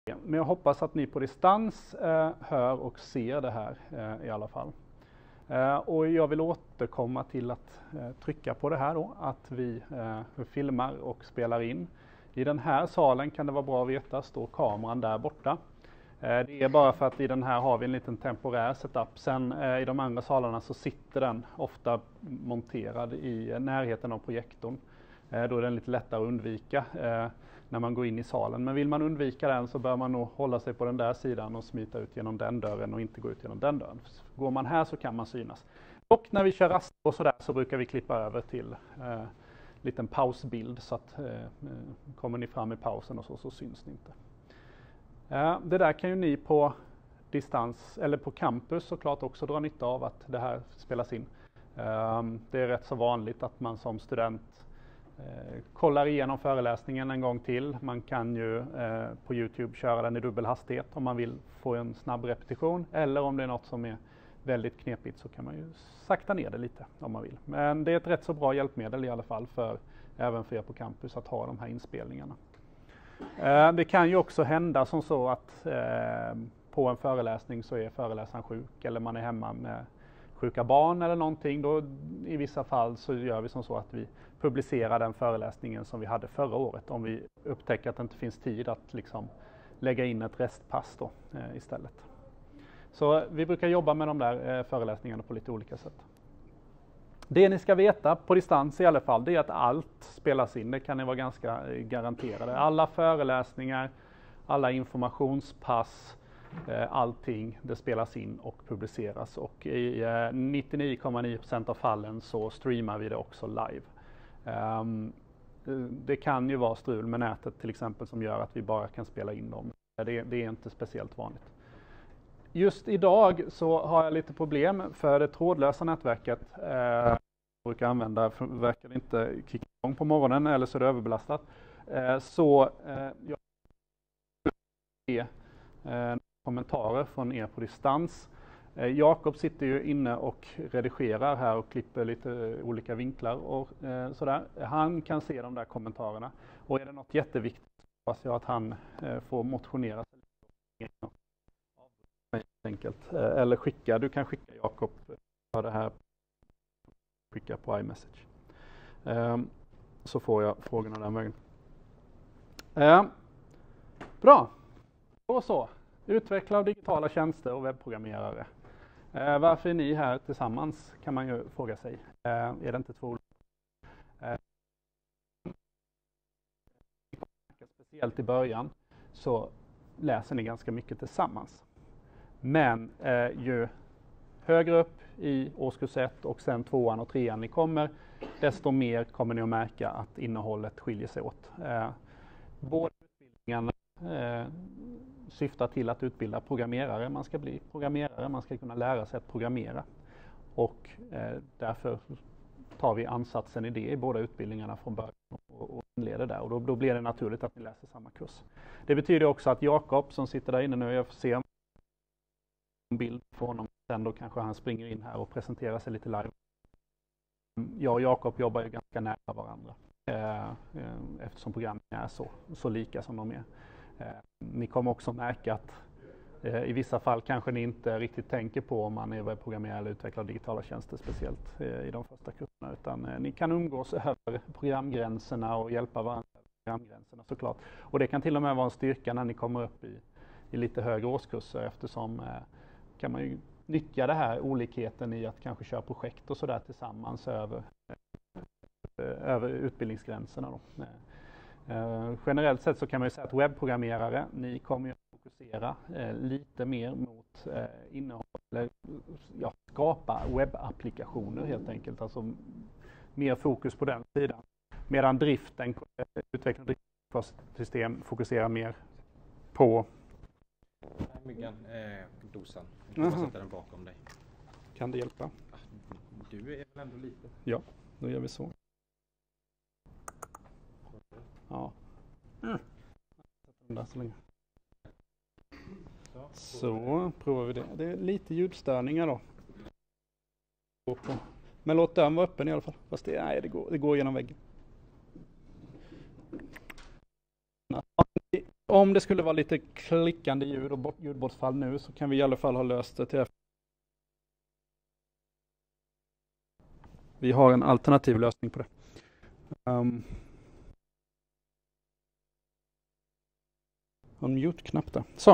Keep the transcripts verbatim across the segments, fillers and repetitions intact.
Men jag hoppas att ni på distans eh, hör och ser det här eh, i alla fall. Eh, och jag vill återkomma till att eh, trycka på det här då, att vi eh, filmar och spelar in. I den här salen kan det vara bra att veta, står kameran där borta. Eh, det är bara för att i den här har vi en liten temporär setup. Sen eh, i de andra salarna så sitter den ofta monterad i närheten av projektorn. Eh, då är den lite lättare att undvika eh, när man går in i salen. Men vill man undvika den så bör man nog hålla sig på den där sidan och smita ut genom den dörren och inte gå ut genom den dörren. Går man här så kan man synas. Och när vi kör rast och sådär så brukar vi klippa över till eh, liten pausbild så att eh, kommer ni fram i pausen och så, så syns ni inte. Eh, det där kan ju ni på distans eller på campus såklart också dra nytta av att det här spelas in. Eh, det är rätt så vanligt att man som student Eh, kollar igenom föreläsningen en gång till. Man kan ju eh, på YouTube köra den i dubbel hastighet om man vill få en snabb repetition. Eller om det är något som är väldigt knepigt så kan man ju sakta ner det lite om man vill. Men det är ett rätt så bra hjälpmedel i alla fall för även för er på campus att ha de här inspelningarna. Eh, det kan ju också hända som så att eh, på en föreläsning så är föreläsaren sjuk eller man är hemma med sjuka barn eller någonting. Då, i vissa fall så gör vi som så att vi publicerar den föreläsningen som vi hade förra året. Om vi upptäcker att det inte finns tid att liksom lägga in ett restpass då, eh, istället. Så vi brukar jobba med de där eh, föreläsningarna på lite olika sätt. Det ni ska veta på distans i alla fall, det är att allt spelas in. Det kan ni vara ganska eh, garanterade. Alla föreläsningar, alla informationspass, allting det spelas in och publiceras och i nittionio komma nio procent av fallen så streamar vi det också live. Um, det kan ju vara strul med nätet till exempel som gör att vi bara kan spela in dem. Det, det är inte speciellt vanligt. Just idag så har jag lite problem för det trådlösa nätverket. Uh, jag brukar använda, för verkar det inte kicka igång på morgonen eller så är det överbelastat. Uh, så uh, jag är uh, kommentarer från er på distans. Eh, Jakob sitter ju inne och redigerar här och klipper lite olika vinklar och eh, sådär. Han kan se de där kommentarerna. Och är det något jätteviktigt så hoppas jag att han eh, får motionera sig lite helt enkelt. Eh, eller skicka, du kan skicka Jakob för det här skicka på iMessage. Eh, så får jag frågorna den vägen. Eh, bra. Och så. Utveckla av digitala tjänster och webbprogrammerare. Eh, varför är ni här tillsammans kan man ju fråga sig. Eh, är det inte två olika? Eh, speciellt i början så läser ni ganska mycket tillsammans. Men eh, ju högre upp i årskurs ett och sen tvåan och trean ni kommer, desto mer kommer ni att märka att innehållet skiljer sig åt. Eh, båda utbildningarna eh, syftar till att utbilda programmerare. Man ska bli programmerare, man ska kunna lära sig att programmera. Och eh, därför tar vi ansatsen i det i båda utbildningarna från början och, och inleder där. Och då, då blir det naturligt att ni läser samma kurs. Det betyder också att Jakob som sitter där inne nu, jag får se en bild på honom. Sen då kanske han springer in här och presenterar sig lite live. Jag och Jakob jobbar ju ganska nära varandra. Eh, eh, eftersom programmen är så, så lika som de är. Ni kommer också märka att eh, i vissa fall kanske ni inte riktigt tänker på om man är webbprogrammerare eller utvecklar digitala tjänster speciellt eh, i de första kurserna. Utan eh, ni kan umgås över programgränserna och hjälpa varandra över programgränserna såklart. Och det kan till och med vara en styrka när ni kommer upp i, i lite högre årskurser eftersom eh, kan man ju nyttja det här olikheten i att kanske köra projekt och sådär tillsammans över, eh, över utbildningsgränserna då. Uh, generellt sett så kan man ju säga att webbprogrammerare, ni kommer ju att fokusera uh, lite mer mot uh, innehåll, eller ja, skapa webbapplikationer helt enkelt, alltså mer fokus på den sidan. Medan driften, uh, utveckling av driftsystem fokuserar mer på Myggan, eh, dosan. Du kan sätta den bakom dig. Kan det hjälpa? Du är väl ändå lite? Ja, då gör vi så. Ja. Mm. Där så länge. Så provar vi det. Det är lite ljudstörningar då. Men låt dörren vara öppen i alla fall. Fast det, nej, det, går, det går genom väggen. om det skulle vara lite klickande ljud och ljudbortfall nu så kan vi i alla fall ha löst det till. Vi har en alternativ lösning på det. Um, en mute-knapp där. Så.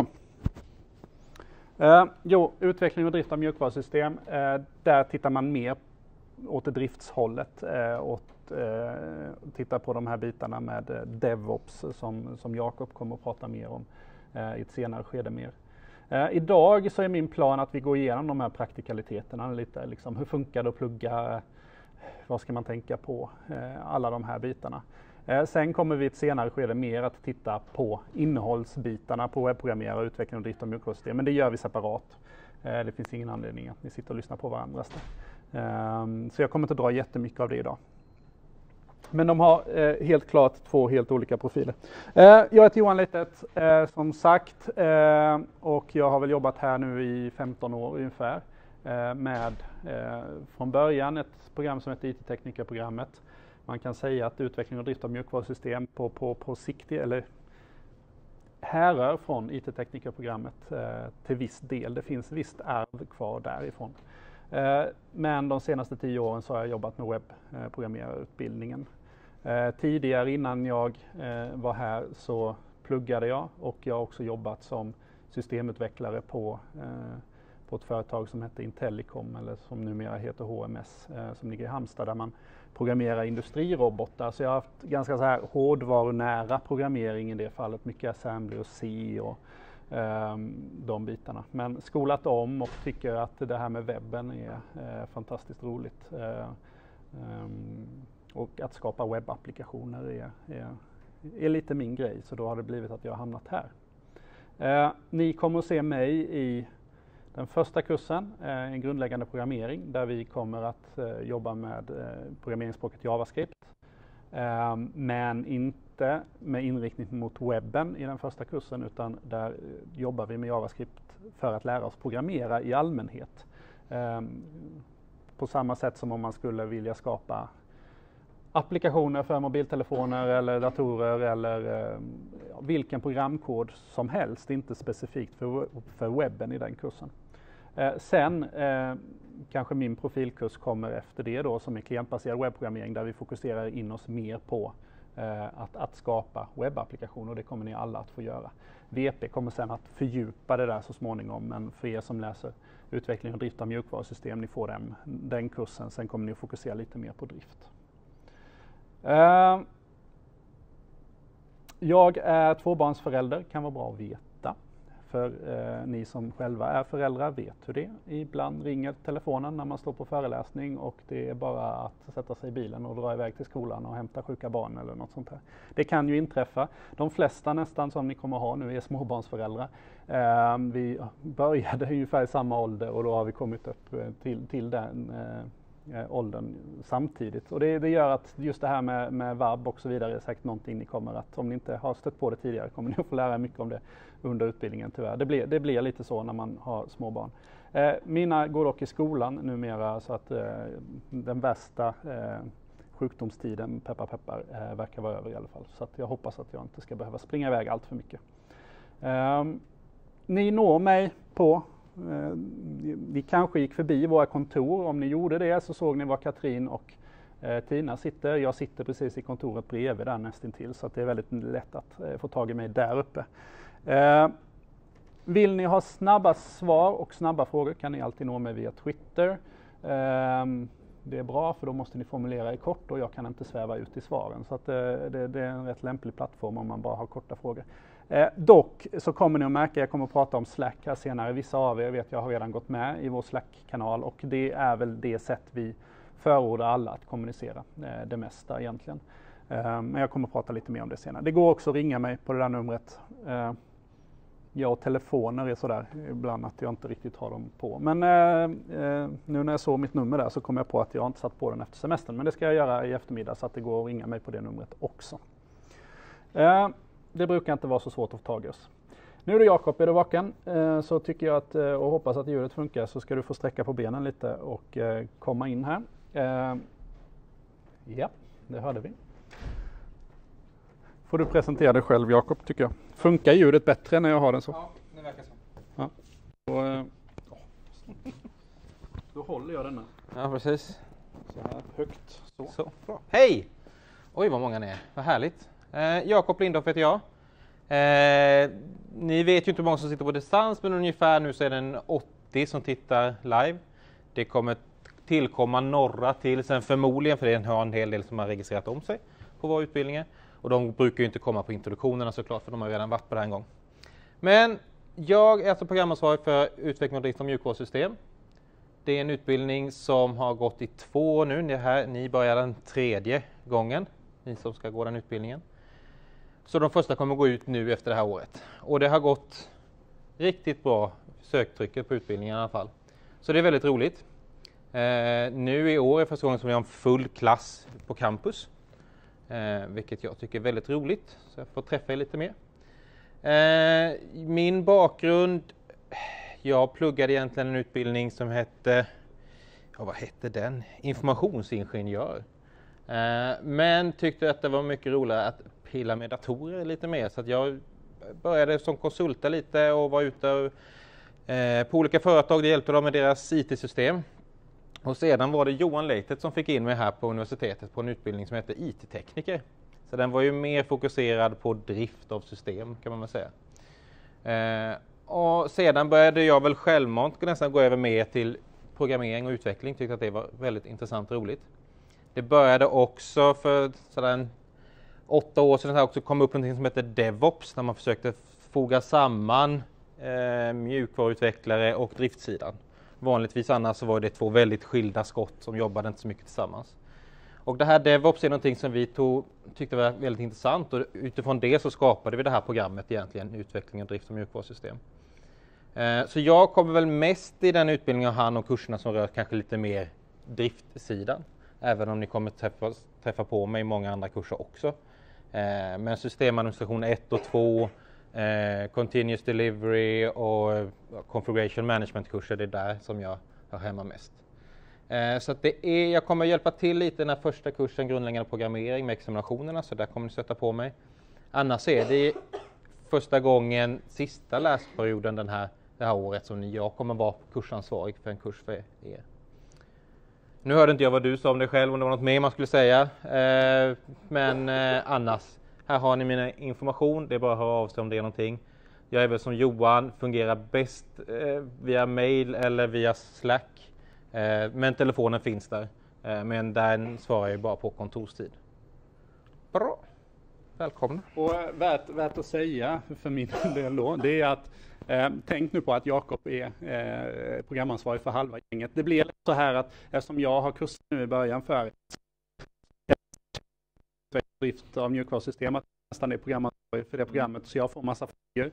Uh, jo, utveckling och drift av mjukvarusystem. Uh, där tittar man mer åt det driftshållet. Uh, åt, uh, tittar på de här bitarna med uh, DevOps som, som Jakob kommer att prata mer om uh, i ett senare skede mer. Uh, idag så är min plan att vi går igenom de här praktikaliteterna lite. Liksom, hur funkar det att plugga? Vad ska man tänka på? Uh, alla de här bitarna. Uh, sen kommer vi i ett senare skede mer att titta på innehållsbitarna på webbprogrammering och utveckling och drift av mjukvarusystem. Men det gör vi separat. Uh, det finns ingen anledning att ni sitter och lyssnar på varandra. Uh, så jag kommer inte att dra jättemycket av det idag. Men de har eh, helt klart två helt olika profiler. Eh, jag heter Johan Litet, eh, som sagt, eh, och jag har väl jobbat här nu i femton år ungefär eh, med eh, från början ett program som heter I T-teknikerprogrammet. Man kan säga att utveckling och drift av mjukvarusystem på, på, på sikt eller härrör från I T-teknikerprogrammet eh, till viss del. Det finns visst arv kvar därifrån. Eh, men de senaste tio åren så har jag jobbat med webbprogrammerarutbildningen. Eh, tidigare innan jag eh, var här så pluggade jag och jag har också jobbat som systemutvecklare på, eh, på ett företag som heter Intellicom eller som numera heter H M S eh, som ligger i Halmstad där man programmerar industrirobotar. Så jag har haft ganska så här hårdvarunära programmering i det fallet, mycket assembly och C och eh, de bitarna. Men skolat om och tycker att det här med webben är eh, fantastiskt roligt. Eh, eh, Och att skapa webbapplikationer är, är, är lite min grej, så då har det blivit att jag har hamnat här. Eh, ni kommer att se mig i den första kursen, eh, en grundläggande programmering, där vi kommer att eh, jobba med eh, programmeringsspråket JavaScript. Eh, men inte med inriktning mot webben i den första kursen, utan där eh, jobbar vi med JavaScript för att lära oss programmera i allmänhet. Eh, på samma sätt som om man skulle vilja skapa applikationer för mobiltelefoner eller datorer eller eh, vilken programkod som helst, inte specifikt för, för webben i den kursen. Eh, sen eh, kanske min profilkurs kommer efter det då som är klientbaserad webbprogrammering där vi fokuserar in oss mer på eh, att, att skapa webbapplikationer och det kommer ni alla att få göra. V P kommer sen att fördjupa det där så småningom, men för er som läser utveckling och drift av mjukvarusystem, ni får den, den kursen, sen kommer ni att fokusera lite mer på drift. Uh, jag är tvåbarnsförälder, kan vara bra att veta. För uh, ni som själva är föräldrar vet hur det är. Ibland ringer telefonen när man står på föreläsning och det är bara att sätta sig i bilen och dra iväg till skolan och hämta sjuka barn eller något sånt här. Det kan ju inträffa. De flesta nästan som ni kommer ha nu är småbarnsföräldrar. Uh, vi började ungefär i samma ålder och då har vi kommit upp till, till den uh, åldern samtidigt. Och det, det gör att just det här med, med vab och så vidare är säkert någonting ni kommer att, om ni inte har stött på det tidigare, kommer ni att få lära er mycket om det under utbildningen tyvärr. Det blir, det blir lite så när man har små barn. Eh, mina går dock i skolan numera så att eh, den värsta eh, sjukdomstiden, peppar peppar, eh, verkar vara över i alla fall. Så att jag hoppas att jag inte ska behöva springa iväg allt för mycket. Eh, ni når mig på Vi kanske gick förbi våra kontor. Om ni gjorde det så såg ni var Katrin och eh, Tina sitter. Jag sitter precis i kontoret bredvid där nästintill, så att det är väldigt lätt att eh, få tag i mig där uppe. Eh, vill ni ha snabba svar och snabba frågor kan ni alltid nå mig via Twitter. Eh, det är bra för då måste ni formulera er kort och jag kan inte sväva ut i svaren. Så att, eh, det, det är en rätt lämplig plattform om man bara har korta frågor. Eh, dock så kommer ni att märka, jag kommer att prata om Slack här senare. Vissa av er vet jag har redan gått med i vår Slack-kanal och det är väl det sätt vi förordar alla att kommunicera eh, det mesta egentligen. Eh, men jag kommer att prata lite mer om det senare. Det går också att ringa mig på det där numret. Eh, jag och telefoner är sådär ibland att jag inte riktigt har dem på. Men eh, eh, nu när jag såg mitt nummer där så kom jag på att jag inte satt på den efter semestern. Men det ska jag göra i eftermiddag så att det går att ringa mig på det numret också. Eh, Det brukar inte vara så svårt att få tag i oss. Nu är du Jakob, är du vaken eh, så tycker jag att, eh, och hoppas att ljudet funkar, så ska du få sträcka på benen lite och eh, komma in här. Eh, ja, det hörde vi. Får du presentera dig själv Jakob tycker jag. Funkar ljudet bättre när jag har den så? Ja, det verkar så. Ja. Och, eh, då håller jag denna Ja, precis. så här högt. Så. Så, bra. Hej! Oj, vad många ni är. Vad härligt. Eh, Jakob Lindhoff heter jag. Eh, ni vet ju inte hur många som sitter på distans, men ungefär nu så är det en åttio som tittar live. Det kommer tillkomma några till sen förmodligen, för det har en hel del som har registrerat om sig på våra utbildningar. Och de brukar ju inte komma på introduktionerna såklart, för de har redan varit på det här en gång. Men jag är alltså programansvarig för utveckling och drift av mjukvarusystem. Det är en utbildning som har gått i två år nu. Ni, här, ni börjar den tredje gången, ni som ska gå den utbildningen. Så de första kommer gå ut nu efter det här året. Och det har gått riktigt bra, söktrycket på utbildningen i alla fall. Så det är väldigt roligt. Eh, nu i år är första gången som vi har en full klass på campus. Eh, vilket jag tycker är väldigt roligt. Så jag får träffa er lite mer. Eh, min bakgrund, jag pluggade egentligen en utbildning som hette, ja vad hette den? Informationsingenjör. Eh, men tyckte att det var mycket roligare att pilla med datorer lite mer. Så att jag började som konsulta lite och var ute eh, på olika företag. Det hjälpte dem med deras I T-system. Och sedan var det Johan Leitet som fick in mig här på universitetet på en utbildning som heter I T-tekniker. Så den var ju mer fokuserad på drift av system kan man väl säga. Eh, och sedan började jag väl självmant nästan gå över mer till programmering och utveckling. Tyckte att det var väldigt intressant och roligt. Det började också för sådär åtta år sedan också kom upp något som heter DevOps, där man försökte foga samman eh, mjukvaruutvecklare och driftsidan. Vanligtvis annars så var det två väldigt skilda skott som jobbade inte så mycket tillsammans. Och det här DevOps är någonting som vi tog, tyckte var väldigt intressant, och utifrån det så skapade vi det här programmet egentligen, utveckling och drift av mjukvarusystem. Eh, så jag kommer väl mest i den utbildningen av han och kurserna som rör kanske lite mer driftsidan. Även om ni kommer träffa, träffa på mig i många andra kurser också. Eh, men systemadministration ett och två, eh, Continuous Delivery och Configuration Management-kurser, det är där som jag hör hemma mest. Eh, så att det är, jag kommer hjälpa till lite i den här första kursen, grundläggande programmering med examinationerna, så där kommer ni stötta på mig. Annars är det första gången, sista läsperioden den här, det här året som jag kommer vara kursansvarig för en kurs för er. Nu hörde inte jag vad du sa om dig själv, om det var något mer man skulle säga. Eh, men eh, annars, här har ni min information. Det är bara att höra av sig om det är någonting. Jag är väl som Johan, fungerar bäst eh, via mail eller via Slack. Eh, men telefonen finns där. Eh, men den svarar jag bara på kontorstid. Bra. Välkomna. Och äh, värt, värt att säga för min del då, det är att eh, tänk nu på att Jakob är eh, programansvarig för halva gänget. Det blir så här att eftersom jag har kurser nu i början för drift av mjukvarusystem, att nästan är programansvarig för det programmet, så jag får massa frågor.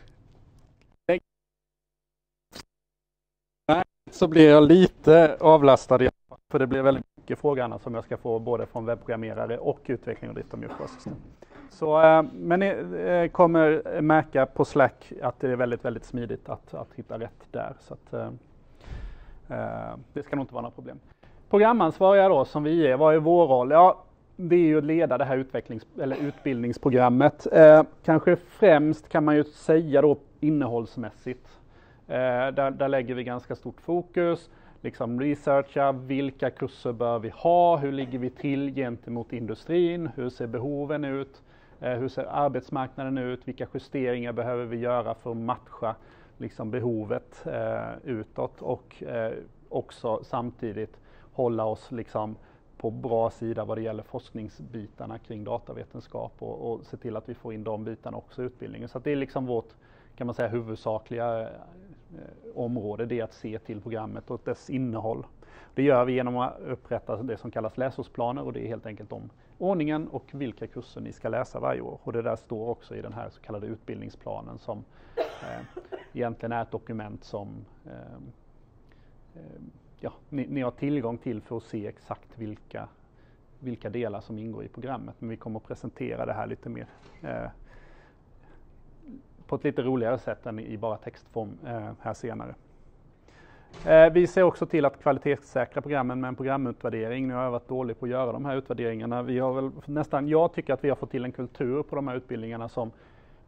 Så blir jag lite avlastad i alla fall, för det blir väldigt mycket frågor som jag ska få både från webbprogrammerare och utveckling och drift av mjukvarusystem. Så, eh, men ni eh, kommer märka på Slack att det är väldigt, väldigt smidigt att, att hitta rätt där. Så att, eh, det ska nog inte vara några problem. Programansvariga då, som vi är, vad är vår roll? Ja, det är ju att leda det här utvecklings- eller utbildningsprogrammet. Eh, kanske främst kan man ju säga då innehållsmässigt. Eh, där, där lägger vi ganska stort fokus. Liksom researcha, vilka kurser bör vi ha, hur ligger vi till gentemot industrin, hur ser behoven ut, eh, hur ser arbetsmarknaden ut, vilka justeringar behöver vi göra för att matcha liksom, behovet eh, utåt, och eh, också samtidigt hålla oss liksom, på bra sida vad det gäller forskningsbitarna kring datavetenskap, och, och se till att vi får in de bitarna också i utbildningen. Så att det är liksom vårt, kan man säga, huvudsakliga eh, område, det är att se till programmet och dess innehåll. Det gör vi genom att upprätta det som kallas läsårsplaner, och det är helt enkelt om ordningen och vilka kurser ni ska läsa varje år. Och det där står också i den här så kallade utbildningsplanen, som eh, egentligen är ett dokument som eh, eh, ja, ni, ni har tillgång till för att se exakt vilka, vilka delar som ingår i programmet. Men vi kommer att presentera det här lite mer eh, på ett lite roligare sätt än i bara textform eh, här senare. Eh, vi ser också till att kvalitetssäkra programmen med en programutvärdering. Nu har jag varit dålig på att göra de här utvärderingarna. Vi har väl nästan, jag tycker att vi har fått till en kultur på de här utbildningarna som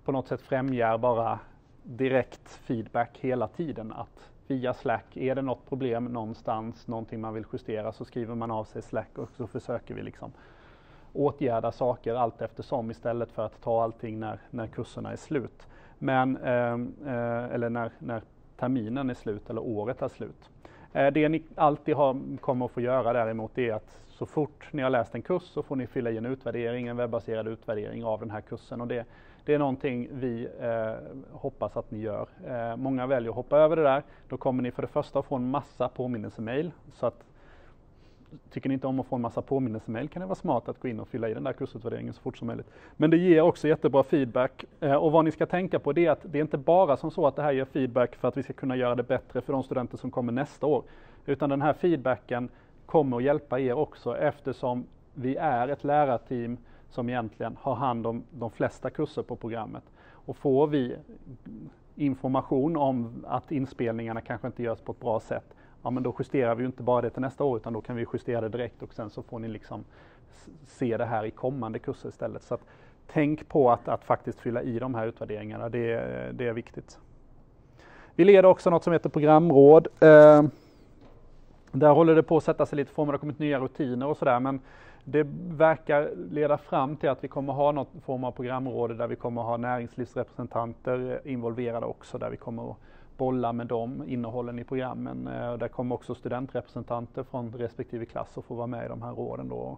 på något sätt främjar bara direkt feedback hela tiden. Att via Slack, är det något problem någonstans, någonting man vill justera, så skriver man av sig Slack och så försöker vi liksom åtgärda saker allt eftersom istället för att ta allting när, när kurserna är slut. Men, eh, eh, eller när, när terminen är slut eller året är slut. Eh, det ni alltid har, kommer att få göra däremot är att så fort ni har läst en kurs så får ni fylla i en utvärdering, en webbaserad utvärdering av den här kursen. Och det, det är någonting vi eh, hoppas att ni gör. Eh, många väljer att hoppa över det där. Då kommer ni för det första att få en massa påminnelsemail. Så att, tycker ni inte om att få en massa påminnelsemail kan det vara smart att gå in och fylla i den där kursutvärderingen så fort som möjligt. Men det ger också jättebra feedback. Eh, och vad ni ska tänka på det är att det är inte bara som så att det här ger feedback för att vi ska kunna göra det bättre för de studenter som kommer nästa år. Utan den här feedbacken kommer att hjälpa er också eftersom vi är ett lärarteam som egentligen har hand om de flesta kurser på programmet. Och får vi information om att inspelningarna kanske inte görs på ett bra sätt, ja men då justerar vi ju inte bara det till nästa år utan då kan vi justera det direkt och sen så får ni liksom se det här i kommande kurser istället. Så att tänk på att, att faktiskt fylla i de här utvärderingarna, det, det är viktigt. Vi leder också något som heter programråd. Eh, där håller det på att sätta sig lite form, det har kommit nya rutiner och sådär, men det verkar leda fram till att vi kommer ha något form av programråd där vi kommer ha näringslivsrepresentanter involverade också, där vi kommer att bolla med dem, innehållen i programmen. Där kommer också studentrepresentanter från respektive klass att få vara med i de här råden då.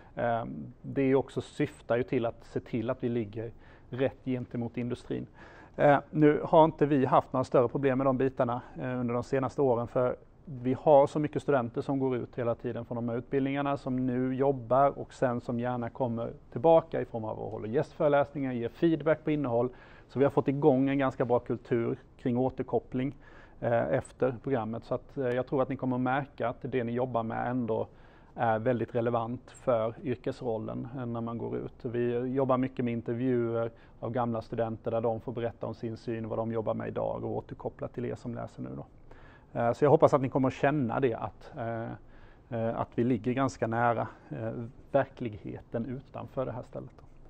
Det är också syftar ju till att se till att vi ligger rätt gentemot industrin. Nu har inte vi haft några större problem med de bitarna under de senaste åren, för vi har så mycket studenter som går ut hela tiden från de här utbildningarna som nu jobbar och sen som gärna kommer tillbaka i form av att hålla gästföreläsningar, ge feedback på innehåll. Så vi har fått igång en ganska bra kultur kring återkoppling eh, efter programmet. Så att, eh, jag tror att ni kommer att märka att det ni jobbar med ändå är väldigt relevant för yrkesrollen eh, när man går ut. Vi jobbar mycket med intervjuer av gamla studenter där de får berätta om sin syn, vad de jobbar med idag och återkoppla till er som läser nu då. Så jag hoppas att ni kommer att känna det, att, eh, att vi ligger ganska nära eh, verkligheten utanför det här stället.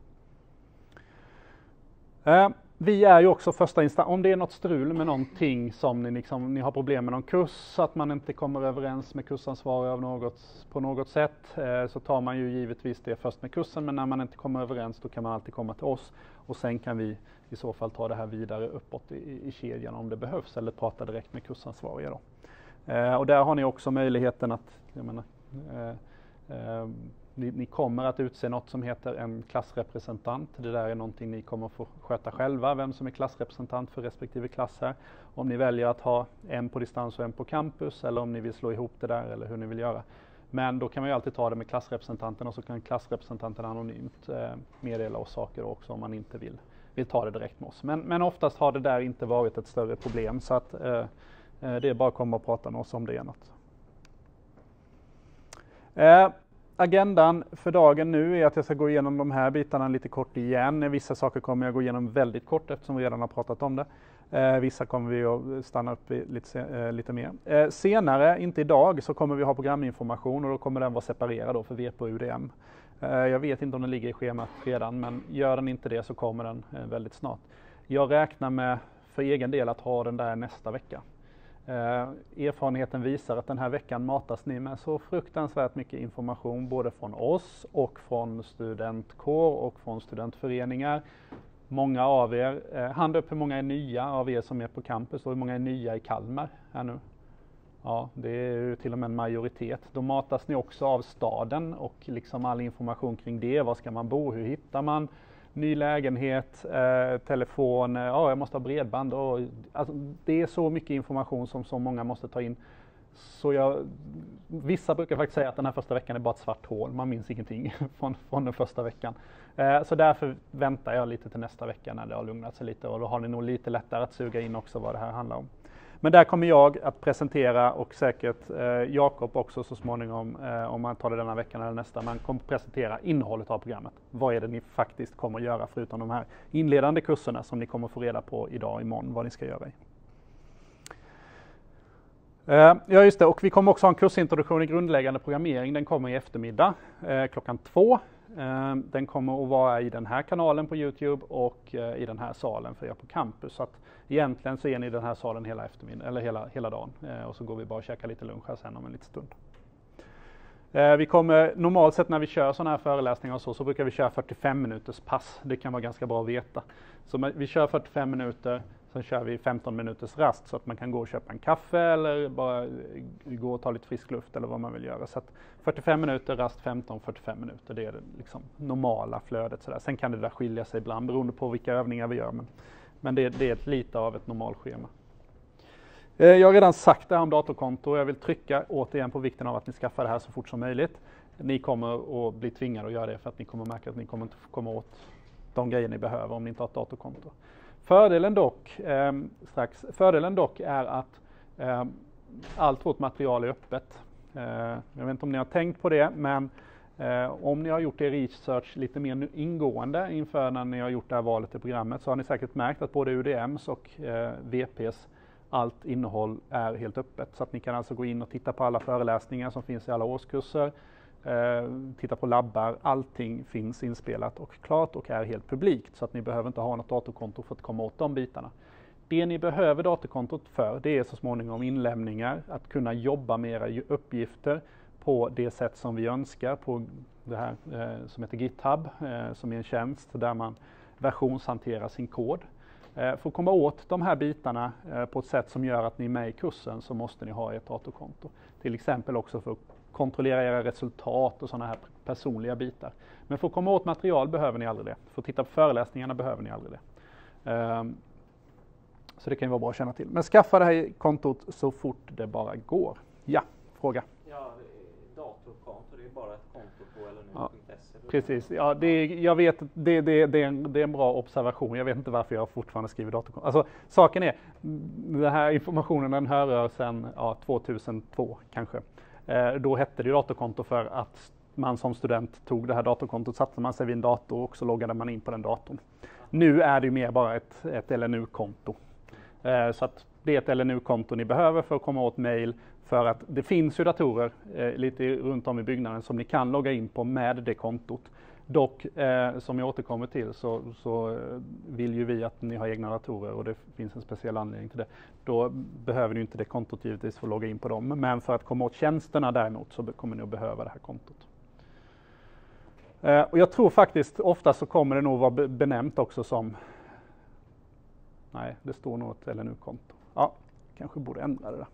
Eh, vi är ju också första instans, om det är något strul med någonting som ni, liksom, ni har problem med någon kurs, så att man inte kommer överens med kursansvarig av något, på något sätt, eh, så tar man ju givetvis det först med kursen, men när man inte kommer överens då kan man alltid komma till oss och sen kan vi i så fall ta det här vidare uppåt i, i kedjan om det behövs, eller prata direkt med kursansvariga då. Eh, och där har ni också möjligheten att, jag menar, eh, eh, ni, ni kommer att utse något som heter en klassrepresentant. Det där är någonting ni kommer få sköta själva, vem som är klassrepresentant för respektive klass här. Om ni väljer att ha en på distans och en på campus, eller om ni vill slå ihop det där, eller hur ni vill göra. Men då kan man ju alltid ta det med klassrepresentanten och så kan klassrepresentanten anonymt eh, meddela oss saker också om man inte vill. vill ta det direkt med oss. Men, men oftast har det där inte varit ett större problem, så att eh, det är bara att komma och prata med oss om det är något. Eh, agendan för dagen nu är att jag ska gå igenom de här bitarna lite kort igen. Vissa saker kommer jag gå igenom väldigt kort eftersom vi redan har pratat om det. Eh, vissa kommer vi att stanna upp i lite, eh, lite mer. Eh, senare, inte idag, så kommer vi ha programinformation och då kommer den vara separerad då för V P och U D M. Jag vet inte om den ligger i schemat redan, men gör den inte det så kommer den väldigt snart. Jag räknar med för egen del att ha den där nästa vecka. Eh, erfarenheten visar att den här veckan matas ni med så fruktansvärt mycket information både från oss och från studentkår och från studentföreningar. Många av er, eh, hand upp hur många är nya av er som är på campus och hur många är nya i Kalmar här nu? Ja, det är ju till och med en majoritet. Då matas ni också av staden och liksom all information kring det. Var ska man bo? Hur hittar man ny lägenhet? Eh, telefon? Ja, oh, jag måste ha bredband. Och, alltså, det är så mycket information som så många måste ta in. Så jag, vissa brukar faktiskt säga att den här första veckan är bara ett svart hål. Man minns ingenting från, från den första veckan. Eh, så därför väntar jag lite till nästa vecka när det har lugnat sig lite. Och då har ni nog lite lättare att suga in också vad det här handlar om. Men där kommer jag att presentera, och säkert eh, Jakob också så småningom, eh, om man tar det denna veckan eller nästa, man kommer att presentera innehållet av programmet. Vad är det ni faktiskt kommer att göra förutom de här inledande kurserna som ni kommer att få reda på idag och imorgon vad ni ska göra i. Eh, ja just det, och vi kommer också ha en kursintroduktion i grundläggande programmering. Den kommer i eftermiddag eh, klockan två. Den kommer att vara i den här kanalen på YouTube och i den här salen för er på campus. Så att egentligen så är ni i den här salen hela eftermiddagen, eller hela, hela dagen. Och så går vi bara och käkar lite lunch här sen om en liten stund. Vi kommer, normalt sett när vi kör sådana här föreläsningar och så, så brukar vi köra fyrtiofem minuters pass. Det kan vara ganska bra att veta. Så vi kör fyrtiofem minuter, sen kör vi femton minuters rast så att man kan gå och köpa en kaffe eller bara gå och ta lite frisk luft eller vad man vill göra. Så att fyrtiofem minuter, rast femton, fyrtiofem minuter, det är det liksom normala flödet. Så där. Sen kan det där skilja sig ibland beroende på vilka övningar vi gör, men, men det, det är lite av ett normalschema. Jag har redan sagt det här om datorkonto och jag vill trycka återigen på vikten av att ni skaffar det här så fort som möjligt. Ni kommer att bli tvingade att göra det för att ni kommer att märka att ni kommer inte komma åt de grejer ni behöver om ni inte har ett datorkonto. Fördelen dock, eh, strax, fördelen dock är att eh, allt vårt material är öppet. Eh, jag vet inte om ni har tänkt på det, men eh, om ni har gjort er research lite mer ingående inför när ni har gjort det här valet i programmet, så har ni säkert märkt att både U D M:s och eh, V P:s allt innehåll är helt öppet. Så att ni kan alltså gå in och titta på alla föreläsningar som finns i alla årskurser. Eh, titta på labbar. Allting finns inspelat och klart och är helt publikt. Så att ni behöver inte ha något datorkonto för att komma åt de bitarna. Det ni behöver datorkontot för, det är så småningom inlämningar. Att kunna jobba med era uppgifter på det sätt som vi önskar. På det här eh, som heter GitHub, eh, som är en tjänst där man versionshanterar sin kod. För att komma åt de här bitarna på ett sätt som gör att ni är med i kursen, så måste ni ha ett datorkonto. Till exempel också för att kontrollera era resultat och sådana här personliga bitar. Men för att komma åt material behöver ni aldrig det. För att titta på föreläsningarna behöver ni aldrig det. Så det kan ju vara bra att känna till. Men skaffa det här kontot så fort det bara går. Ja, fråga. Ja, datorkonto, det är bara ett konto på eller nu punkt se. Ja, precis, ja, det är, jag vet, det, det, det, är en, det är en bra observation. Jag vet inte varför jag fortfarande skriver datorkonto. Alltså, saken är, den här informationen den hör sedan ja, tvåtusentvå kanske. Eh, då hette det datorkonto för att man som student tog det här datorkontot, satte man sig vid en dator och så loggade man in på den datorn. Nu är det mer bara ett, ett L N U-konto. Eh, så att det är ett L N U-konto ni behöver för att komma åt mail. För att det finns ju datorer eh, lite runt om i byggnaden som ni kan logga in på med det kontot. Dock, eh, som jag återkommer till, så, så vill ju vi att ni har egna datorer och det finns en speciell anledning till det. Då behöver ni inte det kontot givetvis för att logga in på dem. Men för att komma åt tjänsterna däremot så kommer ni att behöva det här kontot. Eh, och jag tror faktiskt ofta så kommer det nog vara benämnt också som... Nej, det står nog ett L N U-konto. Ja, kanske borde ändra det där.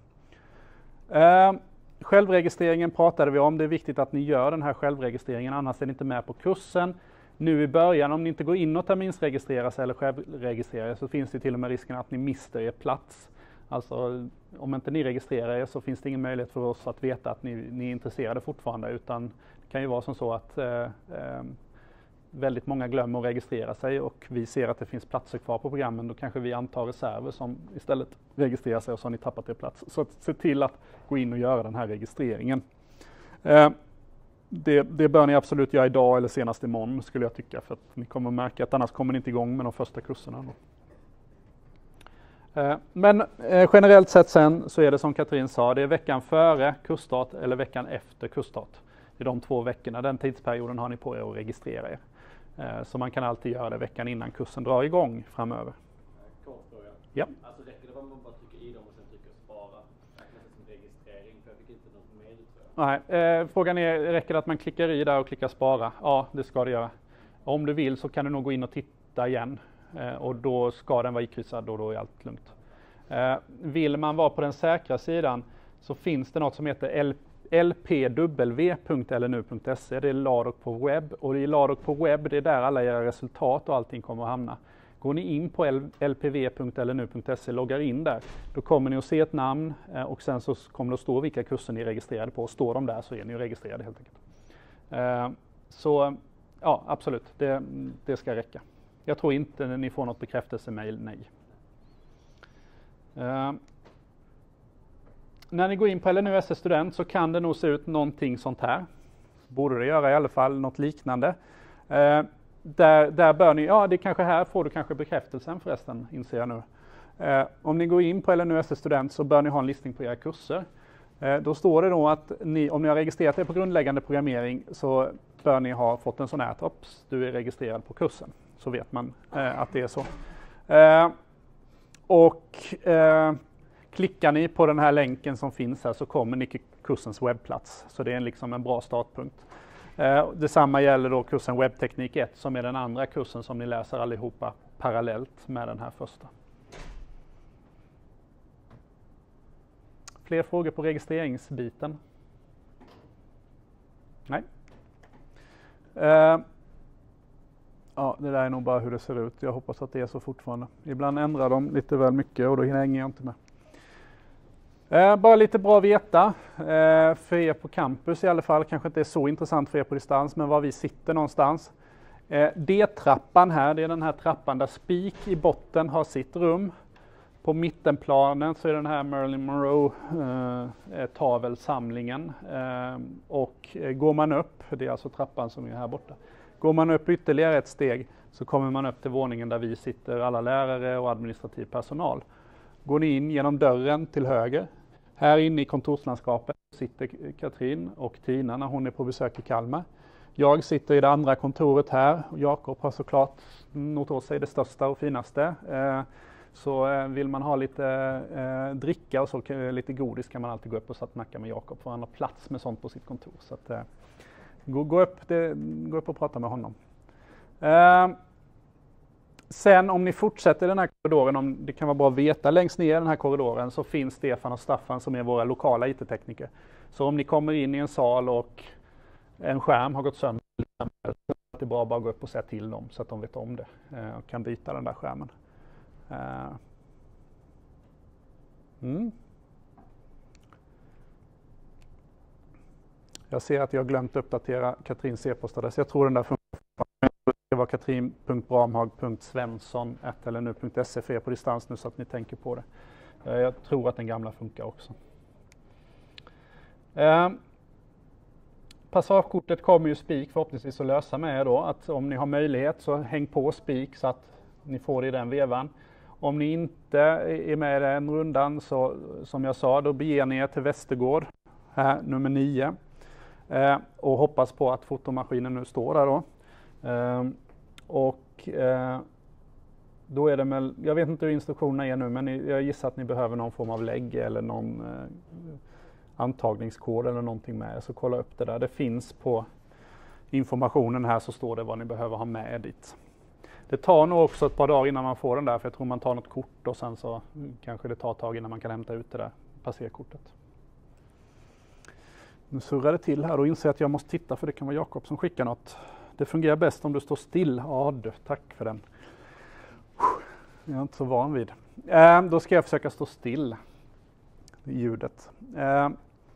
Uh, självregistreringen pratade vi om. Det är viktigt att ni gör den här självregistreringen, annars är ni inte med på kursen. Nu i början, om ni inte går in och terminsregistrerar sig eller självregistrerar, så finns det till och med risken att ni mister er plats. Alltså om inte ni registrerar er så finns det ingen möjlighet för oss att veta att ni, ni är intresserade fortfarande, utan det kan ju vara som så att uh, uh, väldigt många glömmer att registrera sig och vi ser att det finns platser kvar på programmen. Då kanske vi antar reserver som istället registrerar sig och så har ni tappat er plats. Så att se till att gå in och göra den här registreringen. Eh, det, det bör ni absolut göra idag eller senast imorgon skulle jag tycka, för att ni kommer att märka att annars kommer ni inte igång med de första kurserna. Eh, men eh, generellt sett sen så är det som Katrin sa, det är veckan före kursstart eller veckan efter kursstart. I de två veckorna, den tidsperioden har ni på er att registrera er. Så man kan alltid göra det veckan innan kursen drar igång framöver. Kort fråga. Ja. Alltså räcker det om man bara trycker i dem och sen trycker spara? Räknas det som registrering? För jag fick inte något mail ut. Nej, eh, frågan är, räcker det att man klickar i där och klickar spara? Ja, det ska det göra. Om du vill så kan du nog gå in och titta igen. Eh, och då ska den vara ikryssad och då är allt lugnt. Eh, vill man vara på den säkra sidan så finns det något som heter L P L P W punkt L N U punkt se. Det är Ladok på webb, och i Ladok på webb, det är där alla era resultat och allting kommer att hamna. Går ni in på L P W punkt L N U punkt se, loggar in där, då kommer ni att se ett namn och sen så kommer det att stå vilka kurser ni är registrerade på. Står de där så är ni registrerade helt enkelt. Så ja, absolut, det, det ska räcka. Jag tror inte ni får något bekräftelsemail, nej. När ni går in på L N U S S student så kan det nog se ut någonting sånt här. Borde det göra i alla fall, något liknande. Eh, där, där bör ni, ja det kanske här får du kanske bekräftelsen förresten, inser jag nu. Eh, om ni går in på L N U S S student så bör ni ha en listning på era kurser. Eh, då står det då att ni, om ni har registrerat er på grundläggande programmering så bör ni ha fått en sån här att ops, du är registrerad på kursen. Så vet man eh, att det är så. Eh, och eh, klickar ni på den här länken som finns här så kommer ni till kursens webbplats. Så det är liksom en bra startpunkt. Eh, detsamma gäller då kursen Webbteknik ett som är den andra kursen som ni läser allihopa parallellt med den här första. Fler frågor på registreringsbiten? Nej. Eh, ja, det där är nog bara hur det ser ut. Jag hoppas att det är så fortfarande. Ibland ändrar de lite väl mycket och då hänger jag inte med. Eh, bara lite bra att veta, eh, för er på campus i alla fall, kanske inte är så intressant för er på distans, men var vi sitter någonstans. Eh, D-trappan här, det är den här trappan där Spik i botten har sitt rum. På mittenplanen så är den här Marilyn Monroe eh, tavelsamlingen. Eh, och eh, går man upp, det är alltså trappan som är här borta. Går man upp ytterligare ett steg så kommer man upp till våningen där vi sitter, alla lärare och administrativ personal. Går ni in genom dörren till höger. Här inne i kontorslandskapet sitter Katrin och Tina när hon är på besök i Kalmar. Jag sitter i det andra kontoret här. Jakob har såklart något åt sig det största och finaste. Eh, så eh, vill man ha lite eh, dricka och så, lite godis kan man alltid gå upp och snacka med Jakob. För han har plats med sånt på sitt kontor. Så att, eh, gå, gå, upp, det, gå upp och prata med honom. Eh, Sen om ni fortsätter den här korridoren, om det kan vara bra att veta, längst ner i den här korridoren så finns Stefan och Staffan som är våra lokala I T-tekniker. Så om ni kommer in i en sal och en skärm har gått sönder, så är det bra att bara gå upp och säga till dem så att de vet om det och kan byta den där skärmen. Mm. Jag ser att jag har glömt uppdatera Katrins e-postadress. Jag tror den där funkar. Det var katrin punkt bramhag punkt svensson eller nu punkt se för er på distans nu så att ni tänker på det. Jag tror att den gamla funkar också. Eh, Passagekortet kommer ju Spik förhoppningsvis att lösa med er då. Att om ni har möjlighet så häng på Spik så att ni får det i den vevan. Om ni inte är med i den rundan så som jag sa då beger ni er till Västergård här nummer nio. Eh, och hoppas på att fotomaskinen nu står där då. Uh, och uh, då är det med, jag vet inte hur instruktionerna är nu men jag gissar att ni behöver någon form av lägg eller någon uh, antagningskod eller någonting med, så kolla upp det där. Det finns på informationen här så står det vad ni behöver ha med dit. Det tar nog också ett par dagar innan man får den där för jag tror man tar något kort och sen så kanske det tar ett tag innan man kan hämta ut det där passerkortet. Nu surrar det till här och inser att jag måste titta för det kan vara Jakob som skickar något. Det fungerar bäst om du står still. Ja du, tack för den. Jag är inte så van vid. Eh, då ska jag försöka stå still. Ljudet. Eh,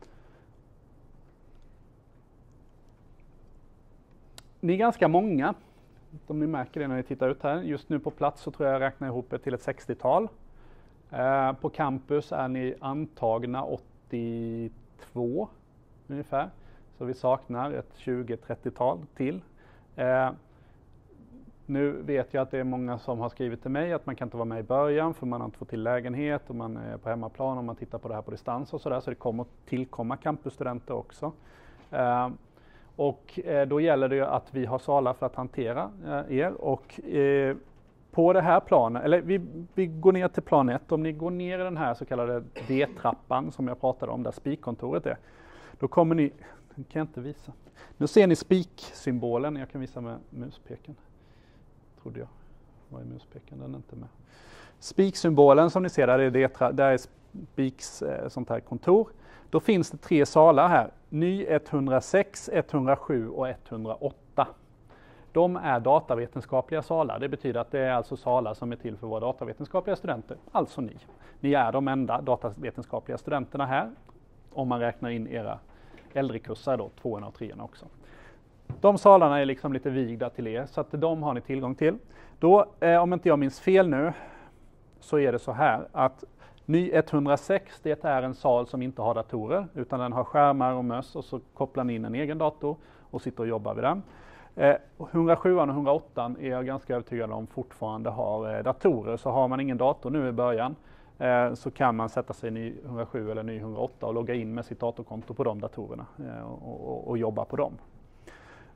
ni är ganska många. Om ni märker det när ni tittar ut här. Just nu på plats så tror jag jag räknar ihop det till ett sextiotal. Eh, på campus är ni antagna åttiotvå ungefär. Så vi saknar ett tjugo trettiotal till. Eh, nu vet jag att det är många som har skrivit till mig att man kan inte vara med i början för man har inte fått till lägenhet och man är på hemmaplan och man tittar på det här på distans och sådär. Så det kommer att tillkomma campusstudenter också. Eh, och eh, då gäller det ju att vi har salar för att hantera eh, er. Och eh, på det här planet, eller vi, vi går ner till plan ett. Om ni går ner i den här så kallade D-trappan som jag pratade om där spikkontoret är. Då kommer ni, den kan jag inte visa. Nu ser ni spik-symbolen, jag kan visa med muspeken. Trodde jag. Var är muspeken? Den är inte med. Spik-symbolen som ni ser där är, det, där är Spiks eh, sånt här kontor. Då finns det tre salar här. Ny etthundrasex, etthundrasju och etthundraåtta. De är datavetenskapliga salar. Det betyder att det är alltså salar som är till för våra datavetenskapliga studenter. Alltså ni. Ni är de enda datavetenskapliga studenterna här. Om man räknar in era äldrekurser då, tvåan och trean också. De salarna är liksom lite vigda till er så att de har ni tillgång till. Då, eh, om inte jag minns fel nu, så är det så här att ny etthundrasex det är en sal som inte har datorer utan den har skärmar och möss och så kopplar ni in en egen dator och sitter och jobbar vid den. Eh, etthundrasju och etthundraåtta är jag ganska övertygad om fortfarande har eh, datorer, så har man ingen dator nu i början eh, så kan man sätta sig i ny etthundrasju eller ny etthundraåtta och logga in med sitt datorkonto på de datorerna eh, och, och, och jobba på dem.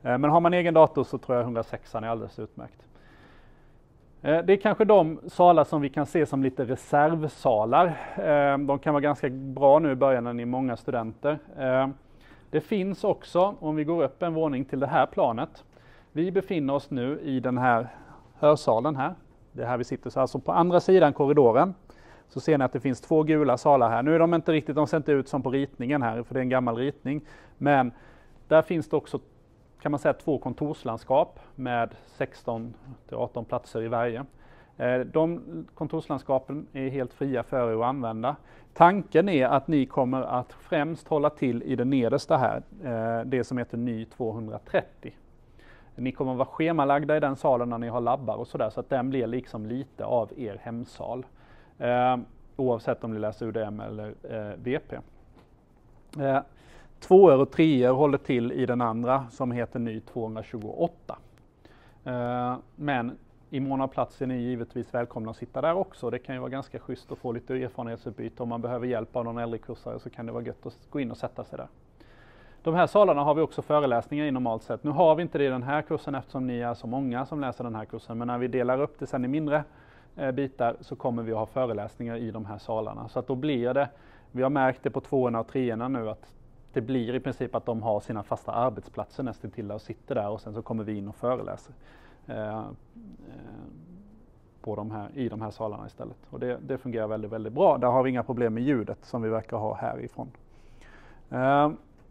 Men har man egen dator så tror jag hundrasex är alldeles utmärkt. Det är kanske de salar som vi kan se som lite reservsalar. De kan vara ganska bra nu i början när ni är många studenter. Det finns också, om vi går upp en våning till det här planet. Vi befinner oss nu i den här hörsalen här. Det är här vi sitter, så alltså på andra sidan korridoren. Så ser ni att det finns två gula salar här. Nu är de inte riktigt, de ser inte ut som på ritningen här, för det är en gammal ritning. Men där finns det också, kan man säga, två kontorslandskap med sexton till arton platser i varje. De kontorslandskapen är helt fria för er att använda. Tanken är att ni kommer att främst hålla till i det nedersta här, det som heter Ny tvåhundratrettio. Ni kommer att vara schemalagda i den salen när ni har labbar och sådär, så att den blir liksom lite av er hemsal. Eh, oavsett om ni läser U D M eller eh, V P. Eh, tvåor och treor håller till i den andra som heter Ny tvåhundratjugoåtta. Eh, men i mån av plats är ni givetvis välkomna att sitta där också. Det kan ju vara ganska schysst att få lite erfarenhetsutbyte. Om man behöver hjälp av någon äldre kursare så kan det vara gött att gå in och sätta sig där. De här salarna har vi också föreläsningar i normalt sett. Nu har vi inte det i den här kursen eftersom ni är så många som läser den här kursen. Men när vi delar upp det sen i mindre eh, bitar så kommer vi att ha föreläsningar i de här salarna. Så att då blir det, vi har märkt det på tvåorna och treorna nu, att det blir i princip att de har sina fasta arbetsplatser nästan till och sitter där, och sen så kommer vi in och föreläser eh, eh, på de här, i de här salarna istället. Och det, det fungerar väldigt, väldigt bra. Där har vi inga problem med ljudet som vi verkar ha härifrån. Eh,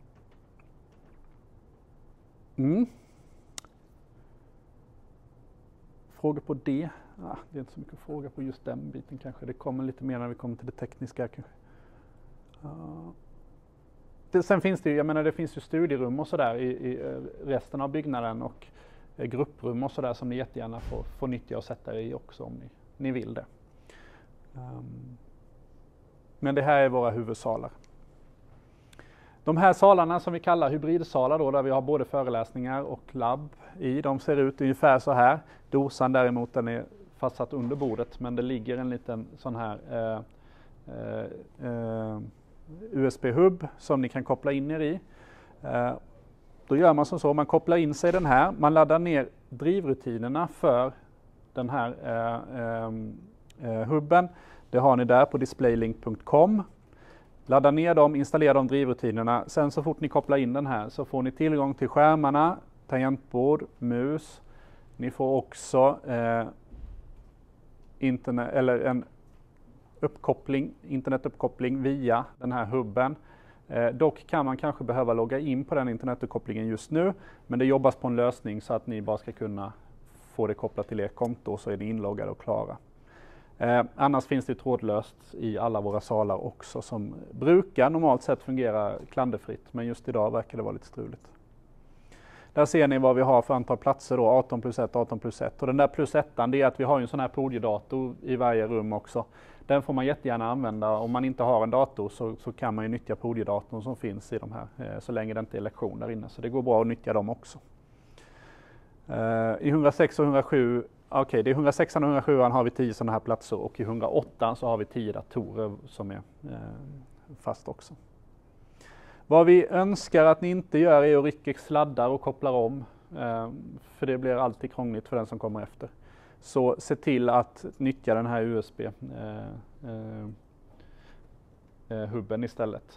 Mm. Frågor på det? Ah, det är inte så mycket fråga på just den biten kanske. Det kommer lite mer när vi kommer till det tekniska kanske. Uh. Det, sen finns det ju, jag menar det finns ju studierum och sådär i, i resten av byggnaden, och eh, grupprum och sådär som ni jättegärna får, får nyttja och sätta er i också om ni, ni vill det. Um. Men det här är våra huvudsalar. De här salarna som vi kallar hybridsalar då, där vi har både föreläsningar och labb i, de ser ut ungefär så här. Dosan däremot, den är fastsatt under bordet, men det ligger en liten sån här eh, eh, U S B-hub som ni kan koppla in er i. Eh, då gör man som så, man kopplar in sig i den här, man laddar ner drivrutinerna för den här eh, eh, hubben. Det har ni där på displaylink punkt com. Ladda ner dem, installera de drivrutinerna. Sen så fort ni kopplar in den här så får ni tillgång till skärmarna, tangentbord, mus. Ni får också eh, internet, eller en uppkoppling, internetuppkoppling via den här hubben. Eh, dock kan man kanske behöva logga in på den internetuppkopplingen just nu, men det jobbas på en lösning så att ni bara ska kunna få det kopplat till er konto, så är ni inloggade och klara. Eh, annars finns det trådlöst i alla våra salar också, som brukar normalt sett fungera klanderfritt, men just idag verkar det vara lite struligt. Där ser ni vad vi har för antal platser då, arton plus ett, arton plus ett. Och den där plus ettan, det är att vi har en sån här podiedator i varje rum också. Den får man jättegärna använda. Om man inte har en dator så, så kan man ju nyttja podiedatorn som finns i de här, eh, så länge det inte är lektion där inne. Så det går bra att nyttja dem också. Eh, I hundrasex och hundrasju, okej, okay, det är hundrasex och hundrasju har vi tio sådana här platser, och i hundraåtta så har vi tio datorer som är eh, fast också. Vad vi önskar att ni inte gör är att rycka sladdar och kopplar om, eh, för det blir alltid krångligt för den som kommer efter. Så se till att nyttja den här U S B-hubben eh, eh, istället.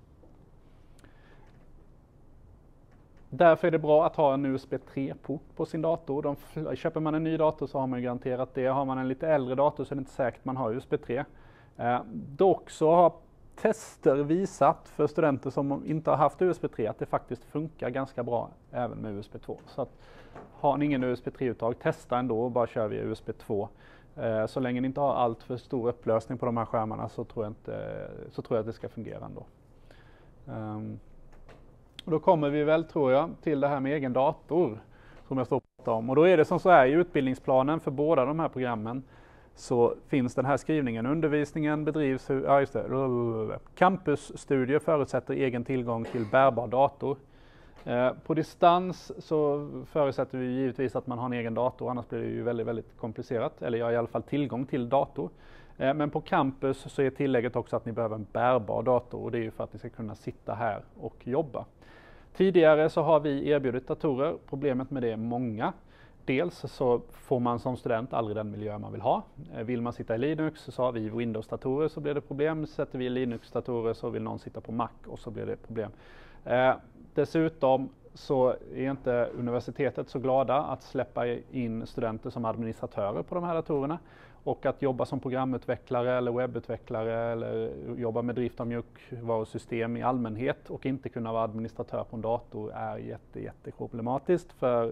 Därför är det bra att ha en U S B tre-port på sin dator. De, köper man en ny dator så har man garanterat det. Har man en lite äldre dator så är det inte säkert man har U S B tre. Eh, dock så har tester visat för studenter som inte har haft U S B tre att det faktiskt funkar ganska bra även med U S B två. Så att, har ni ingen U S B tre-uttag, testa ändå och bara kör via U S B två. Eh, så länge ni inte har allt för stor upplösning på de här skärmarna så tror jag, inte, så tror jag att det ska fungera ändå. Um, och då kommer vi väl, tror jag, till det här med egen dator som jag står och pratar om. Och då är det som så här i utbildningsplanen för båda de här programmen, så finns den här skrivningen: undervisningen bedrivs, ja just det, campusstudier förutsätter egen tillgång till bärbar dator. Eh, på distans så förutsätter vi givetvis att man har en egen dator, annars blir det ju väldigt, väldigt komplicerat. Eller jag har i alla fall tillgång till dator. Eh, men på campus så är tillägget också att ni behöver en bärbar dator, och det är ju för att ni ska kunna sitta här och jobba. Tidigare så har vi erbjudit datorer. Problemet med det är många. Dels så får man som student aldrig den miljö man vill ha. Vill man sitta i Linux så har vi Windows-datorer så blir det problem. Sätter vi Linux-datorer så vill någon sitta på Mac och så blir det problem. Eh, dessutom så är inte universitetet så glada att släppa in studenter som administratörer på de här datorerna. Och att jobba som programutvecklare eller webbutvecklare eller jobba med drift av mjukvarusystem i allmänhet och inte kunna vara administratör på en dator är jätte, jätte problematiskt för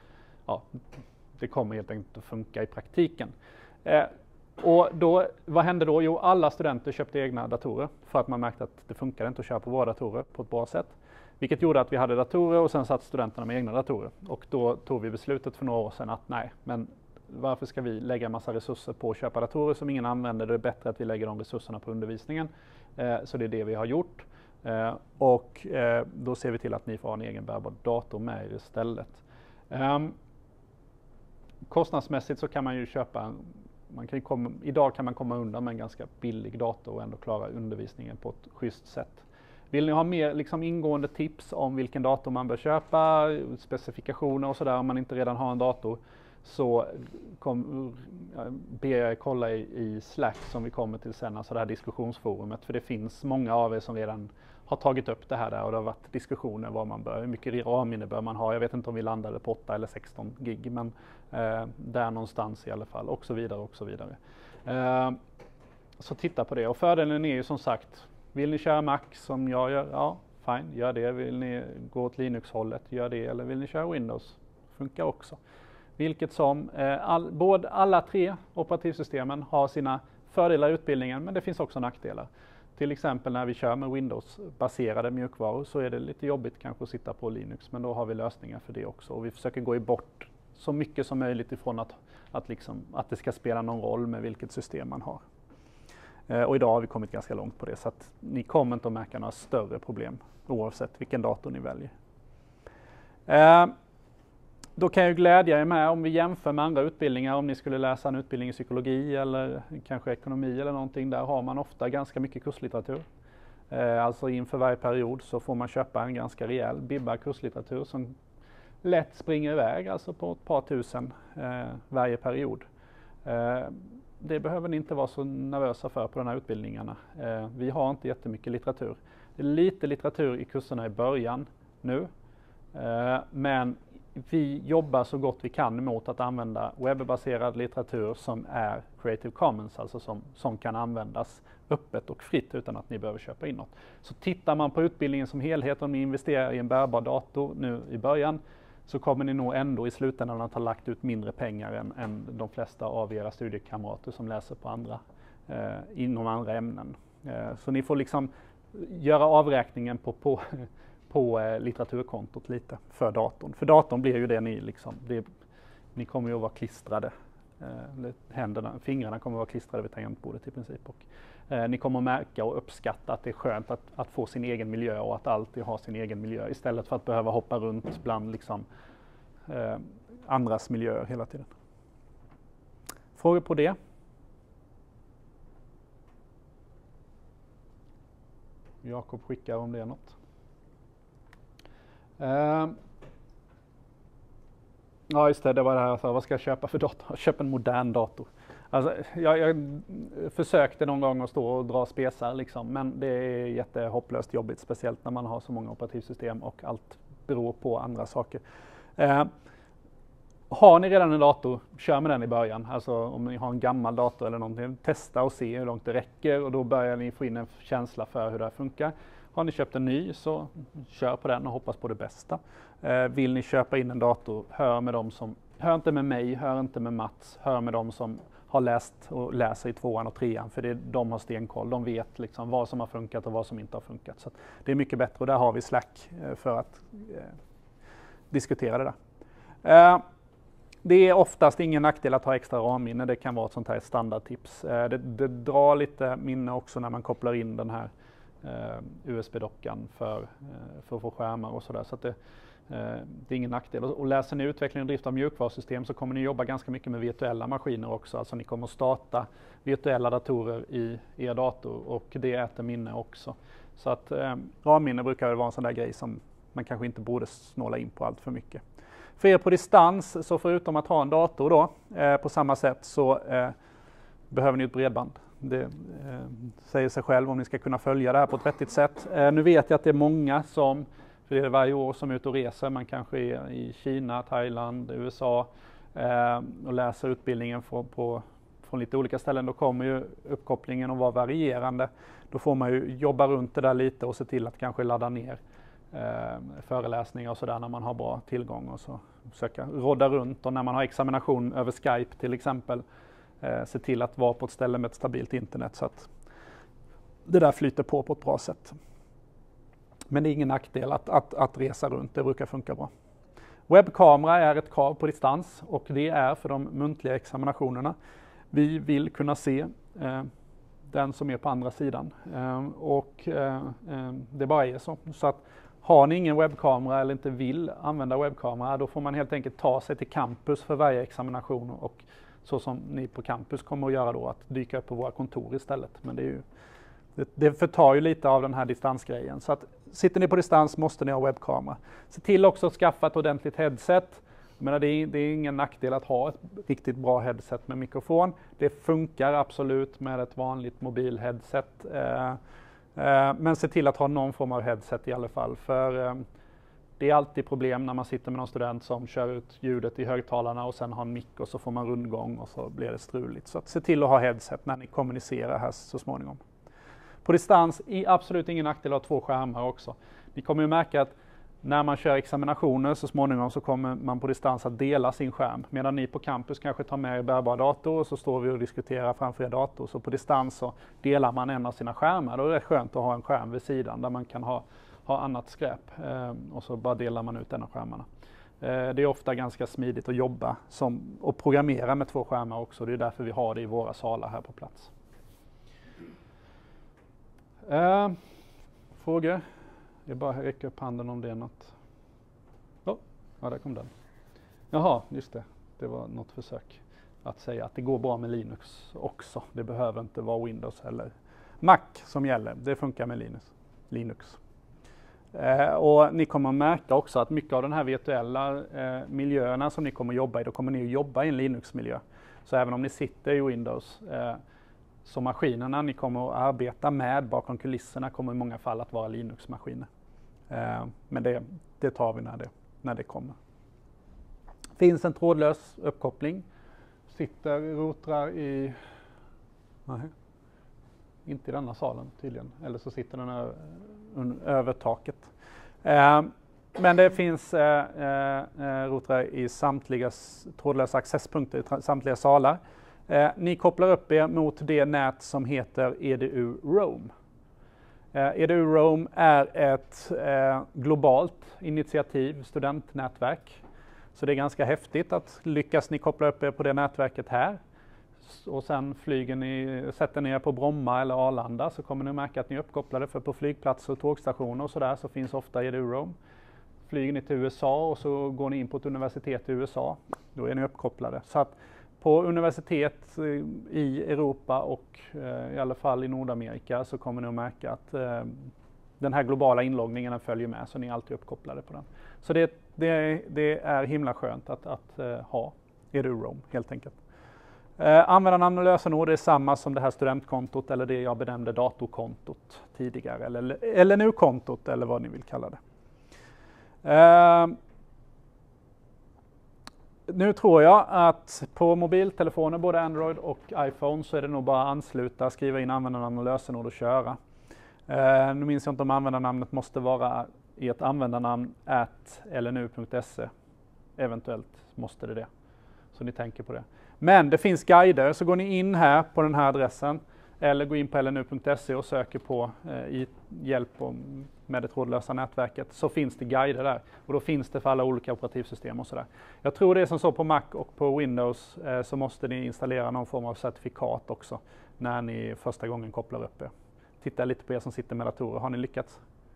ja, det kommer helt enkelt att funka i praktiken. Eh, och då, vad hände då? Jo, alla studenter köpte egna datorer för att man märkte att det funkade inte att köra på våra datorer på ett bra sätt. Vilket gjorde att vi hade datorer och sen satt studenterna med egna datorer. Och då tog vi beslutet för några år sedan att nej, men varför ska vi lägga en massa resurser på att köpa datorer som ingen använder? Det är bättre att vi lägger de resurserna på undervisningen. Eh, så det är det vi har gjort. Eh, och eh, då ser vi till att ni får ha en egen bärbar dator med er istället. Um, kostnadsmässigt så kan man ju köpa, man kan ju komma, idag kan man komma undan med en ganska billig dator och ändå klara undervisningen på ett schysst sätt. Vill ni ha mer liksom, ingående tips om vilken dator man bör köpa, specifikationer och sådär om man inte redan har en dator, så kom, ber jag kolla i, i Slack som vi kommer till sen, alltså det här diskussionsforumet, för det finns många av er som redan har tagit upp det här där och det har varit diskussioner vad man bör, hur mycket RAM-minne bör man ha. Jag vet inte om vi landade på åtta eller sexton gig, men eh, där någonstans i alla fall, och så vidare och så vidare. Eh, så titta på det, och fördelen är ju som sagt, vill ni köra Mac som jag gör, ja fine, gör det. Vill ni gå åt Linux-hållet, gör det. Eller vill ni köra Windows, funkar också. Vilket som, eh, all, både alla tre operativsystemen har sina fördelar i utbildningen, men det finns också nackdelar. Till exempel när vi kör med Windows-baserade mjukvaror så är det lite jobbigt kanske att sitta på Linux, men då har vi lösningar för det också. Och vi försöker gå bort så mycket som möjligt ifrån att, att, liksom, att det ska spela någon roll med vilket system man har. Eh, och idag har vi kommit ganska långt på det, så att ni kommer inte att märka några större problem oavsett vilken dator ni väljer. Eh, Då kan jag glädja er med, om vi jämför med andra utbildningar, om ni skulle läsa en utbildning i psykologi eller kanske ekonomi eller någonting, där har man ofta ganska mycket kurslitteratur. Eh, alltså inför varje period så får man köpa en ganska rejäl bibba kurslitteratur som lätt springer iväg, alltså på ett par tusen eh, varje period. Eh, det behöver ni inte vara så nervösa för på de här utbildningarna. Eh, vi har inte jättemycket litteratur. Det är lite litteratur i kurserna i början nu, eh, men vi jobbar så gott vi kan mot att använda webbaserad litteratur som är Creative Commons, alltså som, som kan användas öppet och fritt utan att ni behöver köpa in något. Så tittar man på utbildningen som helhet, om ni investerar i en bärbar dator nu i början, så kommer ni nog ändå i slutändan att ha lagt ut mindre pengar än, än de flesta av era studiekamrater som läser på andra, eh, inom andra ämnen. Eh, så ni får liksom göra avräkningen på, på på eh, litteraturkontot lite för datorn. För datorn blir ju det ni liksom, det, ni kommer ju att vara klistrade. Eh, händerna, fingrarna kommer att vara klistrade vid tangentbordet i princip. Och, eh, ni kommer att märka och uppskatta att det är skönt att, att få sin egen miljö och att alltid ha sin egen miljö istället för att behöva hoppa runt bland liksom, eh, andras miljöer hela tiden. Frågor på det? Jakob skickar om det är något. Uh, ja just det, det var det här jag sa, vad ska jag köpa för dator? Köp en modern dator. Alltså, jag, jag försökte någon gång att stå och dra spesar liksom, men det är jättehopplöst jobbigt, speciellt när man har så många operativsystem och allt beror på andra saker. Uh, har ni redan en dator, kör med den i början. Alltså om ni har en gammal dator eller någonting, testa och se hur långt det räcker och då börjar ni få in en känsla för hur det här funkar. Har ni köpt en ny så kör på den och hoppas på det bästa. Eh, vill ni köpa in en dator, hör med dem som, hör inte med mig, hör inte med Mats, hör med dem som har läst och läser i tvåan och trean, för det, de har stenkoll, de vet liksom vad som har funkat och vad som inte har funkat. Så det är mycket bättre och där har vi Slack eh, för att eh, diskutera det där. Eh, det är oftast ingen nackdel att ha extra RAM-minne, det kan vara ett sånt här standardtips. Eh, det, det drar lite minne också när man kopplar in den här Uh, U S B-dockan för, uh, för att få skärmar och sådär. Så att det, uh, det är ingen nackdel. Och, och läser ni utveckling och drift av mjukvarusystem så kommer ni jobba ganska mycket med virtuella maskiner också. Alltså ni kommer att starta virtuella datorer i er dator och det äter minne också. Så att uh, RAM-minne brukar väl vara en sån där grej som man kanske inte borde snåla in på allt för mycket. För er på distans, så förutom att ha en dator då, eh, på samma sätt så eh, behöver ni ett bredband. Det eh, säger sig själv om ni ska kunna följa det här på ett vettigt sätt. Eh, nu vet jag att det är många som, för det är varje år som är ute och reser, man kanske är i Kina, Thailand, U S A eh, och läser utbildningen på, på, från lite olika ställen. Då kommer ju uppkopplingen att vara varierande. Då får man ju jobba runt det där lite och se till att kanske ladda ner eh, föreläsningar och sådär när man har bra tillgång, och så försöka rodda runt, och när man har examination över Skype till exempel, eh, se till att vara på ett ställe med ett stabilt internet så att det där flyter på på ett bra sätt. Men det är ingen nackdel att, att, att resa runt, det brukar funka bra. Webbkamera är ett krav på distans, och det är för de muntliga examinationerna. Vi vill kunna se eh, den som är på andra sidan, eh, och eh, eh, det bara är så. Så att har ni ingen webbkamera eller inte vill använda webbkamera, då får man helt enkelt ta sig till campus för varje examination, och så som ni på campus kommer att göra då, att dyka upp på våra kontor istället. Men det är ju Det, det förtar ju lite av den här distansgrejen. Så att sitter ni på distans måste ni ha webbkamera. Se till också att skaffa ett ordentligt headset. Jag menar, det, är, det är ingen nackdel att ha ett riktigt bra headset med mikrofon. Det funkar absolut med ett vanligt mobilheadset. Eh, eh, men se till att ha någon form av headset i alla fall. För eh, det är alltid problem när man sitter med någon student som kör ut ljudet i högtalarna och sen har en mick, och så får man rundgång och så blir det struligt. Så att se till att ha headset när ni kommunicerar här så småningom. På distans är absolut ingen nackdel att ha två skärmar också. Ni kommer ju märka att när man kör examinationer så småningom så kommer man på distans att dela sin skärm. Medan ni på campus kanske tar med er bärbar dator, och så står vi och diskuterar framför er dator. Så på distans så delar man en av sina skärmar. Då är det skönt att ha en skärm vid sidan där man kan ha, ha annat skräp. Eh, och så bara delar man ut en av skärmarna. Eh, det är ofta ganska smidigt att jobba som, och programmera med två skärmar också. Det är därför vi har det i våra salar här på plats. Uh, frågor? Jag bara räcker upp handen om det är något. Oh, ja, där kom den. Jaha, just det. Det var något försök att säga att det går bra med Linux också. Det behöver inte vara Windows eller Mac som gäller. Det funkar med Linux. Linux. Uh, och ni kommer att märka också att mycket av den här virtuella uh, miljöerna som ni kommer att jobba i, då kommer ni att jobba i en Linux-miljö. Så även om ni sitter i Windows, uh, så maskinerna ni kommer att arbeta med bakom kulisserna kommer i många fall att vara Linux-maskiner. Eh, men det, det tar vi när det, när det kommer. Finns en trådlös uppkoppling. Sitter routrar i... Nej, inte i denna salen tydligen. Eller så sitter den över, över taket. Eh, men det finns eh, eh, routrar i samtliga trådlösa accesspunkter i samtliga salar. Eh, ni kopplar upp er mot det nät som heter E D U Roam. Eh, E D U Roam är ett eh, globalt initiativ, studentnätverk. Så det är ganska häftigt att lyckas ni koppla upp er på det nätverket här. Och sen flyger ni, sätter ni er på Bromma eller Arlanda, så kommer ni märka att ni är uppkopplade, för på flygplatser och tågstationer och sådär så finns ofta E D U Roam. Flyger ni till U S A och så går ni in på ett universitet i U S A, då är ni uppkopplade. Så att på universitet i Europa och eh, i alla fall i Nordamerika så kommer ni att märka att eh, den här globala inloggningen följer med, så ni är alltid uppkopplade på den. Så det, det, det är himla skönt att, att uh, ha E D U Roam helt enkelt. Eh, användarnamn och lösenord är samma som det här studentkontot, eller det jag benämnde datorkontot tidigare, eller L N U-kontot eller vad ni vill kalla det. Eh, Nu tror jag att på mobiltelefoner, både Android och iPhone, så är det nog bara att ansluta, skriva in användarnamn och lösenord och köra. Eh, nu minns jag inte om användarnamnet måste vara i ett användarnamn at l n u punkt se. Eventuellt måste det det. Så ni tänker på det. Men det finns guider, så går ni in här på den här adressen eller gå in på l n u punkt se och söker på eh, i hjälp om, med det trådlösa nätverket, så finns det guider där. Och då finns det för alla olika operativsystem och sådär. Jag tror det är som så på Mac och på Windows, eh, så måste ni installera någon form av certifikat också när ni första gången kopplar upp er. Titta lite på er som sitter med datorer. Har ni lyckats?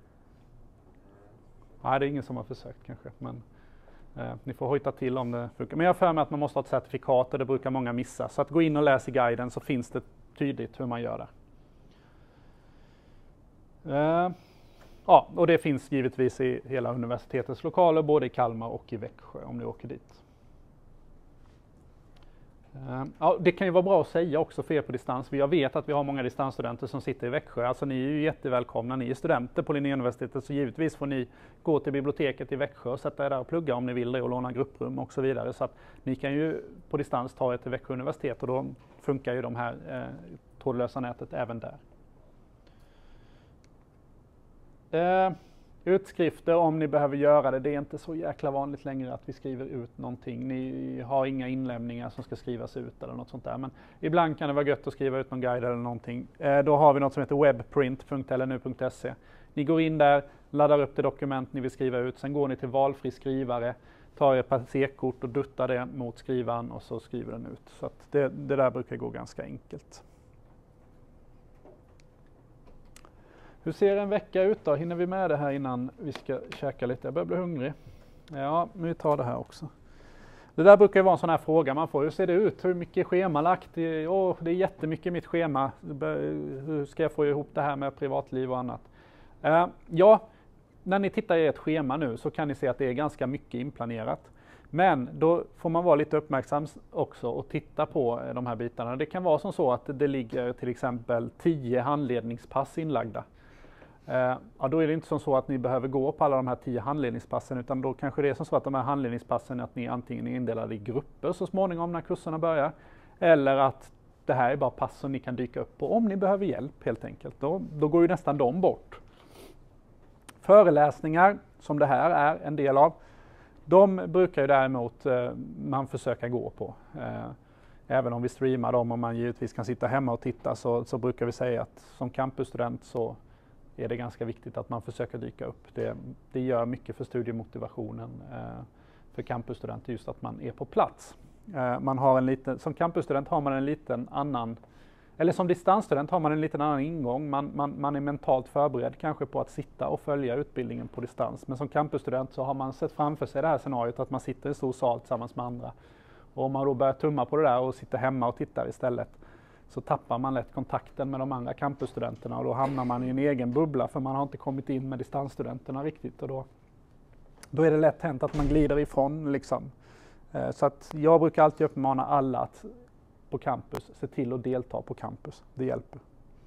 Nej, det är ingen som har försökt kanske, men eh, ni får hojta till om det funkar. Men jag har för mig att man måste ha ett certifikat, och det brukar många missa. Så att gå in och läs i guiden, så finns det tydligt hur man gör det. Eh, ja, och det finns givetvis i hela universitetets lokaler, både i Kalmar och i Växjö om ni åker dit. Ja, det kan ju vara bra att säga också för er på distans. Jag vet att vi har många distansstudenter som sitter i Växjö. Alltså ni är ju jättevälkomna, ni är studenter på Linnéuniversitetet, så givetvis får ni gå till biblioteket i Växjö och sätta er där och plugga om ni vill det och låna grupprum och så vidare. Så att ni kan ju på distans ta er till Växjö universitet och då funkar ju de här eh, trådlösa nätet även där. Eh, Utskrifter om ni behöver göra det, det är inte så jäkla vanligt längre att vi skriver ut någonting. Ni har inga inlämningar som ska skrivas ut eller något sånt där. Men ibland kan det vara gött att skriva ut någon guide eller någonting. Eh, då har vi något som heter webprint punkt l n u punkt s e. Ni går in där, laddar upp det dokument ni vill skriva ut, sen går ni till valfri skrivare, tar er passerkort och duttar det mot skrivaren och så skriver den ut. Så att det, det där brukar gå ganska enkelt. Hur ser en vecka ut då? Hinner vi med det här innan vi ska käka lite? Jag börjar bli hungrig. Ja, men vi tar det här också. Det där brukar ju vara en sån här fråga man får. Hur ser det ut? Hur mycket är schemalagt? Åh, det är jättemycket i mitt schema. Hur ska jag få ihop det här med privatliv och annat? Uh, ja, när ni tittar i ett schema nu så kan ni se att det är ganska mycket inplanerat. Men då får man vara lite uppmärksam också och titta på de här bitarna. Det kan vara som så att det ligger till exempel tio handledningspass inlagda. Uh, ja, då är det inte som så att ni behöver gå på alla de här tio handledningspassen, utan då kanske det är som så att de här handledningspassen att ni antingen är indelade i grupper så småningom när kurserna börjar, eller att det här är bara pass som ni kan dyka upp på om ni behöver hjälp helt enkelt. Då, då går ju nästan de bort. Föreläsningar, som det här är en del av, de brukar ju däremot uh, man försöka gå på. Uh, även om vi streamar dem och man givetvis kan sitta hemma och titta, så, så brukar vi säga att som campusstudent så är det ganska viktigt att man försöker dyka upp. Det, det gör mycket för studiemotivationen eh, för campusstudenter, just att man är på plats. Eh, man har en liten, som campusstudent har man en liten annan, eller som distansstudent har man en liten annan ingång. Man, man, man är mentalt förberedd kanske på att sitta och följa utbildningen på distans. Men som campusstudent så har man sett framför sig det här scenariot att man sitter i en stor sal tillsammans med andra. Och om man då börjar tumma på det där och sitter hemma och tittar istället, så tappar man lätt kontakten med de andra campusstudenterna och då hamnar man i en egen bubbla, för man har inte kommit in med distansstudenterna riktigt, och då, då är det lätt hänt att man glider ifrån liksom. Eh, så att jag brukar alltid uppmana alla att på campus se till att delta på campus, det hjälper.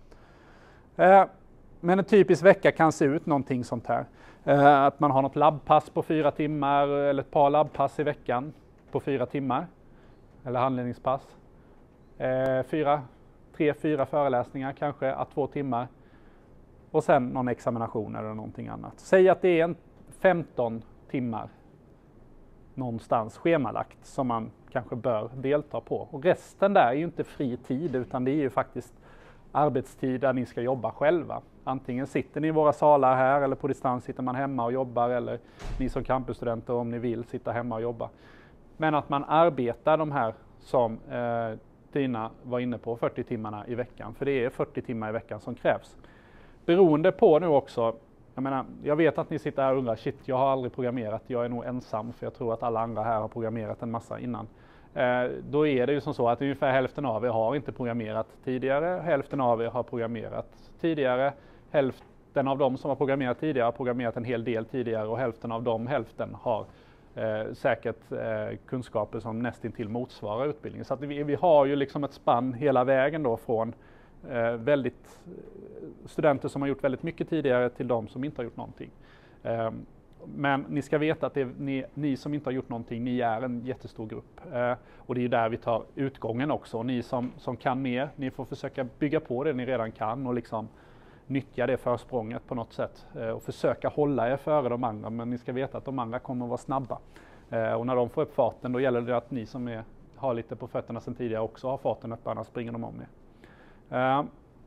Eh, men en typisk vecka kan se ut någonting sånt här. Eh, att man har något labbpass på fyra timmar eller ett par labbpass i veckan på fyra timmar eller handledningspass. Eh, fyra, tre, fyra föreläsningar kanske, att två timmar. Och sen någon examination eller någonting annat. Säg att det är en femton timmar någonstans schemalagt som man kanske bör delta på. Och resten där är ju inte fri tid, utan det är ju faktiskt arbetstid där ni ska jobba själva. Antingen sitter ni i våra salar här, eller på distans sitter man hemma och jobbar, eller ni som campusstudenter om ni vill sitta hemma och jobba. Men att man arbetar de här som eh, Tina var inne på, fyrtio timmarna i veckan, för det är fyrtio timmar i veckan som krävs. Beroende på nu också, jag menar, jag vet att ni sitter här och undrar, shit, jag har aldrig programmerat, jag är nog ensam, för jag tror att alla andra här har programmerat en massa innan. Eh, då är det ju som så att ungefär hälften av er har inte programmerat tidigare, hälften av er har programmerat tidigare, hälften av dem som har programmerat tidigare har programmerat en hel del tidigare, och hälften av dem, hälften har Eh, säkert eh, kunskaper som nästintill motsvarar utbildningen. Så att vi, vi har ju liksom ett spann hela vägen då från eh, väldigt studenter som har gjort väldigt mycket tidigare till de som inte har gjort någonting. Eh, men ni ska veta att det är, ni, ni som inte har gjort någonting, ni är en jättestor grupp. Eh, och det är där vi tar utgången också. Ni som, som kan mer, ni får försöka bygga på det ni redan kan och liksom nyttja det försprånget på något sätt eh, och försöka hålla er före de andra, men ni ska veta att de andra kommer att vara snabba. Eh, och när de får upp farten, då gäller det att ni som är, har lite på fötterna sedan tidigare också har farten upp, annars springer de om er. Eh,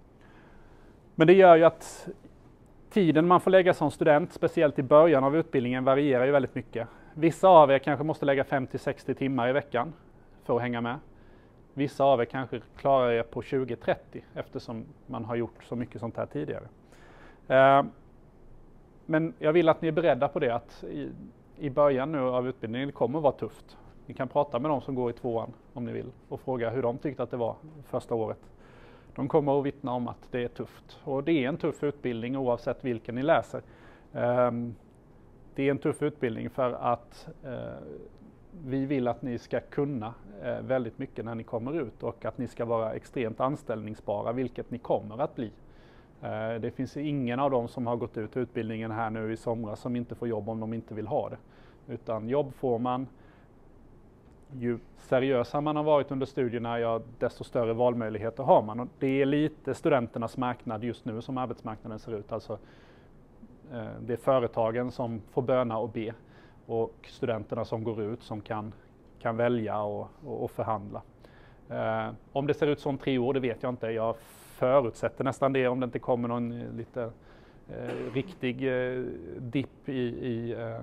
men det gör ju att tiden man får lägga som student, speciellt i början av utbildningen, varierar ju väldigt mycket. Vissa av er kanske måste lägga femtio till sextio timmar i veckan för att hänga med. Vissa av er kanske klarar er på tjugo till trettio eftersom man har gjort så mycket sånt här tidigare. Eh, men jag vill att ni är beredda på det, att i, i början nu av utbildningen det kommer att vara tufft. Ni kan prata med de som går i tvåan om ni vill och fråga hur de tyckte att det var första året. de kommer att vittna om att det är tufft. Och det är en tuff utbildning oavsett vilken ni läser. Um, det är en tuff utbildning för att uh, vi vill att ni ska kunna uh, väldigt mycket när ni kommer ut och att ni ska vara extremt anställningsbara, vilket ni kommer att bli. Uh, det finns ingen av dem som har gått ut utbildningen här nu i somras som inte får jobb om de inte vill ha det. Utan jobb får man. Ju seriösare man har varit under studierna, ja, desto större valmöjligheter har man. Och det är lite studenternas marknad just nu som arbetsmarknaden ser ut. Alltså, eh, det är företagen som får böna och be och studenterna som går ut som kan, kan välja och, och, och förhandla. Eh, om det ser ut som tre år, det vet jag inte. Jag förutsätter nästan det om det inte kommer någon lite eh, riktig eh, dipp i, i eh,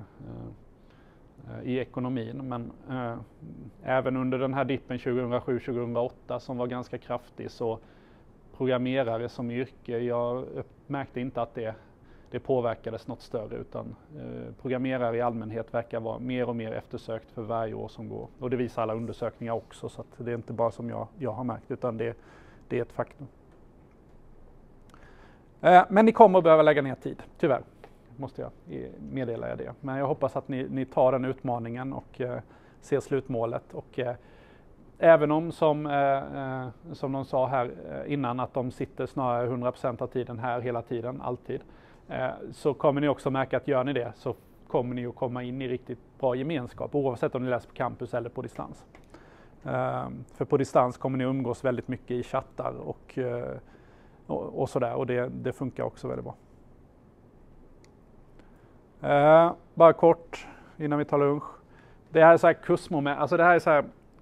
i ekonomin, men eh, även under den här dippen tjugohundrasju tjugohundraåtta som var ganska kraftig så programmerare som yrke, jag märkte inte att det, det påverkades något större, utan eh, programmerare i allmänhet verkar vara mer och mer eftersökt för varje år som går. Och det visar alla undersökningar också, så att det är inte bara som jag, jag har märkt, utan det, det är ett faktum. Eh, men ni kommer att behöva lägga ner tid, tyvärr. Måste jag meddela er det. Men jag hoppas att ni, ni tar den utmaningen och eh, ser slutmålet. Och, eh, även om, som, eh, eh, som de sa här innan, att de sitter snarare hundra procent av tiden här hela tiden, alltid, eh, så kommer ni också märka att gör ni det så kommer ni att komma in i riktigt bra gemenskap, oavsett om ni läser på campus eller på distans. Eh, för på distans kommer ni umgås väldigt mycket i chattar och, eh, och, och sådär, och det, det funkar också väldigt bra. Uh, bara kort innan vi tar lunch. Det här är så här kursmoment, alltså det här är så här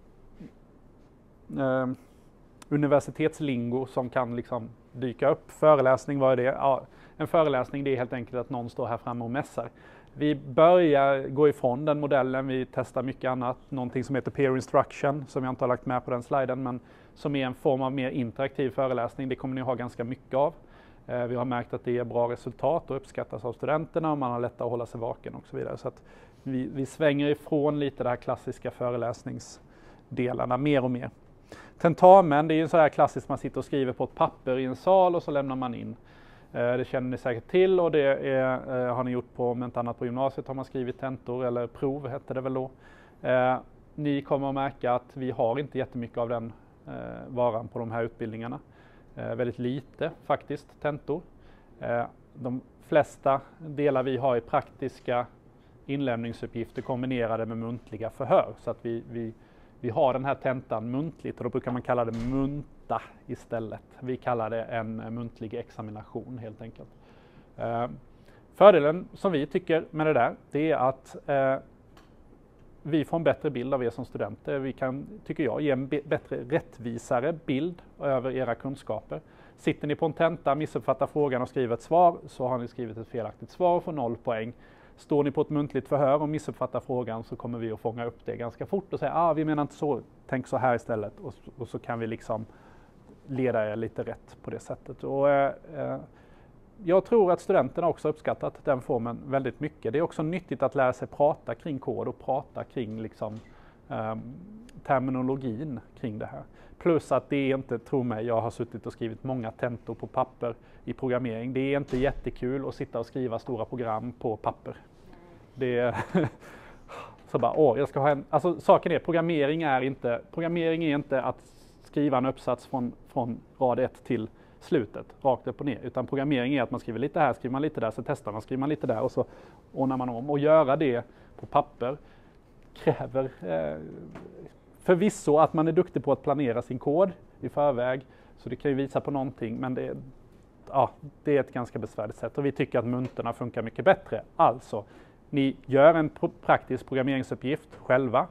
uh, universitetslingo som kan liksom dyka upp. Föreläsning, vad är det? Ja, en föreläsning, det är helt enkelt att någon står här framme och mässar. Vi börjar gå ifrån den modellen, vi testar mycket annat. Någonting som heter peer instruction, som jag inte har lagt med på den sliden, men som är en form av mer interaktiv föreläsning. Det kommer ni ha ganska mycket av. Vi har märkt att det ger bra resultat och uppskattas av studenterna och man har lättare att hålla sig vaken och så vidare. Så att vi, vi svänger ifrån lite det här klassiska föreläsningsdelarna mer och mer. Tentamen, det är ju så här klassiskt, man sitter och skriver på ett papper i en sal och så lämnar man in. Det känner ni säkert till, och det är, har ni gjort på, om inte annat på gymnasiet har man skrivit tentor eller prov hette det väl då. Ni kommer att märka att vi har inte jättemycket av den varan på de här utbildningarna. Eh, väldigt lite faktiskt tentor. Eh, de flesta delar vi har är praktiska inlämningsuppgifter kombinerade med muntliga förhör. Så att vi, vi, vi har den här tentan muntligt, och då brukar man kalla det munta istället. Vi kallar det en muntlig examination helt enkelt. Eh, fördelen som vi tycker med det där, det är att eh, vi får en bättre bild av er som studenter. Vi kan, tycker jag, ge en bättre, rättvisare bild över era kunskaper. Sitter ni på en tenta, missuppfattar frågan och skriver ett svar, så har ni skrivit ett felaktigt svar och får noll poäng. Står ni på ett muntligt förhör och missuppfattar frågan, så kommer vi att fånga upp det ganska fort och säga ah, vi menar inte så, tänk så här istället. Och, och så kan vi liksom leda er lite rätt på det sättet. Och, eh, jag tror att studenterna också uppskattat den formen väldigt mycket. Det är också nyttigt att lära sig prata kring kod och prata kring liksom, um, terminologin kring det här. Plus att det är inte, tro mig, jag har suttit och skrivit många tentor på papper i programmering. Det är inte jättekul att sitta och skriva stora program på papper. Det är så bara, åh, jag ska ha en, alltså saken är, programmering är inte, programmering är inte att skriva en uppsats från, från rad ett till slutet, rakt upp och ner. Utan programmering är att man skriver lite här, skriver man lite där, så testar man, skriver man lite där och så ordnar man om. Och göra det på papper kräver eh, förvisso att man är duktig på att planera sin kod i förväg. Så det kan ju visa på någonting, men det är, ja, det är ett ganska besvärligt sätt. Och vi tycker att munterna funkar mycket bättre. Alltså, ni gör en pro- praktisk programmeringsuppgift själva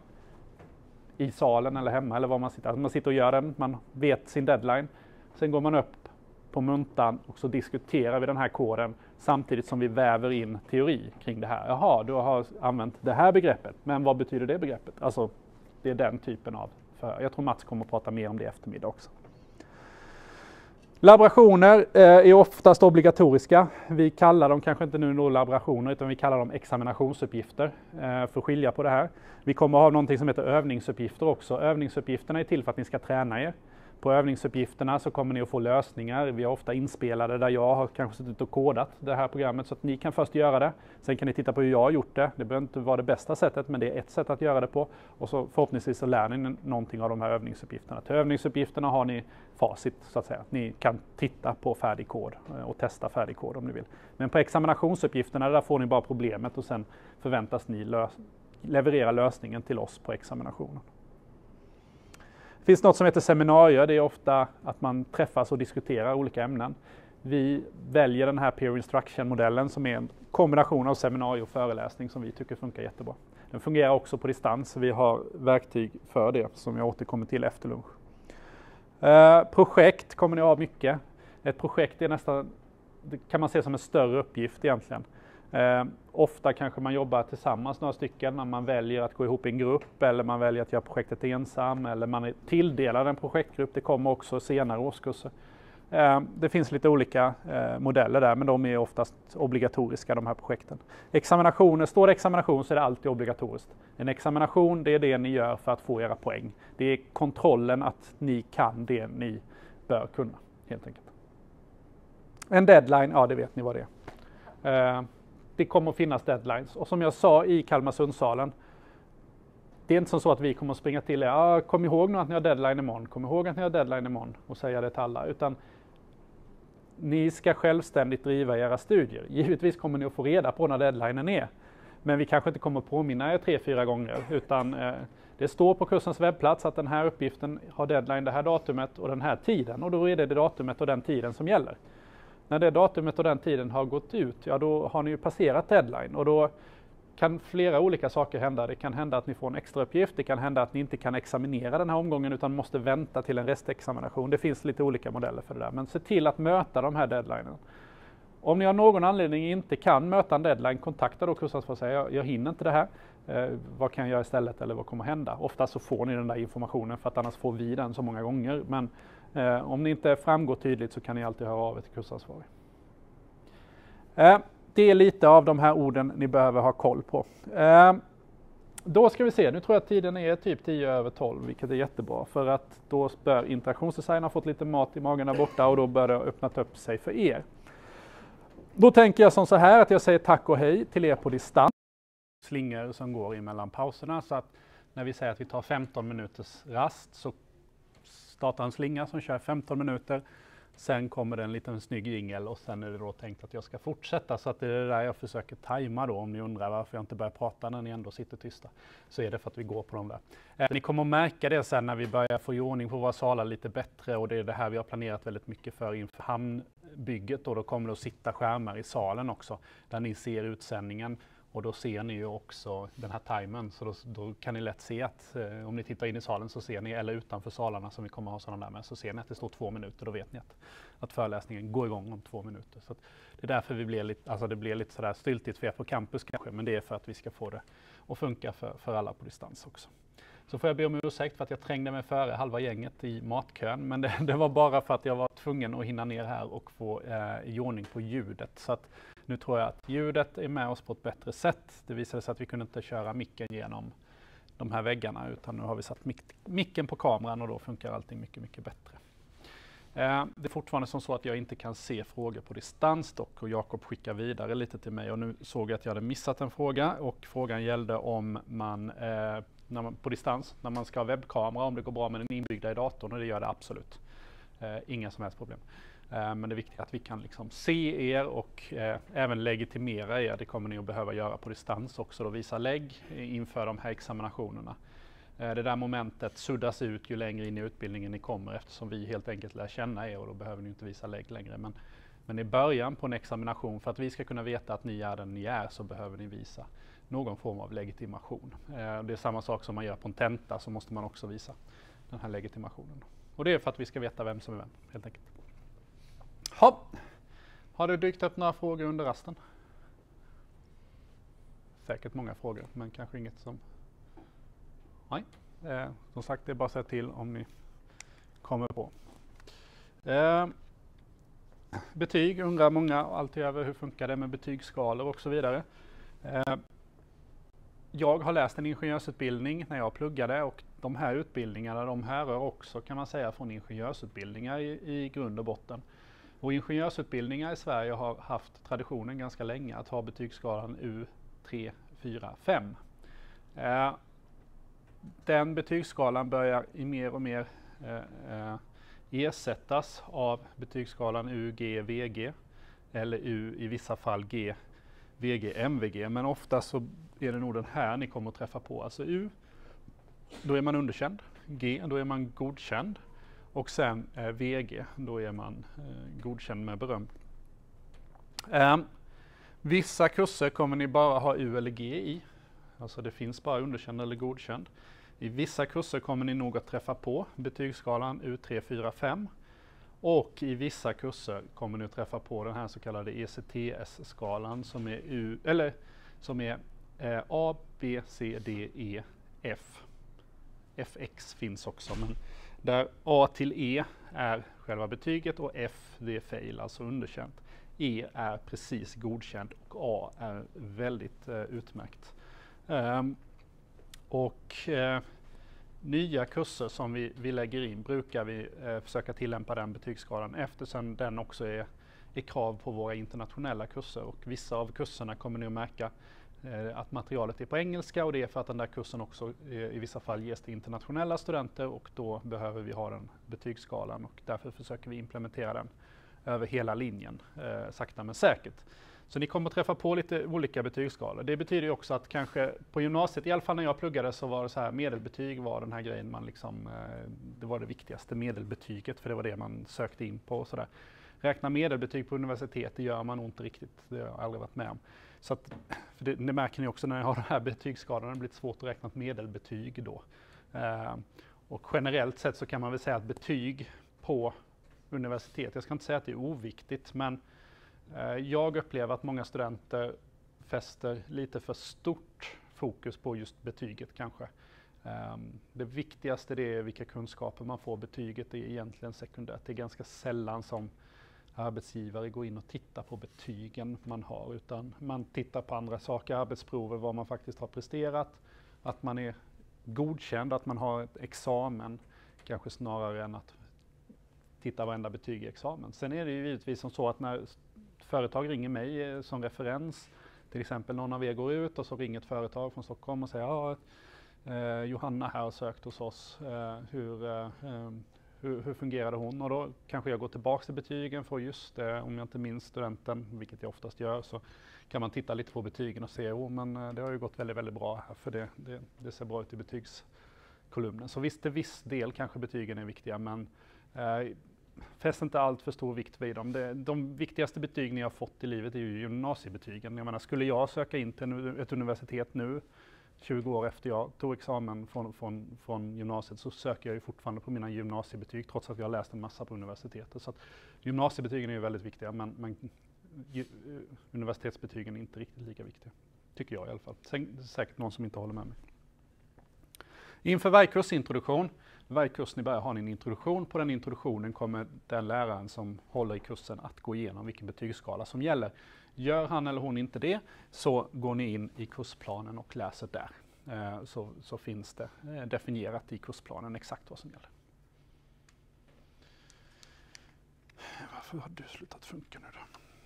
i salen eller hemma eller var man sitter. Alltså man sitter och gör den, man vet sin deadline. Sen går man upp på muntan och så diskuterar vi den här koden samtidigt som vi väver in teori kring det här. Jaha, du har använt det här begreppet, men vad betyder det begreppet? Alltså, det är den typen av för. Jag tror Mats kommer att prata mer om det i eftermiddag också. Laborationer eh, är oftast obligatoriska. Vi kallar dem kanske inte nu några laborationer, utan vi kallar dem examinationsuppgifter eh, för att skilja på det här. Vi kommer att ha någonting som heter övningsuppgifter också. Övningsuppgifterna är till för att ni ska träna er. På övningsuppgifterna så kommer ni att få lösningar. Vi har ofta inspelade där jag har kanske suttit och kodat det här programmet så att ni kan först göra det. Sen kan ni titta på hur jag har gjort det. Det behöver inte vara det bästa sättet, men det är ett sätt att göra det på. Och så förhoppningsvis så lär ni någonting av de här övningsuppgifterna. Till övningsuppgifterna har ni facit så att säga. Ni kan titta på färdig kod och testa färdig kod om ni vill. Men på examinationsuppgifterna där får ni bara problemet och sen förväntas ni lösa leverera lösningen till oss på examinationen. Det finns något som heter seminarier. Det är ofta att man träffas och diskuterar olika ämnen. Vi väljer den här peer instruction-modellen som är en kombination av seminarier och föreläsning som vi tycker funkar jättebra. Den fungerar också på distans. Vi har verktyg för det som jag återkommer till efter lunch. Eh, projekt kommer ni ha mycket. Ett projekt är nästan, det kan man se som en större uppgift egentligen. Eh, ofta kanske man jobbar tillsammans några stycken när man väljer att gå ihop i en grupp eller man väljer att göra projektet ensam eller man är tilldelad en projektgrupp. Det kommer också senare årskurser. Eh, det finns lite olika eh, modeller där, men de är oftast obligatoriska, de här projekten. Examinationer, står det examination så är det alltid obligatoriskt. En examination, det är det ni gör för att få era poäng. Det är kontrollen att ni kan det ni bör kunna, helt enkelt. En deadline, ja det vet ni vad det är. Eh, Det kommer att finnas deadlines. Och som jag sa i Kalmarsundsalen, det är inte som så att vi kommer att springa till er. Ah, kom ihåg nu att ni har deadline imorgon. Kom ihåg att ni har deadline imorgon och säga det till alla. Utan ni ska självständigt driva era studier. Givetvis kommer ni att få reda på när deadlinen är. Men vi kanske inte kommer att påminna er tre, fyra gånger. Utan eh, det står på kursens webbplats att den här uppgiften har deadline det här datumet och den här tiden. Och då är det det datumet och den tiden som gäller. När det datumet och den tiden har gått ut, ja då har ni ju passerat deadline och då kan flera olika saker hända. Det kan hända att ni får en extra uppgift, det kan hända att ni inte kan examinera den här omgången utan måste vänta till en restexamination. Det finns lite olika modeller för det där, men se till att möta de här deadlinen. Om ni av någon anledning inte kan möta en deadline, kontakta då kursen för att säga jag, jag hinner inte det här. Eh, vad kan jag göra istället eller vad kommer hända? Ofta så får ni den där informationen för att annars får vi den så många gånger. Men eh, om det inte framgår tydligt så kan ni alltid höra av er till kursansvarig. Eh, det är lite av de här orden ni behöver ha koll på. Eh, då ska vi se, nu tror jag att tiden är typ tio över tolv, vilket är jättebra. För att då bör interaktionsdesign ha fått lite mat i magen där borta och då bör det öppnat upp sig för er. Då tänker jag som så här att jag säger tack och hej till er på distans. Slingor som går emellan pauserna så att när vi säger att vi tar femton minuters rast så startar en slinga som kör femton minuter. Sen kommer det en liten snygg jingel och sen är det då tänkt att jag ska fortsätta. Så att det är det där jag försöker tajma då om ni undrar varför jag inte börjar prata när ni ändå sitter tysta. Så är det för att vi går på de där. Eh, ni kommer att märka det sen när vi börjar få i ordning på våra salar lite bättre och det är det här vi har planerat väldigt mycket för inför hamnbygget. Och då kommer det att sitta skärmar i salen också där ni ser utsändningen. Och då ser ni ju också den här timern, så då, då kan ni lätt se att eh, om ni tittar in i salen så ser ni, eller utanför salarna som vi kommer ha sådana där med, så ser ni att det står två minuter, då vet ni att, att föreläsningen går igång om två minuter. Så att det är därför vi blir lite, alltså det blir lite sådär styltigt för er på campus kanske, men det är för att vi ska få det att funka för, för alla på distans också. Så får jag be om ursäkt för att jag trängde mig före halva gänget i matkön, men det, det var bara för att jag var tvungen att hinna ner här och få eh, i ordning på ljudet. Så att nu tror jag att ljudet är med oss på ett bättre sätt. Det visade sig att vi kunde inte köra micken genom de här väggarna utan nu har vi satt mic micken på kameran och då funkar allting mycket, mycket bättre. Eh, det är fortfarande som så att jag inte kan se frågor på distans dock och Jakob skickar vidare lite till mig och nu såg jag att jag hade missat en fråga och frågan gällde om man, eh, när man på distans, när man ska ha webbkamera, om det går bra med den inbyggda i datorn och det gör det absolut. Eh, inga som helst problem. Men det är viktigt att vi kan liksom se er och eh, även legitimera er. Det kommer ni att behöva göra på distans också. Då visa lägg inför de här examinationerna. Eh, det där momentet suddas ut ju längre in i utbildningen ni kommer eftersom vi helt enkelt lär känna er och då behöver ni inte visa lägg längre. Men, men i början på en examination, för att vi ska kunna veta att ni är den ni är så behöver ni visa någon form av legitimation. Eh, det är samma sak som man gör på en tenta, så måste man också visa den här legitimationen. Och det är för att vi ska veta vem som är vem helt enkelt. Ha. Har det dykt upp några frågor under rasten? Säkert många frågor, men kanske inget som... Nej, eh, som sagt det är bara att säga till om ni kommer på. Eh, betyg undrar många alltid över hur funkar det med betygsskalor och så vidare. Eh, jag har läst en ingenjörsutbildning när jag pluggade och de här utbildningarna de härrör också kan man säga från ingenjörsutbildningar i, i grund och botten. Och ingenjörsutbildningar i Sverige har haft traditionen ganska länge att ha betygsskalan U tre, fyra, fem. Eh, den betygsskalan börjar i mer och mer eh, eh, ersättas av betygsskalan U G V G eller U i vissa fall G V G M V G, men ofta så är det nog den här ni kommer att träffa på. Alltså U, då är man underkänd. G, då är man godkänd. Och sen eh, V G, då är man eh, godkänd med beröm. Eh, vissa kurser kommer ni bara ha U eller G i. Alltså det finns bara underkänd eller godkänd. I vissa kurser kommer ni nog att träffa på betygsskalan U tre, fyra, fem. Och i vissa kurser kommer ni att träffa på den här så kallade E C T S-skalan som är, U, eller, som är eh, A, B, C, D, E, F. F X finns också, men där A till E är själva betyget och F det är fail, alltså underkänt. E är precis godkänd och A är väldigt eh, utmärkt. Um, och eh, nya kurser som vi, vi lägger in brukar vi eh, försöka tillämpa den betygsskalan eftersom den också är, är krav på våra internationella kurser. Och vissa av kurserna kommer ni att märka eh, att materialet är på engelska och det är för att den där kursen också eh, i vissa fall ges till internationella studenter och då behöver vi ha den betygsskalan och därför försöker vi implementera den över hela linjen, eh, sakta men säkert. Så ni kommer att träffa på lite olika betygsskalor. Det betyder ju också att kanske på gymnasiet, i alla fall när jag pluggade så var det så här, medelbetyg var den här grejen man liksom, eh, det var det viktigaste, medelbetyget, för det var det man sökte in på och sådär. Räkna medelbetyg på universitet, det gör man nog inte riktigt, det har jag aldrig varit med om. Så att, för det, det märker ni också när jag har de här betygsskalorna, det blir lite svårt att räkna ett medelbetyg då. Eh, och generellt sett så kan man väl säga att betyg på universitet, jag ska inte säga att det är oviktigt, men jag upplever att många studenter fäster lite för stort fokus på just betyget kanske. Det viktigaste det är vilka kunskaper man får. Betyget är egentligen sekundärt. Det är ganska sällan som arbetsgivare går in och tittar på betygen man har, utan man tittar på andra saker, arbetsprover, vad man faktiskt har presterat, att man är godkänd, att man har ett examen, kanske snarare än att titta varenda betyg i examen. Sen är det ju givetvis som så att när företag ringer mig som referens, till exempel någon av er går ut och så ringer ett företag från Stockholm och säger ja, eh, Johanna här har sökt hos oss, eh, hur, eh, hur, hur fungerade hon? Och då kanske jag går tillbaka till betygen för just det, om jag inte minns studenten, vilket jag oftast gör, så kan man titta lite på betygen och se, oh, men det har ju gått väldigt, väldigt bra här, för det, det, det ser bra ut i betygskolumnen. Så visst, till viss del kanske betygen är viktiga, men eh, fäst inte allt för stor vikt vid dem. Det, de viktigaste betyg ni har fått i livet är ju gymnasiebetygen. Jag menar, skulle jag söka in till ett universitet nu, tjugo år efter jag tog examen från, från, från gymnasiet, så söker jag ju fortfarande på mina gymnasiebetyg, trots att jag har läst en massa på universitetet. Så att gymnasiebetygen är ju väldigt viktiga, men, men ju, universitetsbetygen är inte riktigt lika viktiga. Tycker jag i alla fall. Sen är det säkert någon som inte håller med mig. Inför varje kursintroduktion, varje kurs ni börjar har ni en introduktion. På den introduktionen kommer den läraren som håller i kursen att gå igenom vilken betygsskala som gäller. Gör han eller hon inte det så går ni in i kursplanen och läser där. Eh, så, så finns det eh, definierat i kursplanen exakt vad som gäller. Varför har du slutat funka nu då?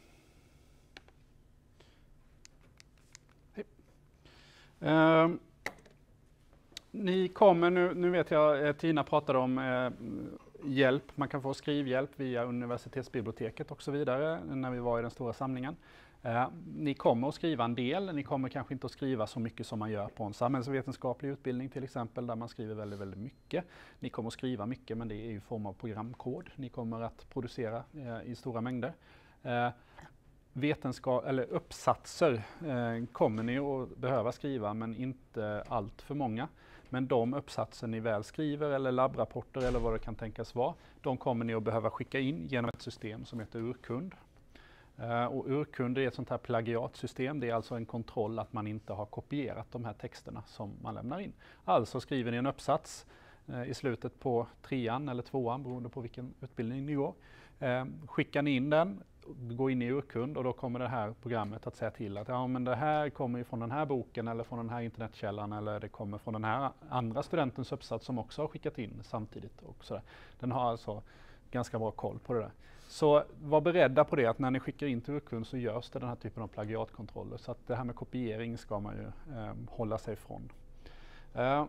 Hej. Eh, Ni kommer nu, nu vet jag, Tina pratade om eh, hjälp, man kan få skrivhjälp via universitetsbiblioteket och så vidare när vi var i den stora samlingen. Eh, ni kommer att skriva en del, ni kommer kanske inte att skriva så mycket som man gör på en samhällsvetenskaplig utbildning till exempel, där man skriver väldigt, väldigt mycket. Ni kommer att skriva mycket, men det är i form av programkod. Ni kommer att producera eh, i stora mängder. Eh, Vetenskap, eller uppsatser eh, kommer ni att behöva skriva, men inte allt för många. Men de uppsatser ni väl skriver eller labbrapporter eller vad det kan tänkas vara, de kommer ni att behöva skicka in genom ett system som heter Urkund. Uh, och Urkund är ett sånt här plagiatsystem, det är alltså en kontroll att man inte har kopierat de här texterna som man lämnar in. Alltså skriver ni en uppsats uh, i slutet på trean eller tvåan, beroende på vilken utbildning ni går. Uh, skickar ni in den, gå in i urkund och då kommer det här programmet att säga till att ja, men det här kommer ju från den här boken eller från den här internetkällan eller det kommer från den här andra studentens uppsats som också har skickat in samtidigt. Och så där. Den har alltså ganska bra koll på det där. Så var beredda på det att när ni skickar in till urkund så görs det den här typen av plagiatkontroller. Så att det här med kopiering ska man ju eh, hålla sig ifrån. Eh,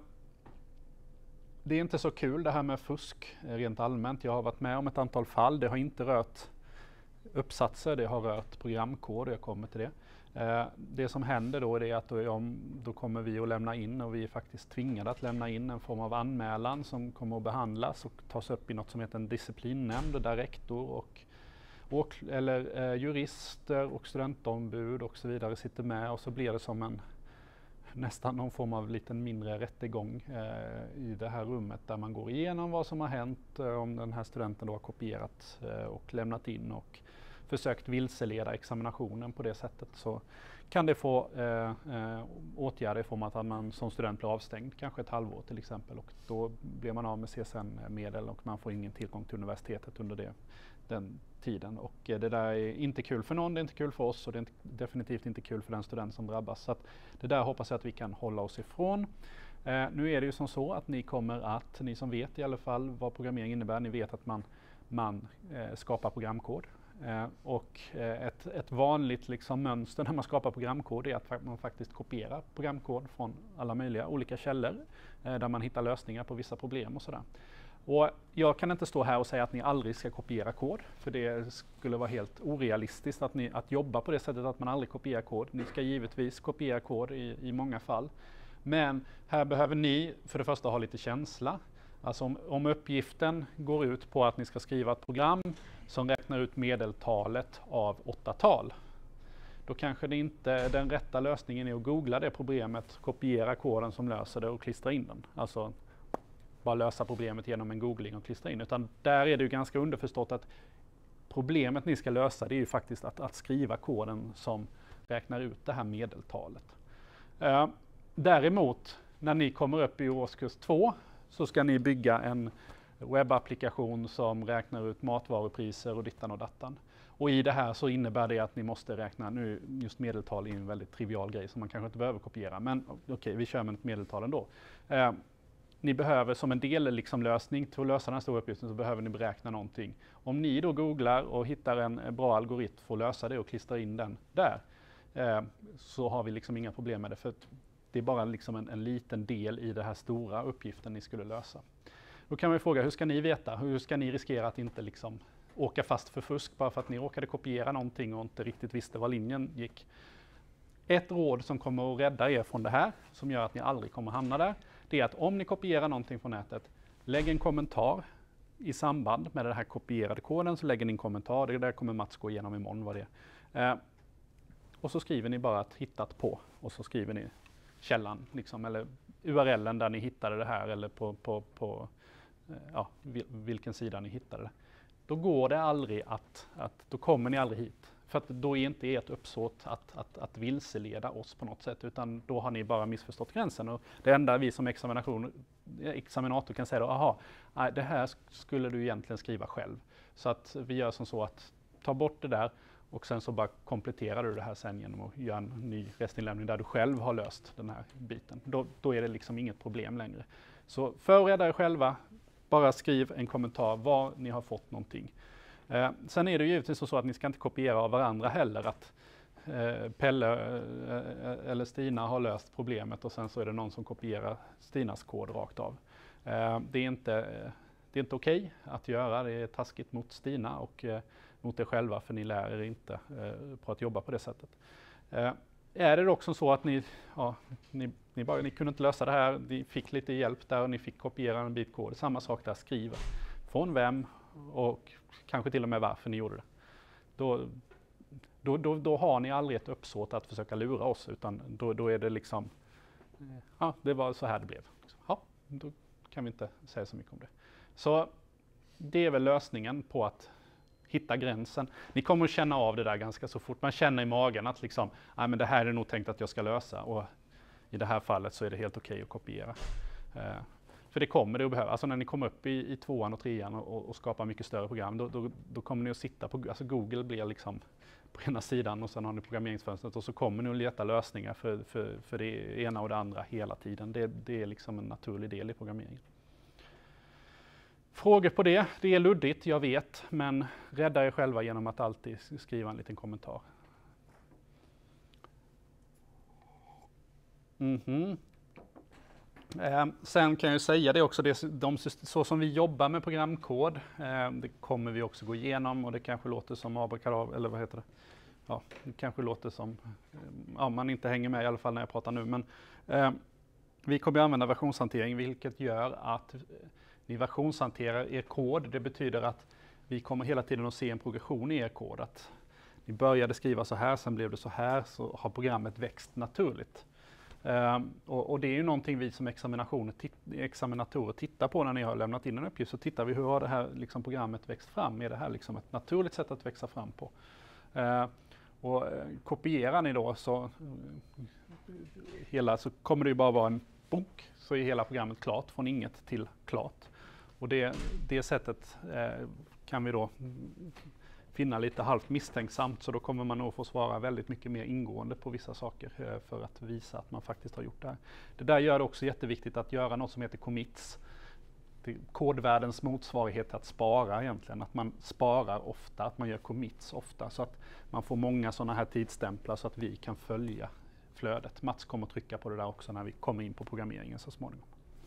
det är inte så kul det här med fusk eh, rent allmänt. Jag har varit med om ett antal fall. Det har inte rört uppsatser, det har rört programkod och jag kommer till det. Eh, det som händer då är det att då, då kommer vi att lämna in och vi är faktiskt tvingade att lämna in en form av anmälan som kommer att behandlas och tas upp i något som heter en disciplinnämnd där rektor och, och eller eh, jurister och studentombud och så vidare sitter med och så blir det som en nästan någon form av liten mindre rättegång eh, i det här rummet där man går igenom vad som har hänt, eh, om den här studenten då har kopierat eh, och lämnat in och försökt vilseleda examinationen på det sättet, så kan det få eh, eh, åtgärder i form av att man som student blir avstängd, kanske ett halvår till exempel, och då blir man av med C S N-medel och man får ingen tillgång till universitetet under det, den tiden. Och eh, det där är inte kul för någon, det är inte kul för oss och det är inte, definitivt inte kul för den student som drabbas. Så att det där hoppas jag att vi kan hålla oss ifrån. Eh, nu är det ju som så att ni kommer att, ni som vet i alla fall vad programmering innebär, ni vet att man, man eh, skapar programkod. Eh, och eh, ett, ett vanligt liksom, mönster när man skapar programkod är att man faktiskt kopierar programkod från alla möjliga olika källor eh, där man hittar lösningar på vissa problem och sådär. Och jag kan inte stå här och säga att ni aldrig ska kopiera kod, för det skulle vara helt orealistiskt att, ni, att jobba på det sättet att man aldrig kopierar kod. Ni ska givetvis kopiera kod i, i många fall. Men här behöver ni för det första ha lite känsla. Alltså om, om uppgiften går ut på att ni ska skriva ett program som räknar ut medeltalet av åtta tal, då kanske det inte den rätta lösningen är att googla det problemet, kopiera koden som löser det och klistra in den. Alltså bara lösa problemet genom en googling och klistra in. Utan där är det ju ganska underförstått att problemet ni ska lösa, det är ju faktiskt att, att skriva koden som räknar ut det här medeltalet. Uh, däremot, när ni kommer upp i årskurs två så ska ni bygga en webbapplikation som räknar ut matvarupriser och dittan och dattan. Och i det här så innebär det att ni måste räkna, nu just medeltal är en väldigt trivial grej som man kanske inte behöver kopiera, men okej, okay, vi kör med ett medeltal ändå. Uh, Ni behöver som en del liksom lösning till att lösa den här stora uppgiften så behöver ni beräkna någonting. Om ni då googlar och hittar en bra algoritm för att lösa det och klistrar in den där eh, så har vi liksom inga problem med det, för det är bara liksom en, en liten del i den här stora uppgiften ni skulle lösa. Då kan man ju fråga, hur ska ni veta? Hur ska ni riskera att inte liksom åka fast för fusk bara för att ni råkade kopiera någonting och inte riktigt visste var linjen gick? Ett råd som kommer att rädda er från det här, som gör att ni aldrig kommer hamna där, det är att om ni kopierar någonting från nätet, lägg en kommentar i samband med den här kopierade koden, så lägger ni en kommentar, det där kommer Mats gå igenom imorgon vad det är. Eh, och så skriver ni bara att hittat på, och så skriver ni källan, liksom, eller U R L-en där ni hittade det här, eller på, på, på eh, ja, vilken sida ni hittade det. Då går det aldrig att, att då kommer ni aldrig hit. För att då är inte ert uppsåt att, att, att vilseleda oss på något sätt, utan då har ni bara missförstått gränsen. Och det enda vi som examination, examinator kan säga då, aha, det här skulle du egentligen skriva själv. Så att vi gör som så att ta bort det där och sen så bara kompletterar du det här sen genom att göra en ny restinlämning där du själv har löst den här biten. Då, då är det liksom inget problem längre. Så för att rädda er själva, bara skriv en kommentar var ni har fått någonting. Eh, sen är det ju givetvis så att ni ska inte kopiera av varandra heller, att eh, Pelle eh, eller Stina har löst problemet och sen så är det någon som kopierar Stinas kod rakt av. Eh, det är inte, det är inte okej att göra, det är taskigt mot Stina och eh, mot er själva, för ni lär er inte eh, på att jobba på det sättet. Eh, är det också så att ni, ja, ni, ni, bara, ni kunde inte lösa det här, ni fick lite hjälp där och ni fick kopiera en bit kod, samma sak där, skriva från vem och kanske till och med varför ni gjorde det. Då, då, då, då har ni aldrig ett uppsåt att försöka lura oss, utan då, då är det liksom, ja, det var så här det blev. Ja, då kan vi inte säga så mycket om det. Så det är väl lösningen på att hitta gränsen. Ni kommer att känna av det där ganska så fort. Man känner i magen att liksom, nej, men det här är nog tänkt att jag ska lösa, och i det här fallet så är det helt okej att kopiera. För det kommer det att behöva. Alltså när ni kommer upp i, i tvåan och trean och, och skapar mycket större program, då, då, då kommer ni att sitta på, alltså Google blir liksom på ena sidan och sen har ni programmeringsfönstret och så kommer ni att leta lösningar för, för, för det ena och det andra hela tiden. Det, det är liksom en naturlig del i programmeringen. Frågor på det? Det är luddigt, jag vet, men rädda er själva genom att alltid skriva en liten kommentar. Mhm. Eh, sen kan jag säga det också, det, de, så som vi jobbar med programkod, eh, det kommer vi också gå igenom och det kanske låter som abrakadabra, eller vad heter det? Ja, det kanske låter som, eh, ja, man inte hänger med i alla fall när jag pratar nu, men eh, vi kommer använda versionshantering, vilket gör att ni versionshanterar er kod. Det betyder att vi kommer hela tiden att se en progression i er kod, att ni började skriva så här, sen blev det så här, så har programmet växt naturligt. Um, och, och det är ju någonting vi som examinatorer tittar på när ni har lämnat in en uppgift. Så tittar vi hur har det här liksom, programmet växt fram? Är det här liksom ett naturligt sätt att växa fram på? Uh, och uh, kopierar ni då så, uh, hela, så kommer det ju bara vara en bok, så är hela programmet klart, från inget till klart. Och det, det sättet uh, kan vi då finna lite halvt misstänksamt, så då kommer man nog få svara väldigt mycket mer ingående på vissa saker eh, för att visa att man faktiskt har gjort det här. Det där gör det också jätteviktigt att göra något som heter commits. Det är kodvärldens motsvarighet till att spara egentligen, att man sparar ofta, att man gör commits ofta så att man får många sådana här tidsstämplar så att vi kan följa flödet. Mats kommer att trycka på det där också när vi kommer in på programmeringen så småningom.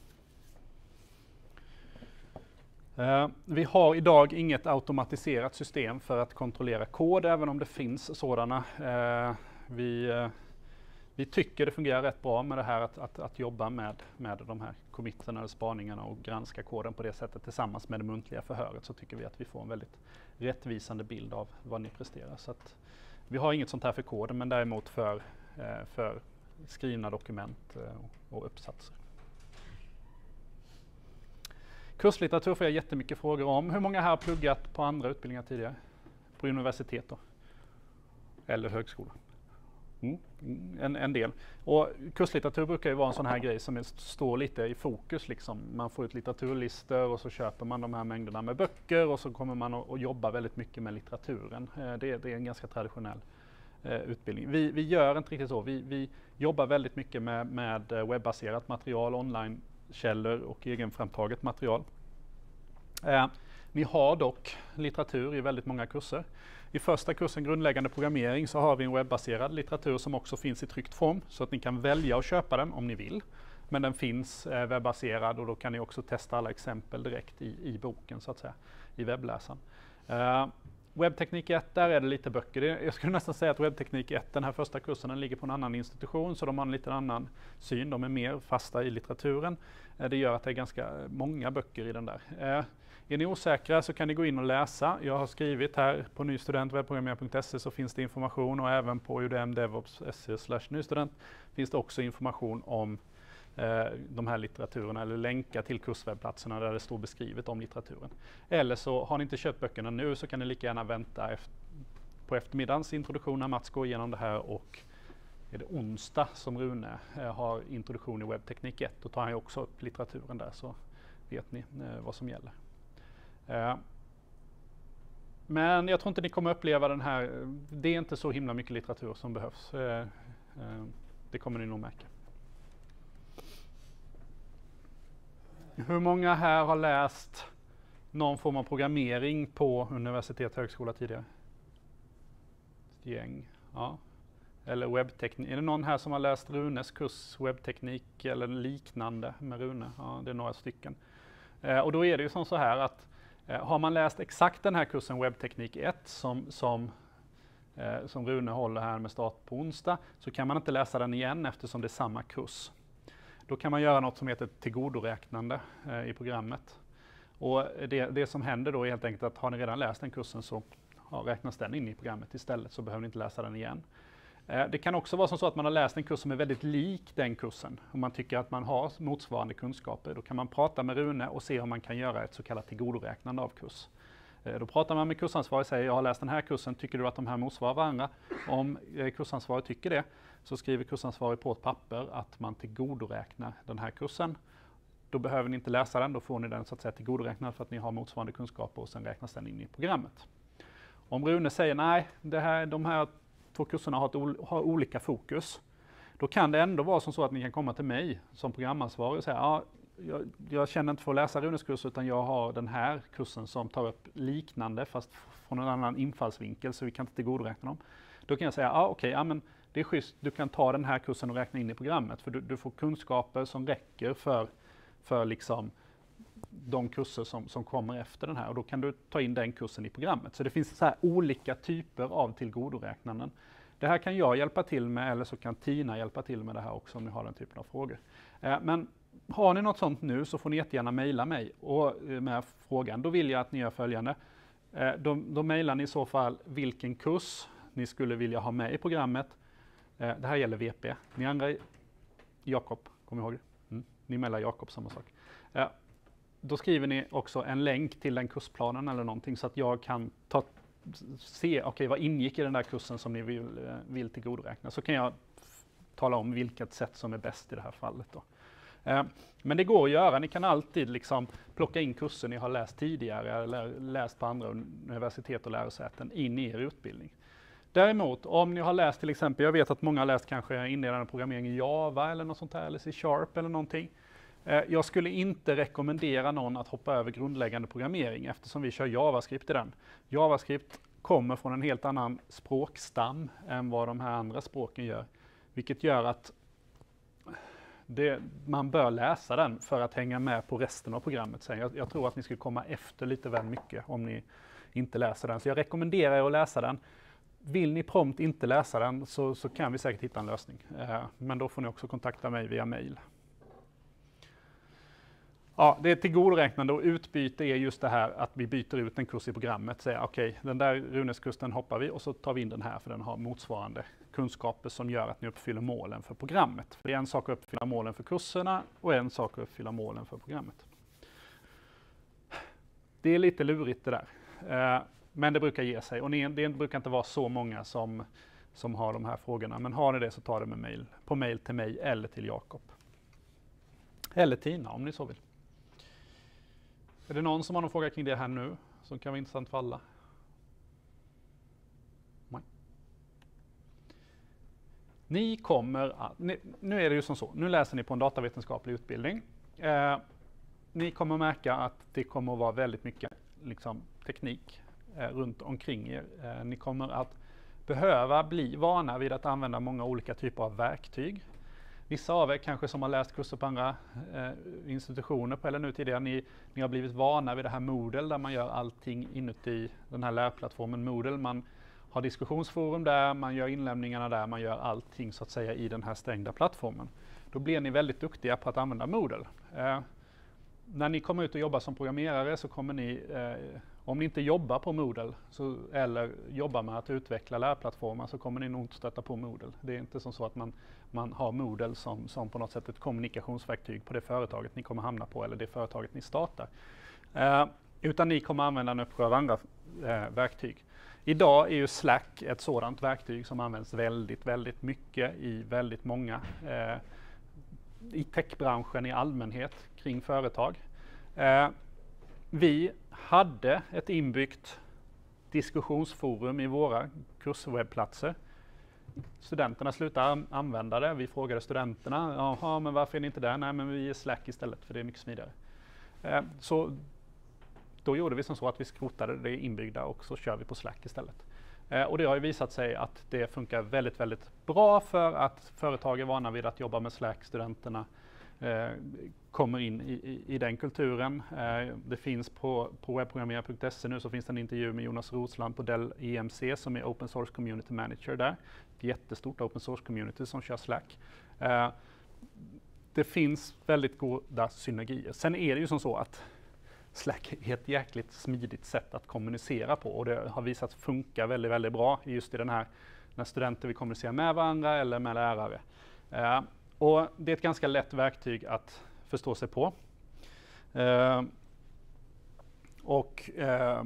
Uh, vi har idag inget automatiserat system för att kontrollera kod, även om det finns sådana. Uh, vi, uh, vi tycker det fungerar rätt bra med det här att, att, att jobba med, med de här committen eller spaningarna och granska koden på det sättet tillsammans med det muntliga förhöret, så tycker vi att vi får en väldigt rättvisande bild av vad ni presterar. Så att vi har inget sånt här för koden, men däremot för, uh, för skrivna dokument uh, och uppsatser. Kurslitteratur får jag jättemycket frågor om. Hur många här har pluggat på andra utbildningar tidigare? På universitet då? Eller högskola? Mm. En, en del. Och kurslitteratur brukar ju vara en sån här grej som är, står lite i fokus. Liksom. Man får ut litteraturlistor och så köper man de här mängderna med böcker och så kommer man att jobba väldigt mycket med litteraturen. Eh, det, det är en ganska traditionell eh, utbildning. Vi, vi gör inte riktigt så. Vi, vi jobbar väldigt mycket med, med webbaserat material, online källor och egenframtaget material. Eh, ni har dock litteratur i väldigt många kurser. I första kursen grundläggande programmering så har vi en webbaserad litteratur som också finns i tryckt form, så att ni kan välja att köpa den om ni vill. Men den finns eh, webbaserad och då kan ni också testa alla exempel direkt i, i boken så att säga, i webbläsaren. Eh, Webbteknik ett, där är det lite böcker. Det, jag skulle nästan säga att Webbteknik ett, den här första kursen, den ligger på en annan institution, så de har en lite annan syn. De är mer fasta i litteraturen. Eh, det gör att det är ganska många böcker i den där. Eh, är ni osäkra så kan ni gå in och läsa. Jag har skrivit här på nystudent webbprogrammerare punkt se så finns det information, och även på udm devops punkt se slash nystudent finns det också information om eh, de här litteraturerna, eller länkar till kurswebbplatserna där det står beskrivet om litteraturen. Eller så har ni inte köpt böckerna nu så kan ni lika gärna vänta efter, på eftermiddagens introduktion när Mats går igenom det här, och är det onsdag som Rune eh, har introduktion i Webbteknik ett, då tar han ju också upp litteraturen där, så vet ni eh, vad som gäller. Uh, men jag tror inte ni kommer uppleva den här, det är inte så himla mycket litteratur som behövs. Uh, uh, det kommer ni nog märka. Hur många här har läst någon form av programmering på universitet och högskola tidigare? Gäng, ja. Eller webbteknik. Är det någon här som har läst Runes kurs webbteknik eller liknande med Rune? Ja, det är några stycken. Uh, och då är det ju som så här att Eh, har man läst exakt den här kursen Webbteknik ett som, som, eh, som Rune håller här med start på onsdag, så kan man inte läsa den igen eftersom det är samma kurs. Då kan man göra något som heter tillgodoräknande eh, i programmet. Och det, det som händer då är helt enkelt att har ni redan läst den kursen så ja, räknas den in i programmet istället, så behöver ni inte läsa den igen. Eh, det kan också vara som så att man har läst en kurs som är väldigt lik den kursen. Om man tycker att man har motsvarande kunskaper, då kan man prata med Rune och se om man kan göra ett så kallat tillgodoräknande av kurs. Eh, då pratar man med kursansvarig och säger, jag har läst den här kursen, tycker du att de här motsvarar varandra? Om eh, kursansvarig tycker det, så skriver kursansvarig på ett papper att man tillgodoräknar den här kursen. då behöver ni inte läsa den, då får ni den så att säga tillgodoräknad för att ni har motsvarande kunskaper och sen räknas den in i programmet. Om Rune säger nej, det här, de här två kurserna har, ett, har olika fokus, då kan det ändå vara som så att ni kan komma till mig som programansvarig och säga ja, jag, jag känner inte för att läsa Runes kurs utan jag har den här kursen som tar upp liknande fast från en annan infallsvinkel så vi kan inte tillgodoräkna dem. Då kan jag säga ja, okej, okay, ja, men det är schysst, du kan ta den här kursen och räkna in i programmet för du, du får kunskaper som räcker för, för liksom de kurser som, som kommer efter den här och då kan du ta in den kursen i programmet. Så det finns så här olika typer av tillgodoräknanden. Det här kan jag hjälpa till med eller så kan Tina hjälpa till med det här också om ni har den typen av frågor. Eh, men har ni något sånt nu så får ni jättegärna mejla mig och, med frågan. Då vill jag att ni gör följande. Eh, då, då mejlar ni i så fall vilken kurs ni skulle vilja ha med i programmet. Eh, det här gäller V P. Ni andra, Jakob, kom ihåg det? Mm. Ni mejlar Jakob samma sak. Eh, då skriver ni också en länk till den kursplanen eller någonting så att jag kan ta, se, okej okay, vad ingick i den där kursen som ni vill, vill tillgodoräkna. Så kan jag tala om vilket sätt som är bäst i det här fallet då. Eh, men det går att göra, ni kan alltid liksom plocka in kurser ni har läst tidigare eller läst på andra universitet och lärosäten in i er utbildning. Däremot om ni har läst till exempel, jag vet att många har läst kanske inledande programmering i Java eller något sånt här eller C Sharp eller någonting. Jag skulle inte rekommendera någon att hoppa över grundläggande programmering eftersom vi kör JavaScript i den. JavaScript kommer från en helt annan språkstam än vad de här andra språken gör. Vilket gör att det, man bör läsa den för att hänga med på resten av programmet. Sen jag, jag tror att ni skulle komma efter lite väl mycket om ni inte läser den. Så jag rekommenderar er att läsa den. Vill ni prompt inte läsa den så, så kan vi säkert hitta en lösning. Eh, men då får ni också kontakta mig via mail. Ja, det är tillgodoräknande och utbyte är just det här att vi byter ut en kurs i programmet. Säger okej, okay, den där Runeskursen hoppar vi och så tar vi in den här för den har motsvarande kunskaper som gör att ni uppfyller målen för programmet. För det är en sak att uppfylla målen för kurserna och en sak att uppfylla målen för programmet. Det är lite lurigt det där. Eh, men det brukar ge sig och ni, det brukar inte vara så många som, som har de här frågorna. Men har ni det så ta det med mail, på mail till mig eller till Jakob. Eller Tina om ni så vill. Är det någon som har någon fråga kring det här nu som kan vara intressant för alla? Nej. Ni kommer att, ni, nu är det ju som så, nu läser ni på en datavetenskaplig utbildning. Eh, ni kommer märka att det kommer att vara väldigt mycket liksom, teknik eh, runt omkring er. Eh, ni kommer att behöva bli vana vid att använda många olika typer av verktyg. Vissa av er kanske som har läst kurser på andra eh, institutioner på eller nu tidigare, ni, ni har blivit vana vid det här Moodle där man gör allting inuti den här lärplattformen Moodle. Man har diskussionsforum där, man gör inlämningarna där, man gör allting så att säga i den här stängda plattformen. Då blir ni väldigt duktiga på att använda Moodle. Eh, när ni kommer ut och jobbar som programmerare så kommer ni, eh, om ni inte jobbar på Moodle så, eller jobbar med att utveckla lärplattformar så kommer ni nog inte stöta på Moodle. Det är inte som så att man, man har Moodle som, som på något sätt ett kommunikationsverktyg på det företaget ni kommer hamna på eller det företaget ni startar. Eh, utan ni kommer använda en uppsjö av andra eh, verktyg. Idag är ju Slack ett sådant verktyg som används väldigt, väldigt mycket i väldigt många eh, i techbranschen i allmänhet kring företag. Eh, vi hade ett inbyggt diskussionsforum i våra kurswebbplatser. Studenterna slutade använda det. Vi frågade studenterna, jaha, men varför är ni inte där? Nej, men vi är Slack istället för det är mycket smidigare. Eh, så då gjorde vi som så att vi skrotade det inbyggda och så kör vi på Slack istället. Eh, och det har ju visat sig att det funkar väldigt, väldigt bra för att företag är vana vid att jobba med Slack. Studenterna eh, kommer in i, i, i den kulturen. Eh, det finns på, på webbprogrammerare punkt se nu så finns det en intervju med Jonas Rosland på Dell E M C som är Open Source Community Manager där. Ett jättestort Open Source Community som kör Slack. Eh, det finns väldigt goda synergier. Sen är det ju som så att Slack är ett jäkligt smidigt sätt att kommunicera på och det har visat funka väldigt, väldigt bra just i den här när studenter vill kommunicera med varandra eller med lärare. Eh, och det är ett ganska lätt verktyg att förstå sig på. Eh, och eh,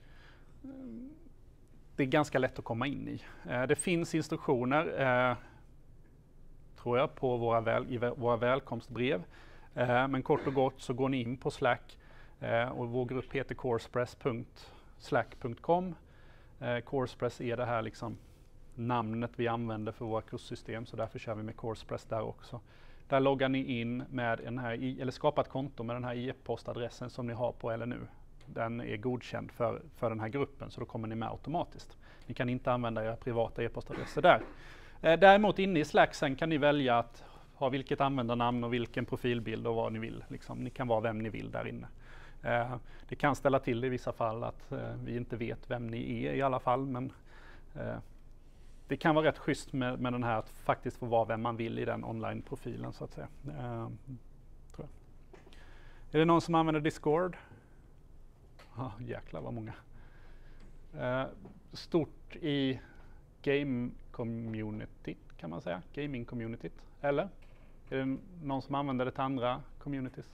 det är ganska lätt att komma in i. Eh, det finns instruktioner, eh, tror jag, på våra, väl, i våra välkomstbrev. Eh, men kort och gott så går ni in på Slack eh, och vår grupp heter coursepress punkt slack punkt com. Eh, Coursepress är det här liksom namnet vi använder för våra kurssystem, så därför kör vi med Coursepress där också. Där loggar ni in med en här, i, eller skapar ett konto med den här e-postadressen som ni har på L N U. Den är godkänd för, för den här gruppen, så då kommer ni med automatiskt. Ni kan inte använda era privata e-postadresser där. Eh, däremot inne i Slack sen kan ni välja att ha vilket användarnamn och vilken profilbild och vad ni vill. Liksom, ni kan vara vem ni vill där inne. Eh, det kan ställa till i vissa fall att eh, vi inte vet vem ni är i alla fall, men eh, det kan vara rätt schysst med, med den här att faktiskt få vara vem man vill i den online-profilen så att säga. Eh, tror jag. Är det någon som använder Discord? Ja, oh, jäklar vad många. Eh, stort i game-communityt kan man säga. Gaming-communityt. Eller? Är det någon som använder det till andra communities?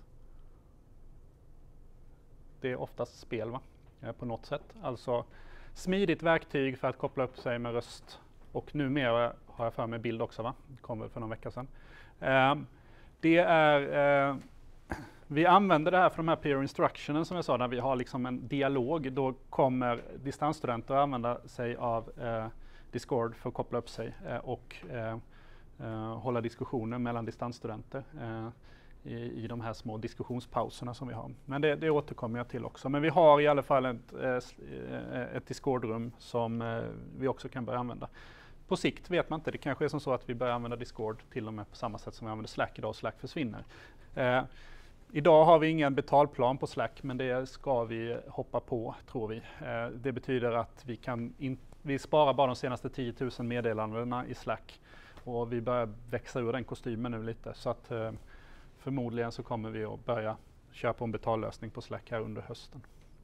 Det är oftast spel va? Eh, på något sätt. Alltså smidigt verktyg för att koppla upp sig med röst. Och numera har jag för mig bild också va? Det kom väl för någon vecka sedan. Eh, det är... Eh, Vi använder det här för de här peer instructionen som jag sa, när vi har liksom en dialog. Då kommer distansstudenter att använda sig av eh, Discord för att koppla upp sig eh, och eh, eh, hålla diskussioner mellan distansstudenter eh, i, i de här små diskussionspauserna som vi har. Men det, det återkommer jag till också. Men vi har i alla fall ett, eh, ett Discord-rum som eh, vi också kan börja använda. På sikt vet man inte, det kanske är som så att vi börjar använda Discord till och med på samma sätt som vi använder Slack idag och Slack försvinner. Eh, Idag har vi ingen betalplan på Slack, men det ska vi hoppa på, tror vi. Eh, det betyder att vi kan in, vi sparar bara de senaste tio tusen meddelandena i Slack. Och vi börjar växa ur den kostymen nu lite. Så att eh, förmodligen så kommer vi att börja köra på en betallösning på Slack här under hösten.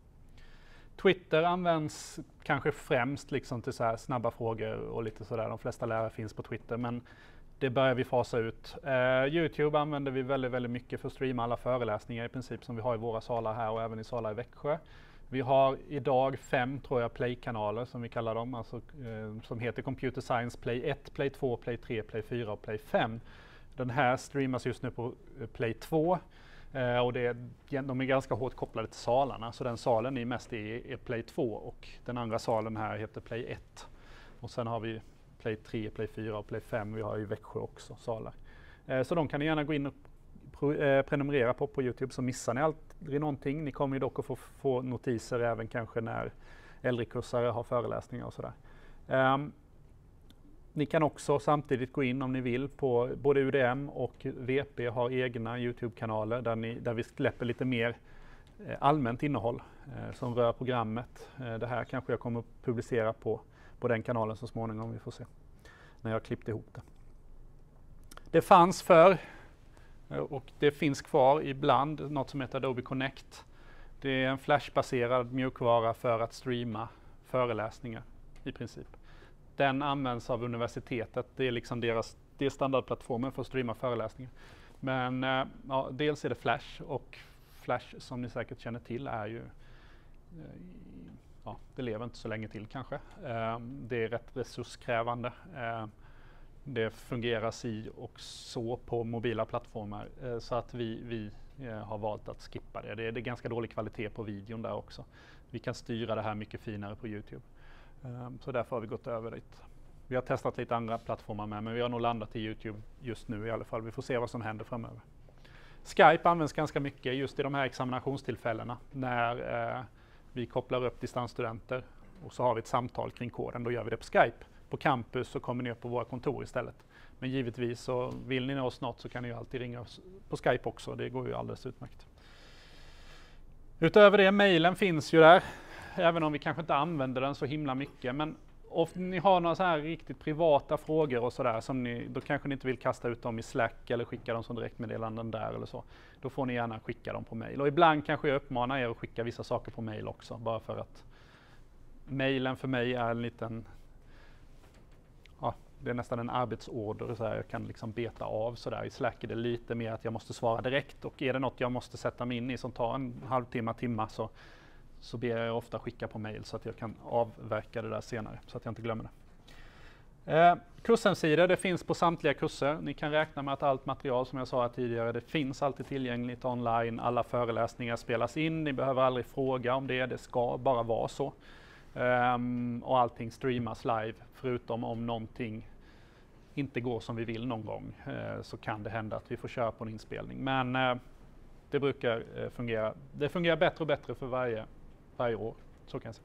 Twitter används kanske främst liksom till så här snabba frågor och lite sådär. De flesta lärare finns på Twitter, men det börjar vi fasa ut. Uh, Youtube använder vi väldigt, väldigt mycket för att streama alla föreläsningar i princip som vi har i våra salar här och även i salar i Växjö. Vi har idag fem, tror jag, Play-kanaler som vi kallar dem, alltså, uh, som heter Computer Science Play ett, Play två, Play tre, Play fyra och Play fem. Den här streamas just nu på uh, Play två uh, och det är, de är ganska hårt kopplade till salarna, så den salen är mest i är Play två och den andra salen här heter Play ett. Och sen har vi Play tre, Play fyra och Play fem. Vi har i Växjö också salar. Eh, så de kan ni gärna gå in och pro, eh, prenumerera på på Youtube, så missar ni aldrig någonting. Ni kommer ju dock att få, få notiser även kanske när äldrekursare har föreläsningar och sådär. Eh, ni kan också samtidigt gå in om ni vill på både U D M och V P har egna Youtube-kanaler där, ni, där vi släpper lite mer eh, allmänt innehåll eh, som rör programmet. Eh, det här kanske jag kommer att publicera på på den kanalen så småningom, vi får se när jag klippt ihop det. Det fanns för och det finns kvar ibland något som heter Adobe Connect. Det är en flashbaserad mjukvara för att streama föreläsningar i princip. Den används av universitetet, det är liksom deras, det är standardplattformen för att streama föreläsningar. Men ja, dels är det Flash, och Flash som ni säkert känner till är ju Ja, det lever inte så länge till kanske. Eh, det är rätt resurskrävande. Eh, det fungerar si och så på mobila plattformar eh, så att vi, vi eh, har valt att skippa det. det. Det är ganska dålig kvalitet på videon där också. Vi kan styra det här mycket finare på Youtube. Eh, så därför har vi gått över dit. Vi har testat lite andra plattformar med, men vi har nog landat i Youtube just nu i alla fall. Vi får se vad som händer framöver. Skype används ganska mycket just i de här examinationstillfällena när eh, vi kopplar upp distansstudenter och så har vi ett samtal kring koden. Då gör vi det på Skype. På campus så kommer ni upp på våra kontor istället. Men givetvis så vill ni nå oss något så kan ni ju alltid ringa oss på Skype också. Det går ju alldeles utmärkt. Utöver det, mejlen finns ju där. Även om vi kanske inte använder den så himla mycket. Men om ni har några så här riktigt privata frågor och sådär, som ni, då kanske ni inte vill kasta ut dem i Slack eller skicka dem som direktmeddelanden där eller så. Då får ni gärna skicka dem på mejl. Och ibland kanske jag uppmanar er att skicka vissa saker på mejl också. Bara för att mejlen för mig är en liten, ja, det är nästan en arbetsorder. Så här. Jag kan liksom beta av sådär. I Slack är det lite mer att jag måste svara direkt. Och är det något jag måste sätta mig in i som tar en halvtimme, timma så så ber jag ofta skicka på mejl så att jag kan avverka det där senare, så att jag inte glömmer det. Eh, kurshemsidor, det finns på samtliga kurser. Ni kan räkna med att allt material som jag sa här tidigare, det finns alltid tillgängligt online. Alla föreläsningar spelas in, ni behöver aldrig fråga om det, det ska bara vara så. Um, och allting streamas live, förutom om någonting inte går som vi vill någon gång, uh, så kan det hända att vi får köra på en inspelning. Men uh, det brukar uh, fungera. Det fungerar bättre och bättre för varje, varje år, så kan jag säga.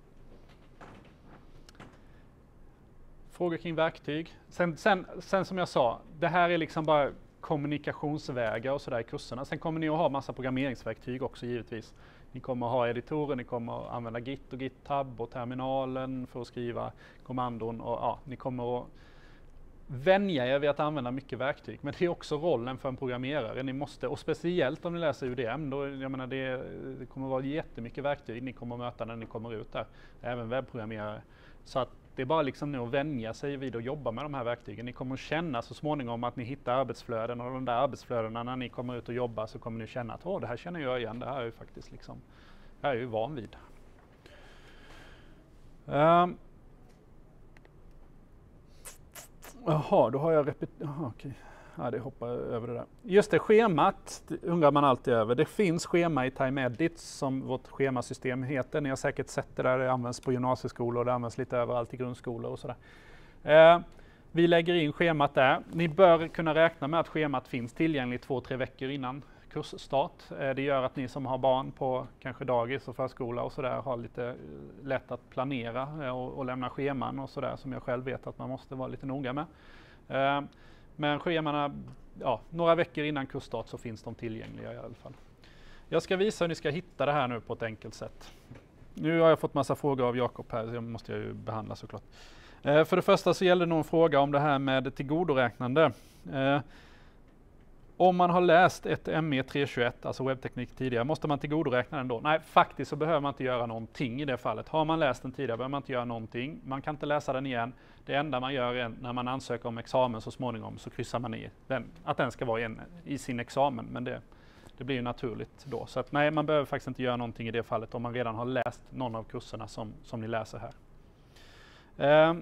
Frågor kring verktyg. Sen, sen, sen som jag sa, det här är liksom bara kommunikationsvägar och sådär i kurserna. Sen kommer ni att ha massa programmeringsverktyg också givetvis. Ni kommer att ha editorer, ni kommer att använda Git och GitHub och terminalen för att skriva kommandon. Och, ja, ni kommer att vänja er vid att använda mycket verktyg. Men det är också rollen för en programmerare. Ni måste, och speciellt om ni läser U D M, då, jag menar det, det kommer att vara jättemycket verktyg ni kommer att möta när ni kommer ut där. Även webbprogrammerare. Så att det är bara liksom nu att vänja sig vid att jobba med de här verktygen. Ni kommer att känna så småningom att ni hittar arbetsflöden, och de där arbetsflödena när ni kommer ut och jobbar så kommer ni känna att åh, det här känner jag igen, det här är ju faktiskt liksom, det här är ju van vid. Um. Jaha, då har jag repeterat, jaha okej. Ja, det hoppar över det där. Just det, schemat det undrar man alltid över. Det finns schema i TimeEdit som vårt schemasystem heter. Ni har säkert sett det där, det används på gymnasieskolor och det används lite överallt i grundskolor och sådär. Eh, vi lägger in schemat där. Ni bör kunna räkna med att schemat finns tillgängligt två, tre veckor innan kursstart. Eh, det gör att ni som har barn på kanske dagis och förskola och sådär har lite lätt att planera eh, och, och lämna scheman och sådär, som jag själv vet att man måste vara lite noga med. Eh, Men schemana, ja, några veckor innan kursstart så finns de tillgängliga i alla fall. Jag ska visa hur ni ska hitta det här nu på ett enkelt sätt. Nu har jag fått massa frågor av Jakob här, så det måste jag ju behandla såklart. Eh, för det första så gäller det nog en fråga om det här med tillgodoräknande. Eh, om man har läst ett M E tre tjugoett, alltså webbteknik tidigare, måste man tillgodoräkna den då? Nej, faktiskt så behöver man inte göra någonting i det fallet. Har man läst den tidigare behöver man inte göra någonting. Man kan inte läsa den igen. Det enda man gör är när man ansöker om examen så småningom så kryssar man i den, att den ska vara en, i sin examen. Men det, det blir ju naturligt då. Så att, nej, man behöver faktiskt inte göra någonting i det fallet om man redan har läst någon av kurserna som, som ni läser här. Eh,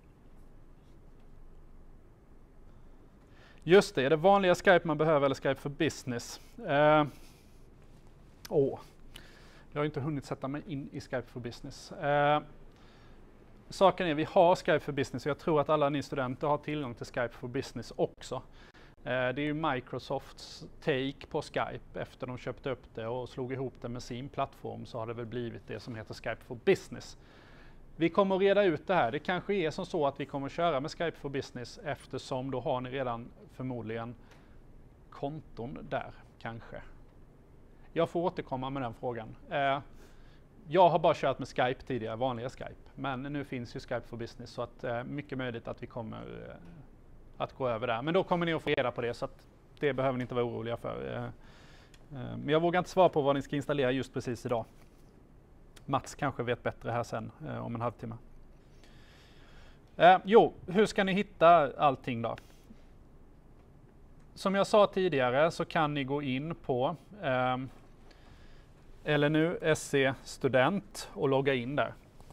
Just det, är det vanliga Skype man behöver eller Skype för business? Eh, åh, jag har inte hunnit sätta mig in i Skype för business. Eh, saken är, vi har Skype för business och jag tror att alla ni studenter har tillgång till Skype för business också. Eh, det är ju Microsofts take på Skype. Efter de köpte upp det och slog ihop det med sin plattform så har det väl blivit det som heter Skype for business. Vi kommer att reda ut det här. Det kanske är som så att vi kommer att köra med Skype for business eftersom då har ni redan förmodligen konton där, kanske. Jag får återkomma med den frågan. Eh, jag har bara kört med Skype tidigare, vanliga Skype. Men nu finns ju Skype for business så att eh, mycket möjligt att vi kommer eh, att gå över där. Men då kommer ni att få reda på det så att det behöver ni inte vara oroliga för. Eh, eh, men jag vågar inte svara på vad ni ska installera just precis idag. Mats kanske vet bättre här sen eh, om en halvtimme. Eh, jo, hur ska ni hitta allting då? Som jag sa tidigare så kan ni gå in på eh, L N U S C student och logga in där.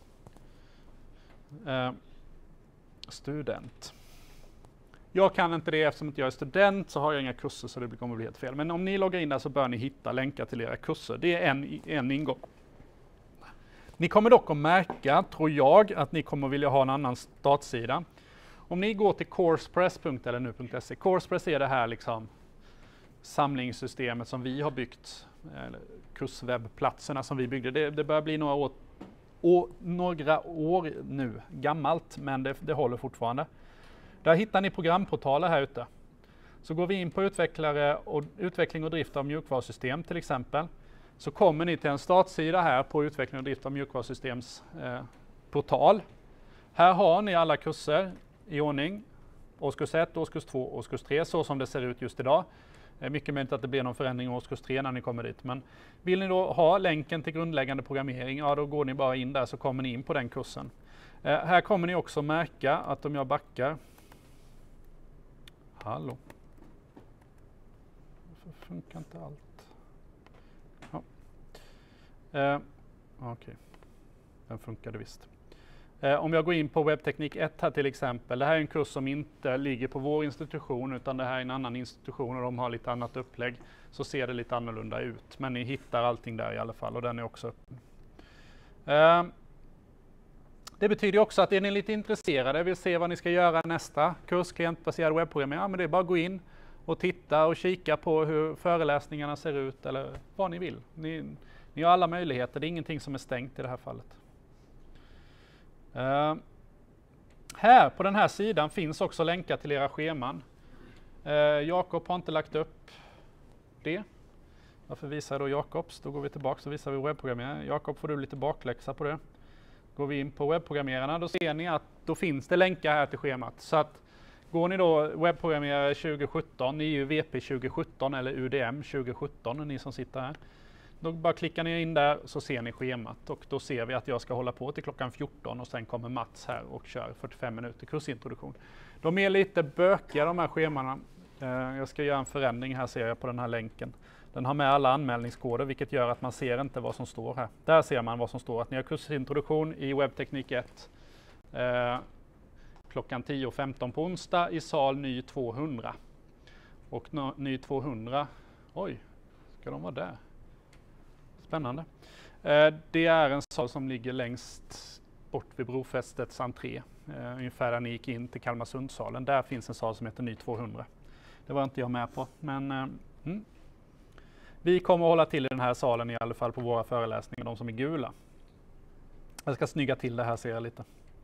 Eh, student. Jag kan inte det eftersom inte jag är student så har jag inga kurser så det kommer bli helt fel. Men om ni loggar in där så bör ni hitta länkar till era kurser. Det är en, en ingång. Ni kommer dock att märka, tror jag, att ni kommer vilja ha en annan startsida. Om ni går till coursepress punkt l n u punkt s e. Coursepress är det här liksom samlingssystemet som vi har byggt, eller kurswebbplatserna som vi byggde. Det, det börjar bli några år, år, några år nu gammalt, men det, det håller fortfarande. Där hittar ni programportaler här ute. Så går vi in på utvecklare och, utveckling och drift av mjukvarusystem till exempel. Så kommer ni till en startsida här på utveckling och drift av mjukvarusystems eh, portal. Här har ni alla kurser i ordning. Årskurs ett, årskurs två, årskurs tre, så som det ser ut just idag. Det är mycket möjligt att det blir någon förändring i årskurs tre när ni kommer dit. Men vill ni då ha länken till grundläggande programmering, ja då går ni bara in där så kommer ni in på den kursen. Eh, här kommer ni också märka att om jag backar. Hallå. Varför funkar inte allt? Ja. Eh, Okej, okay. Den funkade visst. Eh, om jag går in på webbteknik ett här till exempel, det här är en kurs som inte ligger på vår institution utan det här är en annan institution och de har lite annat upplägg, så ser det lite annorlunda ut. Men ni hittar allting där i alla fall och den är också öppen. Eh, det betyder också att är ni lite intresserade, vill se vad ni ska göra nästa kurs, klientbaserad webbprogrammering, ja men det är bara att gå in och titta och kika på hur föreläsningarna ser ut eller vad ni vill. Ni, ni har alla möjligheter, det är ingenting som är stängt i det här fallet. Uh, här på den här sidan finns också länkar till era scheman. Uh, Jakob har inte lagt upp det. Varför visar jag då Jakobs? Då går vi tillbaka och visar vi webbprogrammerare. Jakob, får du lite bakläxa på det. Går vi in på webbprogrammerarna, då ser ni att då finns det länkar här till schemat. Så att går ni då webbprogrammerare tjugo sjutton, ni är ju V P tjugo sjutton eller U D M tjugo sjutton, ni som sitter här. Då bara klickar ni in där så ser ni schemat och då ser vi att jag ska hålla på till klockan fjorton och sen kommer Mats här och kör fyrtiofem minuter kursintroduktion. De är lite bökiga de här schemana. Jag ska göra en förändring här, ser jag på den här länken. Den har med alla anmälningskoder vilket gör att man ser inte vad som står här. Där ser man vad som står, att ni har kursintroduktion i webbteknik ett eh, klockan tio femton på onsdag i sal ny tvåhundra. Och no, ny tvåhundra, oj, ska de vara där? Spännande. Eh, det är en sal som ligger längst bort vid brofästets entré. Eh, ungefär där ni gick in till Kalmarsundsalen. Där finns en sal som heter ny tvåhundra. Det var inte jag med på, men eh, mm. vi kommer att hålla till i den här salen i alla fall på våra föreläsningar, de som är gula. Jag ska snygga till det här, ser jag lite.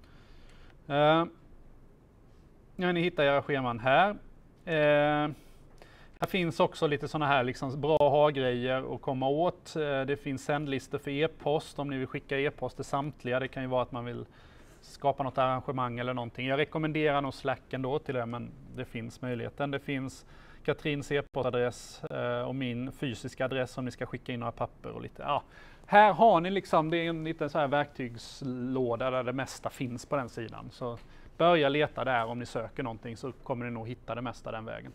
Eh, ja, ni hittar era scheman här. Eh, Här finns också lite sådana här liksom bra ha-grejer att komma åt. Det finns sändlistor för e-post om ni vill skicka e-post till samtliga. Det kan ju vara att man vill skapa något arrangemang eller någonting. Jag rekommenderar nog Slack ändå till det, men det finns möjligheten. Det finns Katrins e-postadress och min fysiska adress om ni ska skicka in några papper och lite. Ja. Här har ni liksom, det är en liten så här verktygslåda där det mesta finns på den sidan. Så börja leta där om ni söker någonting så kommer ni nog hitta det mesta den vägen.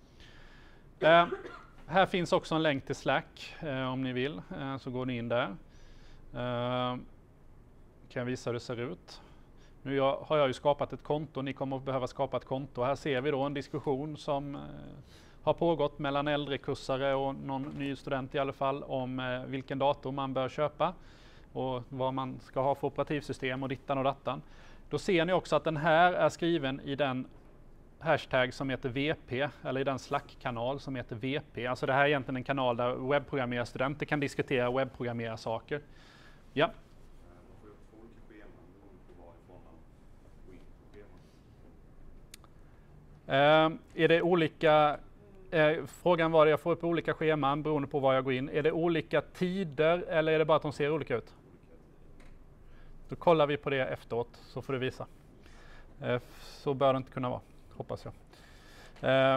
Eh, här finns också en länk till Slack eh, om ni vill, eh, så går ni in där. Eh, kan jag visa hur det ser ut. Nu jag, har jag ju skapat ett konto, ni kommer att behöva skapa ett konto. Här ser vi då en diskussion som eh, har pågått mellan äldre kursare och någon ny student i alla fall om eh, vilken dator man bör köpa och vad man ska ha för operativsystem och dittan och dattan. Då ser ni också att den här är skriven i den hashtag som heter V P, eller i den Slack-kanal som heter V P. Alltså det här är egentligen en kanal där webbprogrammerarstudenter kan diskutera webbprogrammerarsaker. Ja. Uh, är det olika, uh, frågan var det jag får upp olika scheman beroende på var jag går in. Är det olika tider eller är det bara att de ser olika ut? Då kollar vi på det efteråt så får du visa. Uh, så bör det inte kunna vara. Hoppas jag. Eh,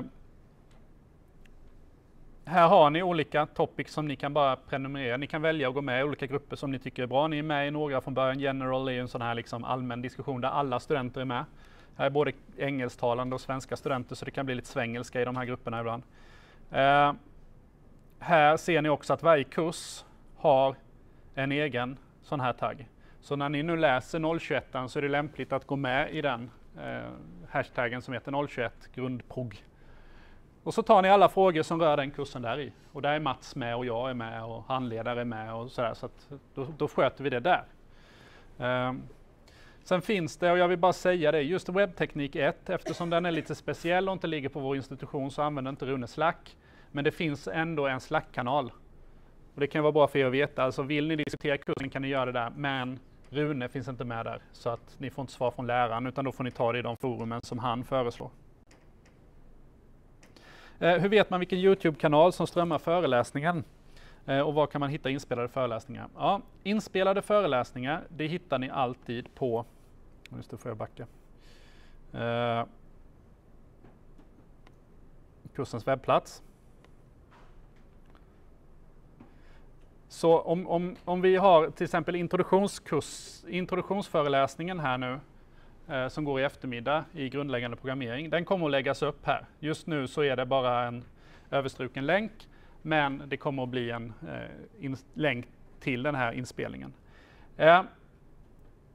här har ni olika topics som ni kan bara prenumerera. Ni kan välja att gå med i olika grupper som ni tycker är bra. Ni är med i några från början. General är en sån här liksom allmän diskussion där alla studenter är med. Här är både engelsktalande och svenska studenter så det kan bli lite svengelska i de här grupperna ibland. Eh, här ser ni också att varje kurs har en egen sån här tagg. Så när ni nu läser noll tjugoett så är det lämpligt att gå med i den Eh, hashtaggen som heter noll tjugoett grundprog. Och så tar ni alla frågor som rör den kursen där i. Och där är Mats med och jag är med och handledare är med och sådär. Så att då, då sköter vi det där. Eh, sen finns det, och jag vill bara säga det, just webbteknik ett, eftersom den är lite speciell och inte ligger på vår institution så använder inte Rune Slack. Men det finns ändå en Slack-kanal. Och det kan vara bra för er att veta. Alltså vill ni diskutera kursen kan ni göra det där. Men Rune finns inte med där så att ni får inte svar från läraren utan då får ni ta det i de forumen som han föreslår. Eh, hur vet man vilken YouTube-kanal som strömmar föreläsningen? Eh, och var kan man hitta inspelade föreläsningar? Ja, inspelade föreläsningar, det hittar ni alltid på, just det får jag backa, eh, kursens webbplats. Så om, om, om vi har till exempel introduktionskurs, introduktionsföreläsningen här nu eh, som går i eftermiddag i grundläggande programmering, den kommer att läggas upp här. Just nu så är det bara en överstruken länk, men det kommer att bli en eh, in, länk till den här inspelningen. Eh,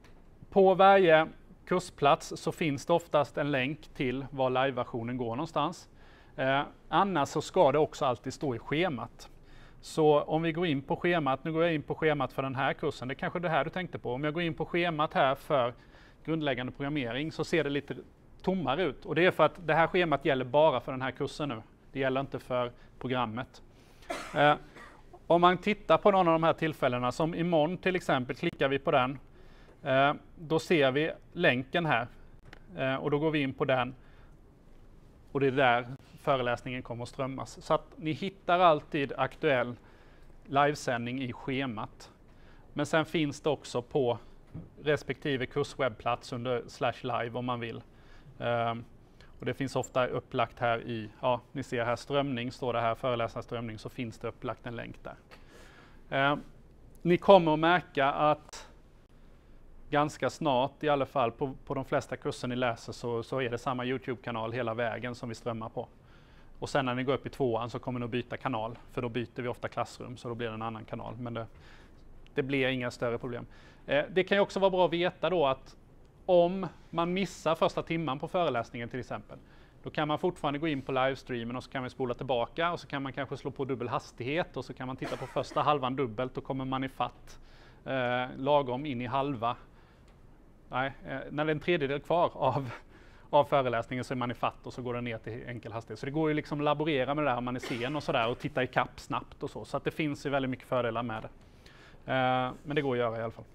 på varje kursplats så finns det oftast en länk till var live-versionen går någonstans. Eh, annars så ska det också alltid stå i schemat. Så om vi går in på schemat, nu går jag in på schemat för den här kursen, det är kanske det här du tänkte på. Om jag går in på schemat här för grundläggande programmering så ser det lite tommare ut. Och det är för att det här schemat gäller bara för den här kursen nu. Det gäller inte för programmet. Eh, om man tittar på någon av de här tillfällena, som imorgon till exempel, klickar vi på den. Eh, då ser vi länken här. Eh, och då går vi in på den. Och det är där föreläsningen kommer att strömmas. Så att ni hittar alltid aktuell livesändning i schemat. Men sen finns det också på respektive kurswebbplats under slash live om man vill. Um, och det finns ofta upplagt här i, ja ni ser här strömning, står det här föreläsarströmning, så finns det upplagt en länk där. Um, ni kommer att märka att ganska snart, i alla fall på, på de flesta kurser ni läser, så, så är det samma YouTube-kanal hela vägen som vi strömmar på. Och sen när ni går upp i tvåan så kommer ni att byta kanal, för då byter vi ofta klassrum, så då blir det en annan kanal. Men det, det blir inga större problem. Eh, det kan ju också vara bra att veta då att om man missar första timman på föreläsningen till exempel, då kan man fortfarande gå in på livestreamen och så kan vi spola tillbaka och så kan man kanske slå på dubbel hastighet och så kan man titta på första halvan dubbelt och kommer man i fatt eh, lagom in i halva. Nej, eh, när det är en tredjedel kvar av, av föreläsningen så är man i fatt och så går det ner till enkel hastighet. Så det går ju liksom laborera med det där om man är sen och sådär och titta i kapp snabbt och så. Så att det finns ju väldigt mycket fördelar med det. Eh, men det går att göra i alla fall.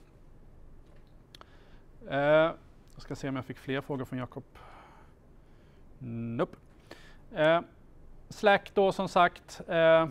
Uh, jag ska se om jag fick fler frågor från Jakob. Nope. Uh, Slack då som sagt. Uh,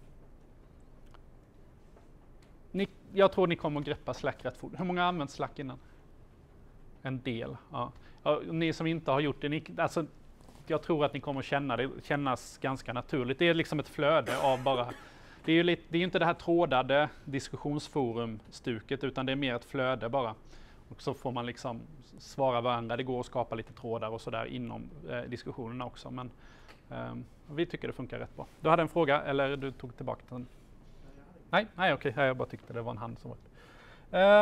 ni, jag tror ni kommer att greppa Slack rätt fort. Hur många har använt Slack innan? En del. Ja. Ja, ni som inte har gjort det, ni, alltså, jag tror att ni kommer att känna det kännas ganska naturligt. Det är liksom ett flöde av bara. Det är ju lite, det är inte det här trådade diskussionsforum-stuket utan det är mer ett flöde bara. Och så får man liksom svara varandra. Det går att skapa lite trådar och sådär inom eh, diskussionerna också. Men eh, vi tycker det funkar rätt bra. Du hade en fråga eller du tog tillbaka den? Nej, nej okej. Jag bara tyckte det var en hand som var. Eh,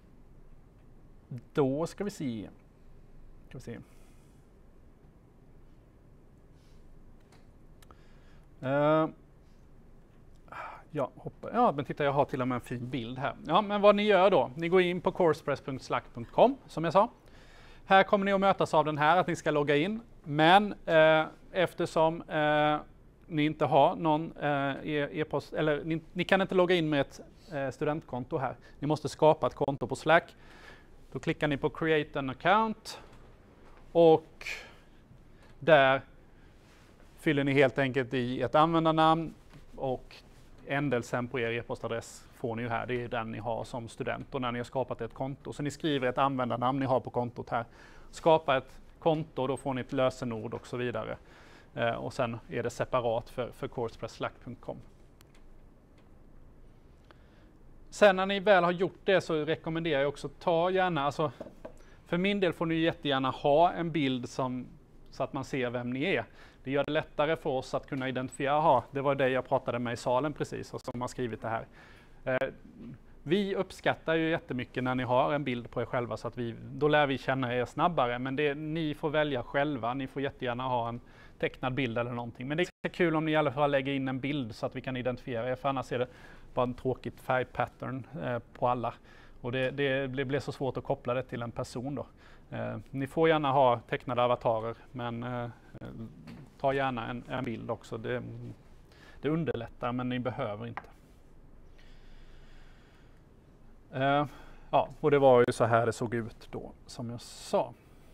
då ska vi se. Ska vi se. Eh, Ja, hoppa. ja, men titta jag har till och med en fin bild här. Ja, men vad ni gör då? Ni går in på coursepress punkt slack punkt com som jag sa. Här kommer ni att mötas av den här att ni ska logga in. Men eh, eftersom eh, ni inte har någon eh, e-post, eller ni, ni kan inte logga in med ett eh, studentkonto här. Ni måste skapa ett konto på Slack. Då klickar ni på create an account och där fyller ni helt enkelt i ett användarnamn och ändelsen på er e-postadress får ni ju här, det är den ni har som student och när ni har skapat ett konto. Så ni skriver ett användarnamn ni har på kontot här. Skapa ett konto, då får ni ett lösenord och så vidare. Eh, och sen är det separat för, för coursepress slack punkt com. Sen när ni väl har gjort det så rekommenderar jag också ta gärna, alltså för min del får ni jättegärna ha en bild som, så att man ser vem ni är. Det gör det lättare för oss att kunna identifiera, aha, det var det jag pratade med i salen precis och som har skrivit det här. Eh, vi uppskattar ju jättemycket när ni har en bild på er själva så att vi, då lär vi känna er snabbare. Men det, ni får välja själva, ni får jättegärna ha en tecknad bild eller någonting. Men det är kul om ni i alla fall lägger in en bild så att vi kan identifiera er, för annars är det bara en tråkigt färgpattern eh, på alla. Och det, det, det blir så svårt att koppla det till en person då. Eh, ni får gärna ha tecknade avatarer, men eh, ta gärna en, en bild också. Det, det underlättar, men ni behöver inte. Eh, ja, och det var ju så här det såg ut då, som jag sa.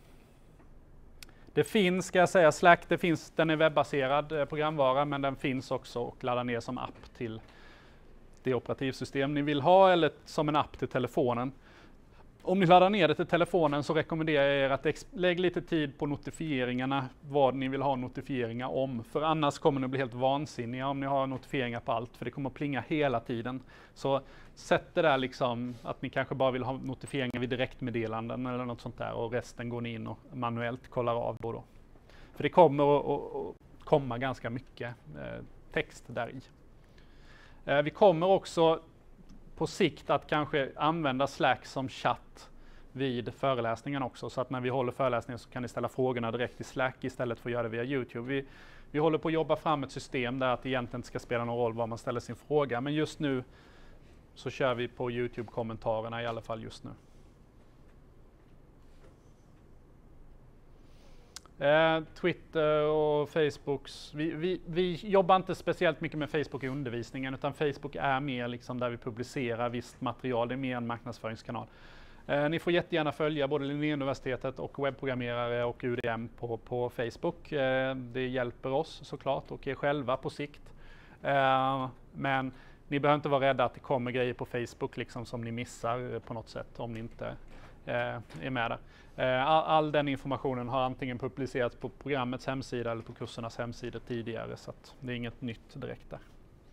Det finns, ska jag säga, Slack, det finns, den är webbaserad eh, programvara, men den finns också att ladda ner som app till det operativsystem ni vill ha eller som en app till telefonen. Om ni laddar ner det till telefonen så rekommenderar jag er att lägga lite tid på notifieringarna, vad ni vill ha notifieringar om. För annars kommer ni bli helt vansinniga om ni har notifieringar på allt, för det kommer att plinga hela tiden. Så sätt det där liksom att ni kanske bara vill ha notifieringar vid direktmeddelanden eller något sånt där och resten går ni in och manuellt kollar av då. då. För det kommer att, att, att komma ganska mycket eh, text där i. Eh, vi kommer också på sikt att kanske använda Slack som chatt vid föreläsningen också. Så att när vi håller föreläsningen så kan ni ställa frågorna direkt i Slack istället för att göra det via YouTube. Vi, vi håller på att jobba fram ett system där att det egentligen inte ska spela någon roll var man ställer sin fråga. Men just nu så kör vi på YouTube-kommentarerna i alla fall just nu. Eh, Twitter och Facebooks. Vi, vi, vi jobbar inte speciellt mycket med Facebook i undervisningen, utan Facebook är mer liksom där vi publicerar visst material. Det är mer en marknadsföringskanal. Eh, ni får jättegärna följa både Linnéuniversitetet och webbprogrammerare och U D M på, på Facebook. Eh, det hjälper oss såklart och er själva på sikt. Eh, men ni behöver inte vara rädda att det kommer grejer på Facebook liksom som ni missar på något sätt om ni inte eh, är med där. All, all den informationen har antingen publicerats på programmets hemsida eller på kursernas hemsida tidigare, så att det är inget nytt direkt där.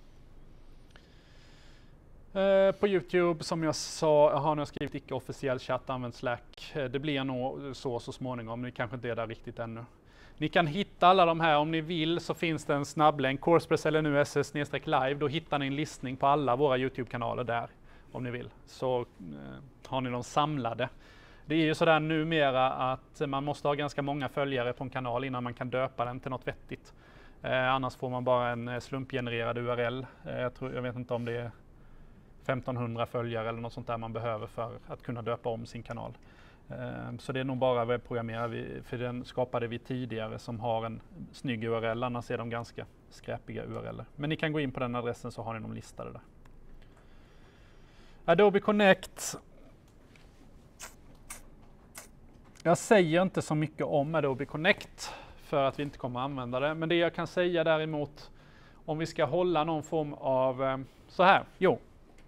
Eh, på YouTube, som jag sa, jag har nu skrivit icke-officiell chatt, använd Slack. Eh, det blir nog så så småningom, men kanske inte är där riktigt ännu. Ni kan hitta alla de här om ni vill, så finns det en snabblänk, Coursepress eller nu S S live, då hittar ni en listning på alla våra YouTube-kanaler där om ni vill. Så eh, har ni dem samlade. Det är ju sådär numera att man måste ha ganska många följare på en kanal innan man kan döpa den till något vettigt. Eh, annars får man bara en slumpgenererad U R L. Eh, jag, tror, jag vet inte om det är femtonhundra följare eller något sånt där man behöver för att kunna döpa om sin kanal. Eh, så det är nog bara webbprogrammerare, för den skapade vi tidigare, som har en snygg U R L. Annars är de ganska skräpiga U R L. Men ni kan gå in på den adressen så har ni dem listade där. Adobe Connect. Jag säger inte så mycket om Adobe Connect för att vi inte kommer att använda det. Men det jag kan säga däremot, om vi ska hålla någon form av eh, så här, jo.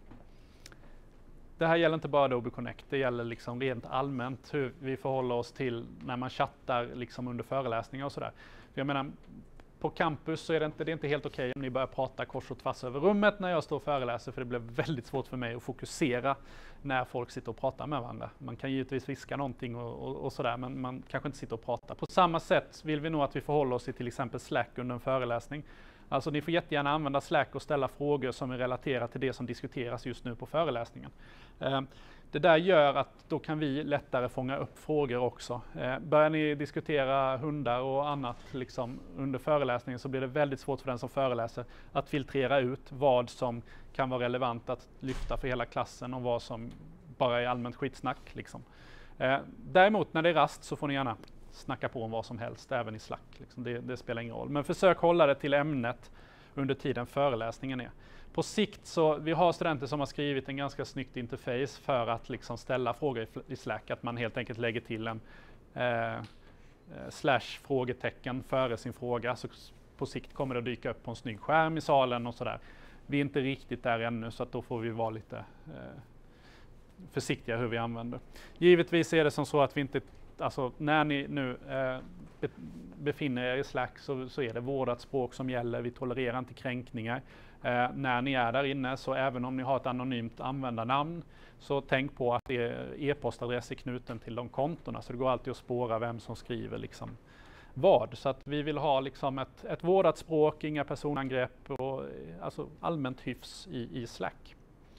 Det här gäller inte bara Adobe Connect, det gäller liksom rent allmänt hur vi förhåller oss till när man chattar liksom under föreläsningar och sådär. Jag menar, på campus så är det inte, det är inte helt okej okay om ni börjar prata kors och tvärs över rummet när jag står och föreläser, för det blir väldigt svårt för mig att fokusera när folk sitter och pratar med varandra. Man kan givetvis viska någonting och, och, och sådär, men man kanske inte sitter och pratar. På samma sätt vill vi nog att vi förhåller oss till till exempel Slack under en föreläsning. Alltså ni får jättegärna använda Slack och ställa frågor som är relaterade till det som diskuteras just nu på föreläsningen. Eh, det där gör att då kan vi lättare fånga upp frågor också. Eh, börjar ni diskutera hundar och annat liksom under föreläsningen, så blir det väldigt svårt för den som föreläser att filtrera ut vad som kan vara relevant att lyfta för hela klassen och vad som bara är allmänt skitsnack. Liksom. Eh, däremot när det är rast så får ni gärna snacka på om vad som helst, även i Slack. Liksom. Det, det spelar ingen roll. Men försök hålla det till ämnet under tiden föreläsningen är. På sikt så, vi har studenter som har skrivit en ganska snyggt interface för att liksom ställa frågor i, i Slack, att man helt enkelt lägger till en eh, slash frågetecken före sin fråga, så på sikt kommer det att dyka upp på en snygg skärm i salen och sådär. Vi är inte riktigt där ännu, så att då får vi vara lite eh, försiktiga hur vi använder. Givetvis är det som så att vi inte, alltså när ni nu eh, be, befinner er i Slack så, så är det vårdat språk som gäller. Vi tolererar inte kränkningar. Eh, när ni är där inne, så även om ni har ett anonymt användarnamn, så tänk på att e-postadress är knuten till de kontona, så det går alltid att spåra vem som skriver liksom vad. Så att vi vill ha liksom ett, ett vårdat språk, inga personangrepp och alltså allmänt hyfs i, i Slack.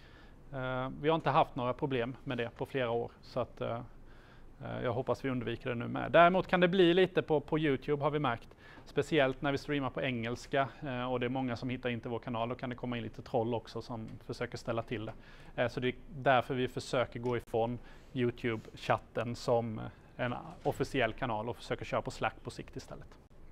Uh, vi har inte haft några problem med det på flera år, så att uh, uh, jag hoppas vi undviker det nu med. Däremot kan det bli lite på, på YouTube, har vi märkt. Speciellt när vi streamar på engelska uh, och det är många som hittar in till vår kanal, då kan det komma in lite troll också som försöker ställa till det. Uh, så det är därför vi försöker gå ifrån YouTube-chatten som uh, en officiell kanal och försöker köra på Slack på sikt istället.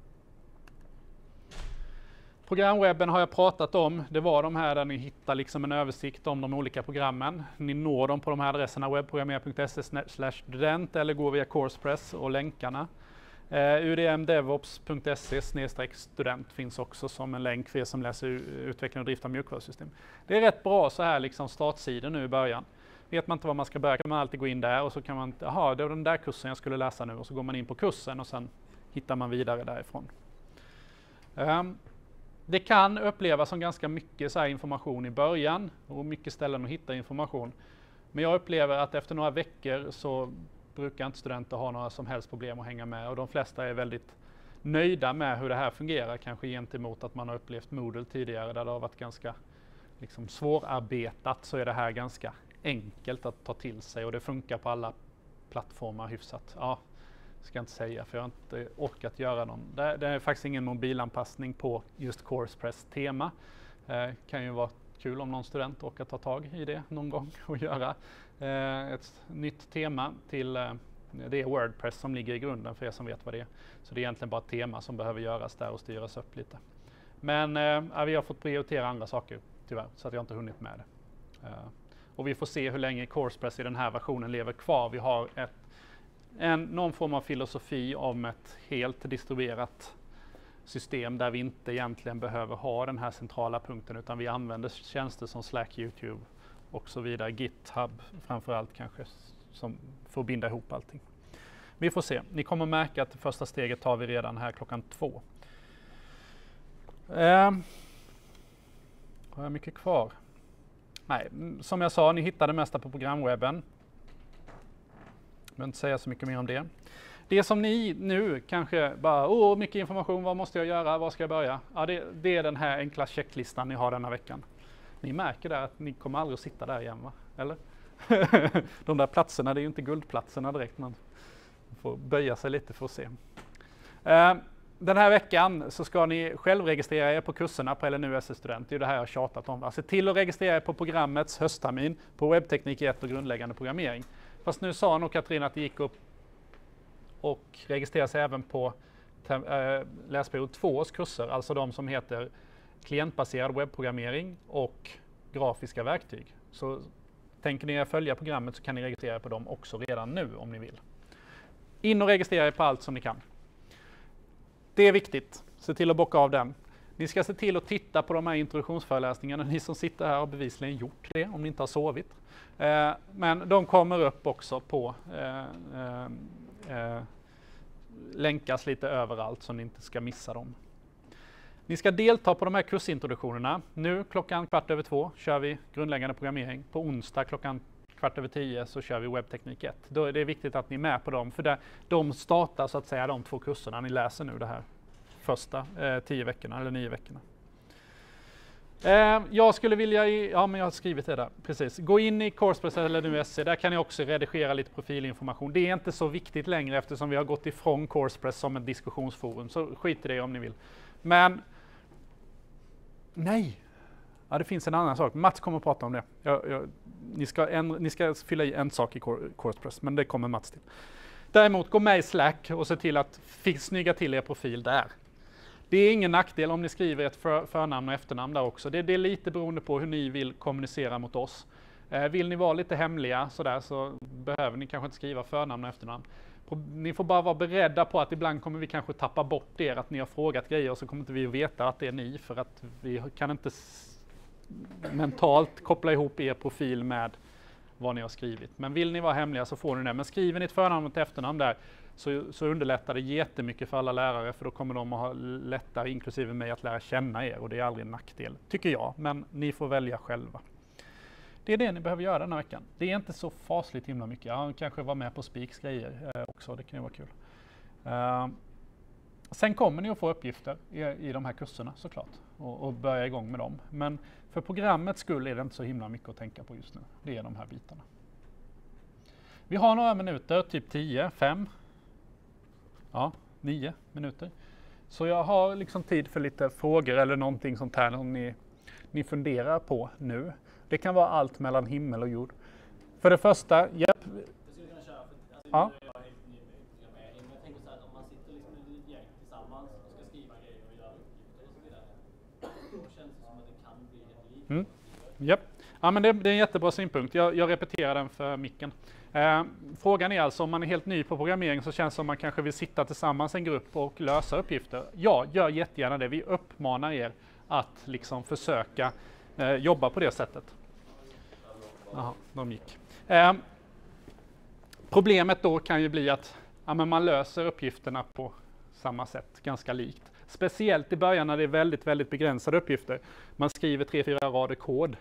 Programwebben har jag pratat om. Det var de här där ni hittar liksom en översikt om de olika programmen. Ni når dem på de här adresserna webbprogrammerare punkt se slash student eller går via Coursepress och länkarna. Uh, U D M devops punkt se slash student finns också som en länk för er som läser utveckling och drift av mjukvarusystem. Det är rätt bra så här liksom startsidor nu i början. Vet man inte vad man ska börja kan man alltid gå in där och så kan man, jaha, det var den där kursen jag skulle läsa nu, och så går man in på kursen och sen hittar man vidare därifrån. Um, Det kan upplevas som ganska mycket så här information i början och mycket ställen att hitta information. Men jag upplever att efter några veckor så brukar inte studenter ha några som helst problem att hänga med, och de flesta är väldigt nöjda med hur det här fungerar, kanske gentemot att man har upplevt Moodle tidigare där det har varit ganska liksom svårarbetat, så är det här ganska enkelt att ta till sig och det funkar på alla plattformar hyfsat. Ja, ska jag inte säga för jag har inte orkat göra någon. Det, det är faktiskt ingen mobilanpassning på just CoursePress tema. Eh, kan ju vara kul om någon student orkar ta tag i det någon gång och göra eh, ett nytt tema till eh, det är WordPress som ligger i grunden för er som vet vad det är. Så det är egentligen bara ett tema som behöver göras där och styras upp lite. Men eh, vi har fått prioritera andra saker tyvärr så att jag inte hunnit med det. Eh, och vi får se hur länge CoursePress i den här versionen lever kvar. Vi har ett, en, någon form av filosofi om ett helt distribuerat system där vi inte egentligen behöver ha den här centrala punkten utan vi använder tjänster som Slack, YouTube och så vidare. GitHub framförallt kanske som får binda ihop allting. Vi får se. Ni kommer märka att det första steget tar vi redan här klockan två. Eh, har jag mycket kvar? Nej, som jag sa, ni hittar det mesta på programwebben. Jag behöver inte säga så mycket mer om det. Det som ni nu kanske bara, åh mycket information, vad måste jag göra, var ska jag börja? Ja, det, det är den här enkla checklistan ni har denna veckan. Ni märker där att ni kommer aldrig att sitta där igen, va? Eller? De där platserna, det är ju inte guldplatserna direkt, man får böja sig lite för att se. Uh, den här veckan så ska ni själv registrera er på kurserna på L N U S S-student. Det är det här jag har tjatat om. Alltså till att registrera er på programmets hösttermin på webbteknik ett och grundläggande programmering. Fast nu sa nog Katrin att det gick upp och registrera sig även på äh, läsperiod tvås kurser, alltså de som heter klientbaserad webbprogrammering och grafiska verktyg. Så tänker ni följa programmet så kan ni registrera er på dem också redan nu om ni vill. In och registrera er på allt som ni kan. Det är viktigt, se till att bocka av den. Ni ska se till att titta på de här introduktionsföreläsningarna, ni som sitter här har bevisligen gjort det om ni inte har sovit. Eh, men de kommer upp också på eh, eh, eh, länkas lite överallt så ni inte ska missa dem. Ni ska delta på de här kursintroduktionerna. Nu klockan kvart över två kör vi grundläggande programmering. På onsdag klockan kvart över tio så kör vi webbteknik ett. Då är det viktigt att ni är med på dem för där, de startar så att säga de två kurserna ni läser nu det här första eh, tio veckorna eller nio veckorna. Eh, jag skulle vilja, i, ja men jag har skrivit det där, precis. Gå in i CoursePress eller L N U S S, där kan ni också redigera lite profilinformation. Det är inte så viktigt längre eftersom vi har gått ifrån CoursePress som ett diskussionsforum, så skit i det om ni vill. Men, nej, ja, det finns en annan sak. Mats kommer att prata om det. Jag, jag, ni, ska en, ni ska fylla i en sak i CoursePress, men det kommer Mats till. Däremot, gå med i Slack och se till att snygga till er profil där. Det är ingen nackdel om ni skriver ett för, förnamn och efternamn där också. Det, det är lite beroende på hur ni vill kommunicera mot oss. Eh, vill ni vara lite hemliga sådär, så behöver ni kanske inte skriva förnamn och efternamn. På, ni får bara vara beredda på att ibland kommer vi kanske tappa bort er, att ni har frågat grejer och så kommer inte vi att veta att det är ni, för att vi kan inte mentalt koppla ihop er profil med vad ni har skrivit. Men vill ni vara hemliga så får ni det. Men skriver ni ett förnamn och ett efternamn där så, så underlättar det jättemycket för alla lärare, för då kommer de att ha lättare, inklusive mig, att lära känna er, och det är aldrig en nackdel, tycker jag. Men ni får välja själva. Det är det ni behöver göra den här veckan. Det är inte så fasligt himla mycket. Jag kanske var med på Speaks grejer eh, också, det kan ju vara kul. Uh, sen kommer ni att få uppgifter i, i de här kurserna såklart, och, och börja igång med dem. Men för programmets skull är det inte så himla mycket att tänka på just nu. Det är de här bitarna. Vi har några minuter, typ tio, fem, ja, nio minuter. Så jag har liksom tid för lite frågor eller någonting sånt här som ni, ni funderar på nu. Det kan vara allt mellan himmel och jord. För det första, japp. Jag skulle kunna köra, för alltså, ja. Jag är helt ny med programmering, men jag tänker så här att om man sitter liksom i ett gäng tillsammans och ska skriva grejer och göra uppgifter och så vidare, då känns det som att det kan bli helt likt. Mm. Japp. Ja, men det, det är en jättebra synpunkt. Jag, jag repeterar den för micken. Eh, frågan är alltså, om man är helt ny på programmering så känns det som man kanske vill sitta tillsammans en grupp och lösa uppgifter. Ja, gör jättegärna det. Vi uppmanar er att liksom försöka eh, jobba på det sättet. Jaha, de gick. Eh, problemet då kan ju bli att ja, men man löser uppgifterna på samma sätt, ganska likt. Speciellt i början när det är väldigt, väldigt begränsade uppgifter. Man skriver tre, fyra rader kod.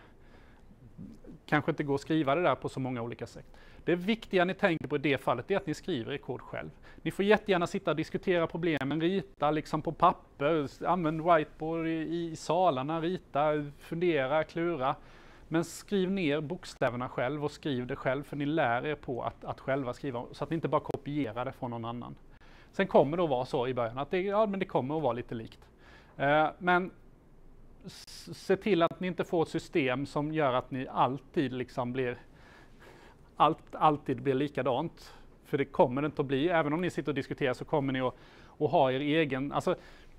Kanske inte går att skriva det där på så många olika sätt. Det viktiga ni tänker på i det fallet är att ni skriver i kod själv. Ni får jättegärna sitta och diskutera problemen, rita liksom på papper, använd whiteboard i, i salarna, rita, fundera, klura. Men skriv ner bokstäverna själv och skriv det själv, för ni lär er på att, att själva skriva, så att ni inte bara kopierar det från någon annan. Sen kommer det att vara så i början, att det, ja, men det kommer att vara lite likt. Eh, men s- se till att ni inte får ett system som gör att ni alltid liksom blir, allt, alltid blir likadant. För det kommer det inte att bli, även om ni sitter och diskuterar så kommer ni att, att ha er egen, alltså,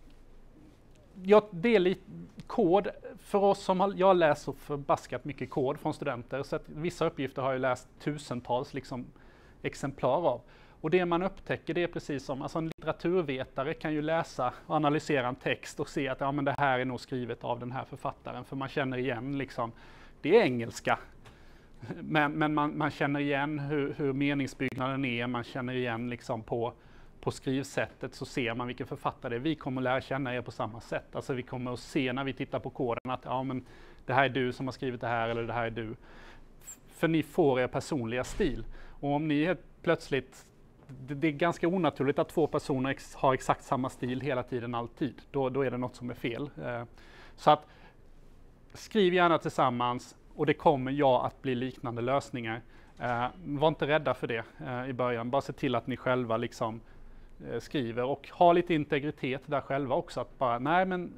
ja, det är lite kod för oss som har, jag läser förbaskat mycket kod från studenter, så att vissa uppgifter har jag läst tusentals liksom, exemplar av. Och det man upptäcker, det är precis som, alltså en litteraturvetare kan ju läsa och analysera en text och se att ja, men det här är nog skrivet av den här författaren, för man känner igen liksom, det är engelska. Men, men man, man känner igen hur, hur meningsbyggnaden är, man känner igen liksom på på skrivsättet, så ser man vilken författare det är. Vi kommer att lära känna er på samma sätt. Alltså vi kommer att se när vi tittar på koden att ja, men det här är du som har skrivit det här, eller det här är du. F- för ni får er personliga stil. Och om ni helt plötsligt, det, det är ganska onaturligt att två personer ex, har exakt samma stil hela tiden, alltid. Då, då är det något som är fel. Eh, så att skriv gärna tillsammans, och det kommer ja att bli liknande lösningar. Eh, var inte rädda för det eh, i början. Bara se till att ni själva liksom skriver, och ha lite integritet där själva också, att bara, nej men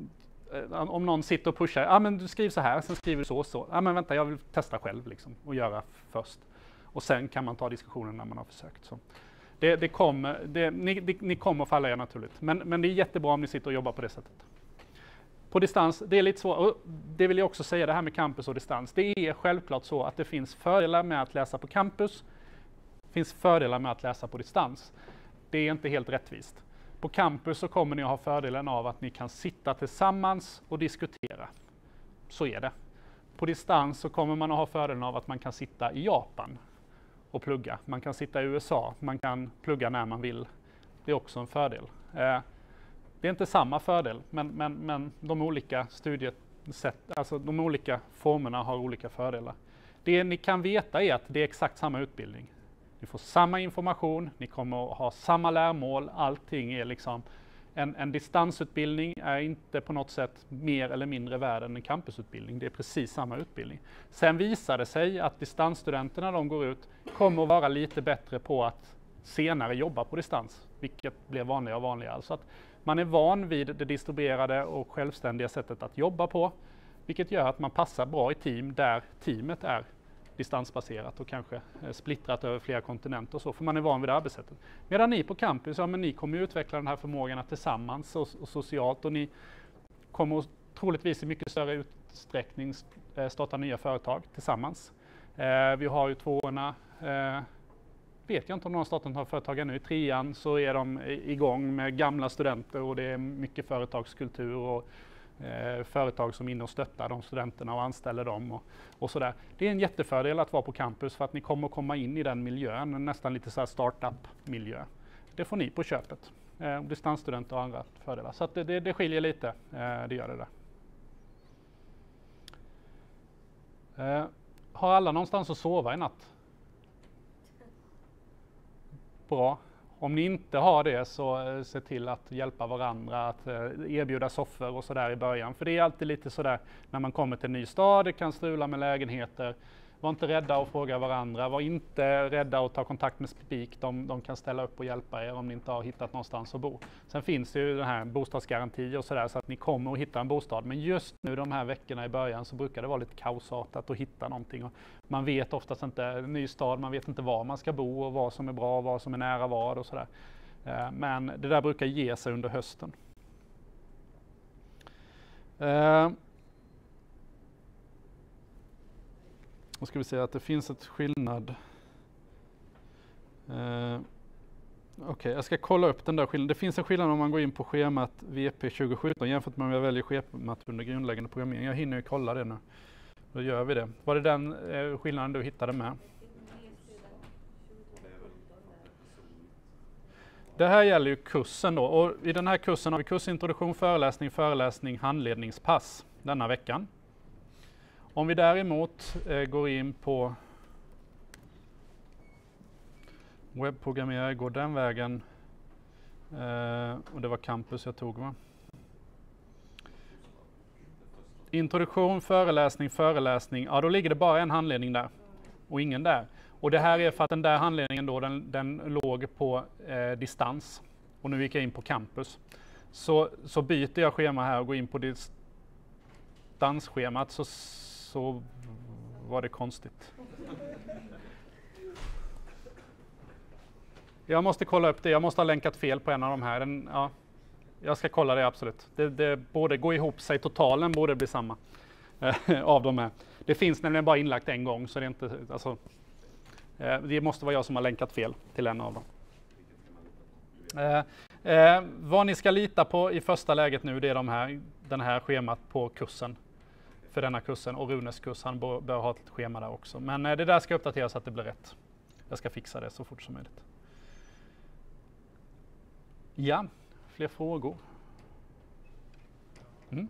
om någon sitter och pushar, ja ah, men du skriver så här, sen skriver du så och så, ja ah, men vänta, jag vill testa själv liksom, och göra först, och sen kan man ta diskussionen när man har försökt. Så det, det kommer, det, ni, det, ni kommer att falla er naturligt, men, men det är jättebra om ni sitter och jobbar på det sättet. På distans, det är lite svårt, och det vill jag också säga, det här med campus och distans, det är självklart så att det finns fördelar med att läsa på campus, det finns fördelar med att läsa på distans. Det är inte helt rättvist. På campus så kommer ni att ha fördelen av att ni kan sitta tillsammans och diskutera. Så är det. På distans så kommer man att ha fördelen av att man kan sitta i Japan och plugga. Man kan sitta i U S A, man kan plugga när man vill. Det är också en fördel. Eh, det är inte samma fördel, men, men, men de olika studiesätt, alltså de olika formerna har olika fördelar. Det ni kan veta är att det är exakt samma utbildning. Ni får samma information, ni kommer att ha samma lärmål, allting är liksom, en, en distansutbildning är inte på något sätt mer eller mindre värd än en campusutbildning, det är precis samma utbildning. Sen visar det sig att distansstudenterna de går ut kommer att vara lite bättre på att senare jobba på distans, vilket blir vanligare och vanligare. Alltså att man är van vid det distribuerade och självständiga sättet att jobba på, vilket gör att man passar bra i team där teamet är distansbaserat och kanske eh, splittrat över flera kontinenter och så, för man är van vid det arbetssättet. Medan ni på campus, ja men ni kommer utveckla den här förmågan att tillsammans och, och socialt, och ni kommer troligtvis i mycket större utsträckning eh, starta nya företag tillsammans. Eh, vi har ju tvåorna, eh, vet jag inte om någon startat några företag ännu, i trean så är de igång med gamla studenter, och det är mycket företagskultur och Eh, företag som är inne och stöttar de studenterna och anställer dem och, och sådär. Det är en jättefördel att vara på campus, för att ni kommer att komma in i den miljön, nästan lite så här startup-miljö. Det får ni på köpet. Eh, distansstudenter och andra fördelar. Så att det, det, det skiljer lite, eh, det gör det där. Eh, har alla någonstans att sova i natt? Bra. Om ni inte har det, så eh, se till att hjälpa varandra, att eh, erbjuda soffor och sådär i början. För det är alltid lite sådär när man kommer till en ny stad, det kan strula med lägenheter. Var inte rädda att fråga varandra, var inte rädda att ta kontakt med Spik, de, de kan ställa upp och hjälpa er om ni inte har hittat någonstans att bo. Sen finns det ju den här bostadsgaranti och sådär, så att ni kommer att hitta en bostad. Men just nu de här veckorna i början så brukar det vara lite kaosartat att hitta någonting. Och man vet oftast inte, en ny stad, man vet inte var man ska bo och vad som är bra och vad som är nära vad och sådär. Men det där brukar ge sig under hösten. Då ska vi se att det finns ett skillnad. Uh, Okej, okay, jag ska kolla upp den där skillnaden. Det finns en skillnad om man går in på schemat V P tjugo sjutton jämfört med om jag väljer schemat under grundläggande programmering. Jag hinner ju kolla det nu. Då gör vi det. Var det den uh, skillnaden du hittade med? Det här gäller ju kursen då. Och i den här kursen har vi kursintroduktion, föreläsning, föreläsning, handledningspass denna veckan. Om vi däremot eh, går in på webbprogrammerare, går den vägen, eh, och det var campus jag tog, va? Introduktion, föreläsning, föreläsning. Ja, då ligger det bara en handledning där och ingen där. Och det här är för att den där handledningen då, den, den låg på eh, distans. Och nu gick jag in på campus. Så, så byter jag schema här och går in på distansschemat, så, så var det konstigt. Jag måste kolla upp det. Jag måste ha länkat fel på en av de här. Den, ja, jag ska kolla det absolut. Det, det borde gå ihop sig. Totalen borde bli samma av de här. Det finns nämligen bara inlagt en gång, så det är inte, alltså, det måste vara jag som har länkat fel till en av dem. Eh, eh, vad ni ska lita på i första läget nu, det är de här, den här schemat på kursen. För denna kursen, och Runes kurs, han bör, bör ha ett schema där också. Men eh, det där ska uppdateras så att det blir rätt. Jag ska fixa det så fort som möjligt. Ja, fler frågor? Mm.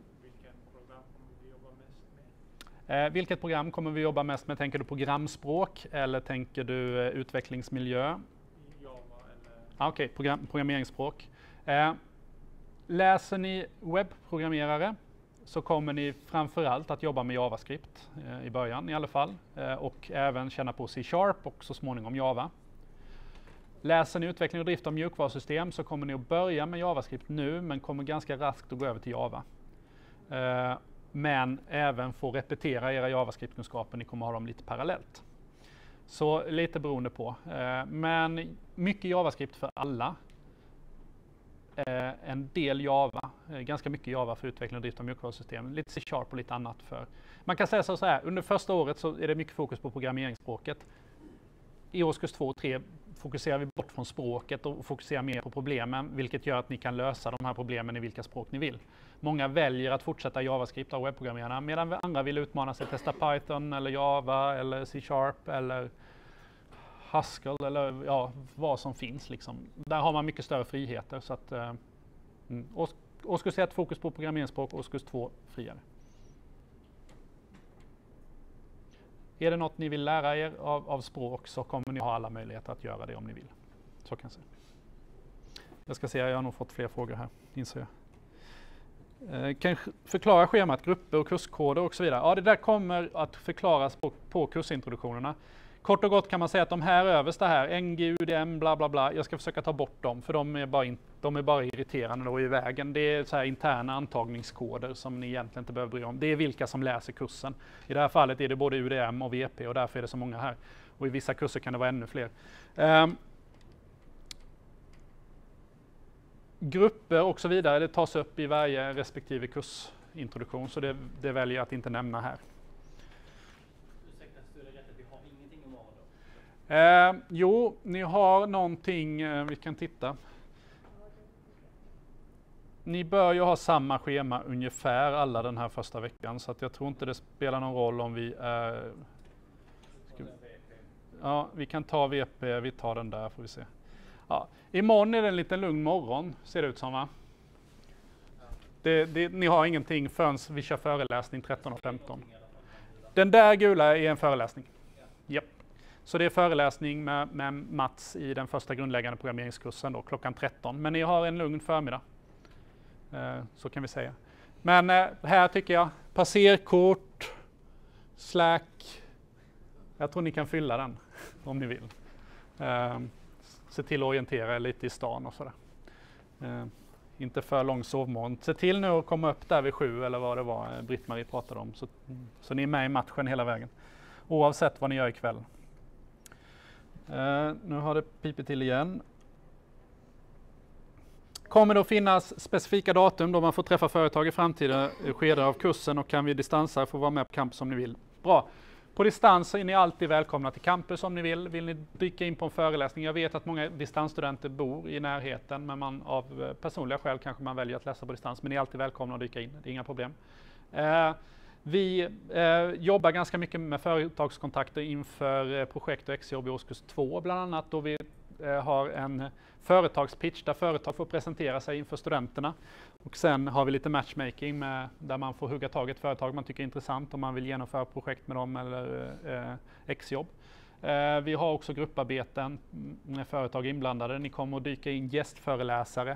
Eh, vilket program kommer vi jobba mest med? Tänker du programspråk eller tänker du eh, utvecklingsmiljö? Java eller... Ah, Okej, okay. Program, programmeringsspråk. Eh, läser ni webbprogrammerare så kommer ni framförallt att jobba med JavaScript eh, i början i alla fall. Eh, och även känna på C Sharp och så småningom Java. Läser ni utveckling och drift av mjukvarusystem så kommer ni att börja med JavaScript nu, men kommer ganska raskt att gå över till Java. Eh, men även få repetera era JavaScript-kunskaper, ni kommer ha dem lite parallellt. Så lite beroende på. Eh, men mycket JavaScript för alla. Eh, en del Java, eh, ganska mycket Java för utveckling och drift av mjukvarusystem. Lite C Sharp och lite annat för. Man kan säga så här, under första året så är det mycket fokus på programmeringsspråket. I årskurs två och tre fokuserar vi bort från språket och fokuserar mer på problemen, vilket gör att ni kan lösa de här problemen i vilka språk ni vill. Många väljer att fortsätta JavaScript av webbprogrammerarna, medan andra vill utmana sig, testa Python eller Java eller C Sharp eller Haskell eller ja, vad som finns. Liksom. Där har man mycket större friheter. Så att, eh, mm. Års, årskurs ett fokus på programmeringsspråk, årskurs två friare. Är det något ni vill lära er av, av språk så kommer ni ha alla möjligheter att göra det om ni vill. Så kan jag säga. Jag ska se, jag har nog fått fler frågor här, inser jag. Eh, kan jag förklara schemat, grupper och kurskoder och så vidare? Ja, det där kommer att förklaras på, på kursintroduktionerna. Kort och gott kan man säga att de här översta här, N G, U D M, bla bla bla, jag ska försöka ta bort dem för de är bara, in, de är bara irriterande då i vägen. Det är så här interna antagningskoder som ni egentligen inte behöver bry er om. Det är vilka som läser kursen. I det här fallet är det både U D M och V P och därför är det så många här. Och i vissa kurser kan det vara ännu fler. Um, grupper och så vidare, det tas upp i varje respektive kursintroduktion, så det, det väljer jag att inte nämna här. Eh, jo, ni har någonting, eh, vi kan titta. Ni bör ju ha samma schema ungefär alla den här första veckan, så att jag tror inte det spelar någon roll om vi är... Ska vi, ja, vi kan ta V P, vi tar den där får vi se. Ja, imorgon är det en liten lugn morgon, ser det ut som, va? Det, det, ni har ingenting förrän vi kör föreläsning tretton och femton. Den där gula är en föreläsning. Japp. Så det är föreläsning med, med Mats i den första grundläggande programmeringskursen då, klockan tretton. Men ni har en lugn förmiddag. Eh, så kan vi säga. Men eh, här tycker jag, passerkort, Slack. Jag tror ni kan fylla den om ni vill. Eh, se till att orientera er lite i stan och sådär. Eh, inte för lång sovmorgon. Se till nu att komma upp där vid sju eller vad det var Britt-Marie pratade om. Så, så ni är med i matchen hela vägen. Oavsett vad ni gör ikväll. Uh, nu har det pipit till igen. Kommer det att finnas specifika datum då man får träffa företag i framtida skeden av kursen och kan vi distansa för att vara med på campus om ni vill? Bra. På distans är ni alltid välkomna till campus om ni vill. Vill ni dyka in på en föreläsning? Jag vet att många distansstudenter bor i närheten, men man av personliga skäl kanske man väljer att läsa på distans. Men ni är alltid välkomna att dyka in, det är inga problem. Uh, Vi eh, jobbar ganska mycket med företagskontakter inför eh, projekt och exjobb i årskurs två bland annat, då vi eh, har en företagspitch där företag får presentera sig inför studenterna. Och sen har vi lite matchmaking med, där man får hugga tag i ett företag man tycker är intressant om man vill genomföra projekt med dem eller eh, exjobb. Eh, vi har också grupparbeten med företag inblandade. Ni kommer att dyka in gästföreläsare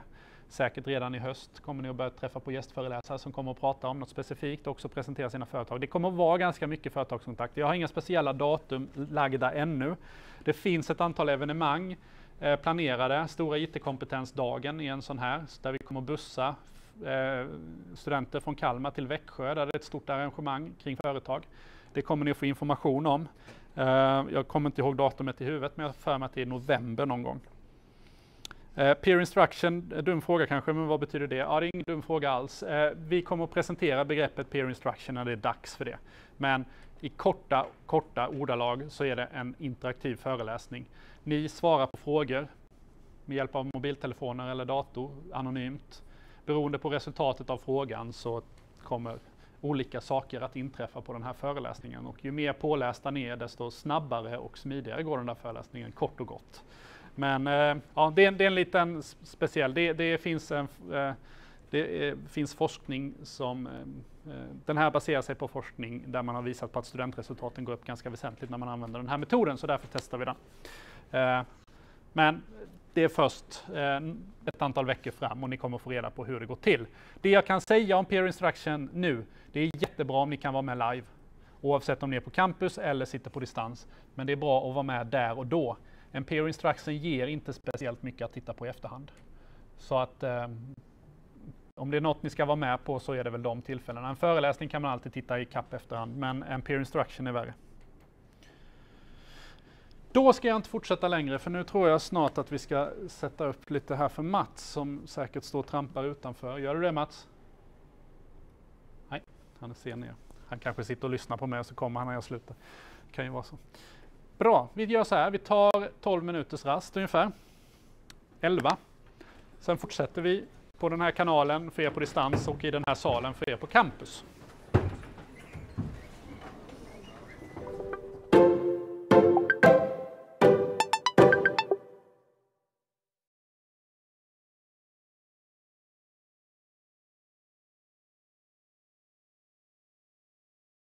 säkert redan i höst kommer ni att börja träffa på gästföreläsare som kommer att prata om något specifikt och också presentera sina företag. Det kommer att vara ganska mycket företagskontakter. Jag har inga speciella datum lagda ännu. Det finns ett antal evenemang eh, planerade. Stora I T-kompetensdagen är en sån här, där vi kommer att bussa eh, studenter från Kalmar till Växjö, där det är ett stort arrangemang kring företag. Det kommer ni att få information om. Uh, jag kommer inte ihåg datumet i huvudet, men jag för mig att det är november någon gång. Uh, peer instruction, dum fråga kanske, men vad betyder det? Ja, det är ingen dum fråga alls. Uh, vi kommer att presentera begreppet peer instruction när det är dags för det. Men i korta, korta ordalag så är det en interaktiv föreläsning. Ni svarar på frågor med hjälp av mobiltelefoner eller dator, anonymt. Beroende på resultatet av frågan så kommer olika saker att inträffa på den här föreläsningen, och ju mer pålästa ni är desto snabbare och smidigare går den där föreläsningen, kort och gott. Men eh, ja, det är, det är en liten speciell, det, det, finns, en, eh, det är, finns forskning som, eh, den här baserar sig på forskning där man har visat på att studentresultaten går upp ganska väsentligt när man använder den här metoden, så därför testar vi den. Eh, men det är först eh, ett antal veckor fram och ni kommer få reda på hur det går till. Det jag kan säga om peer instruction nu, det är jättebra om ni kan vara med live. Oavsett om ni är på campus eller sitter på distans. Men det är bra att vara med där och då. En peer instruction ger inte speciellt mycket att titta på i efterhand. Så att eh, om det är något ni ska vara med på så är det väl de tillfällena. En föreläsning kan man alltid titta i kapp efterhand, men en peer instruction är värre. Då ska jag inte fortsätta längre, för nu tror jag snart att vi ska sätta upp lite här för Mats som säkert står och trampar utanför. Gör du det, Mats? Nej, han är sen ner. Han kanske sitter och lyssnar på mig och så kommer han när jag slutar. Det kan ju vara så. Bra, vi gör så här. Vi tar tolv minuters rast ungefär. elva. Sen fortsätter vi på den här kanalen för er på distans och i den här salen för er på campus.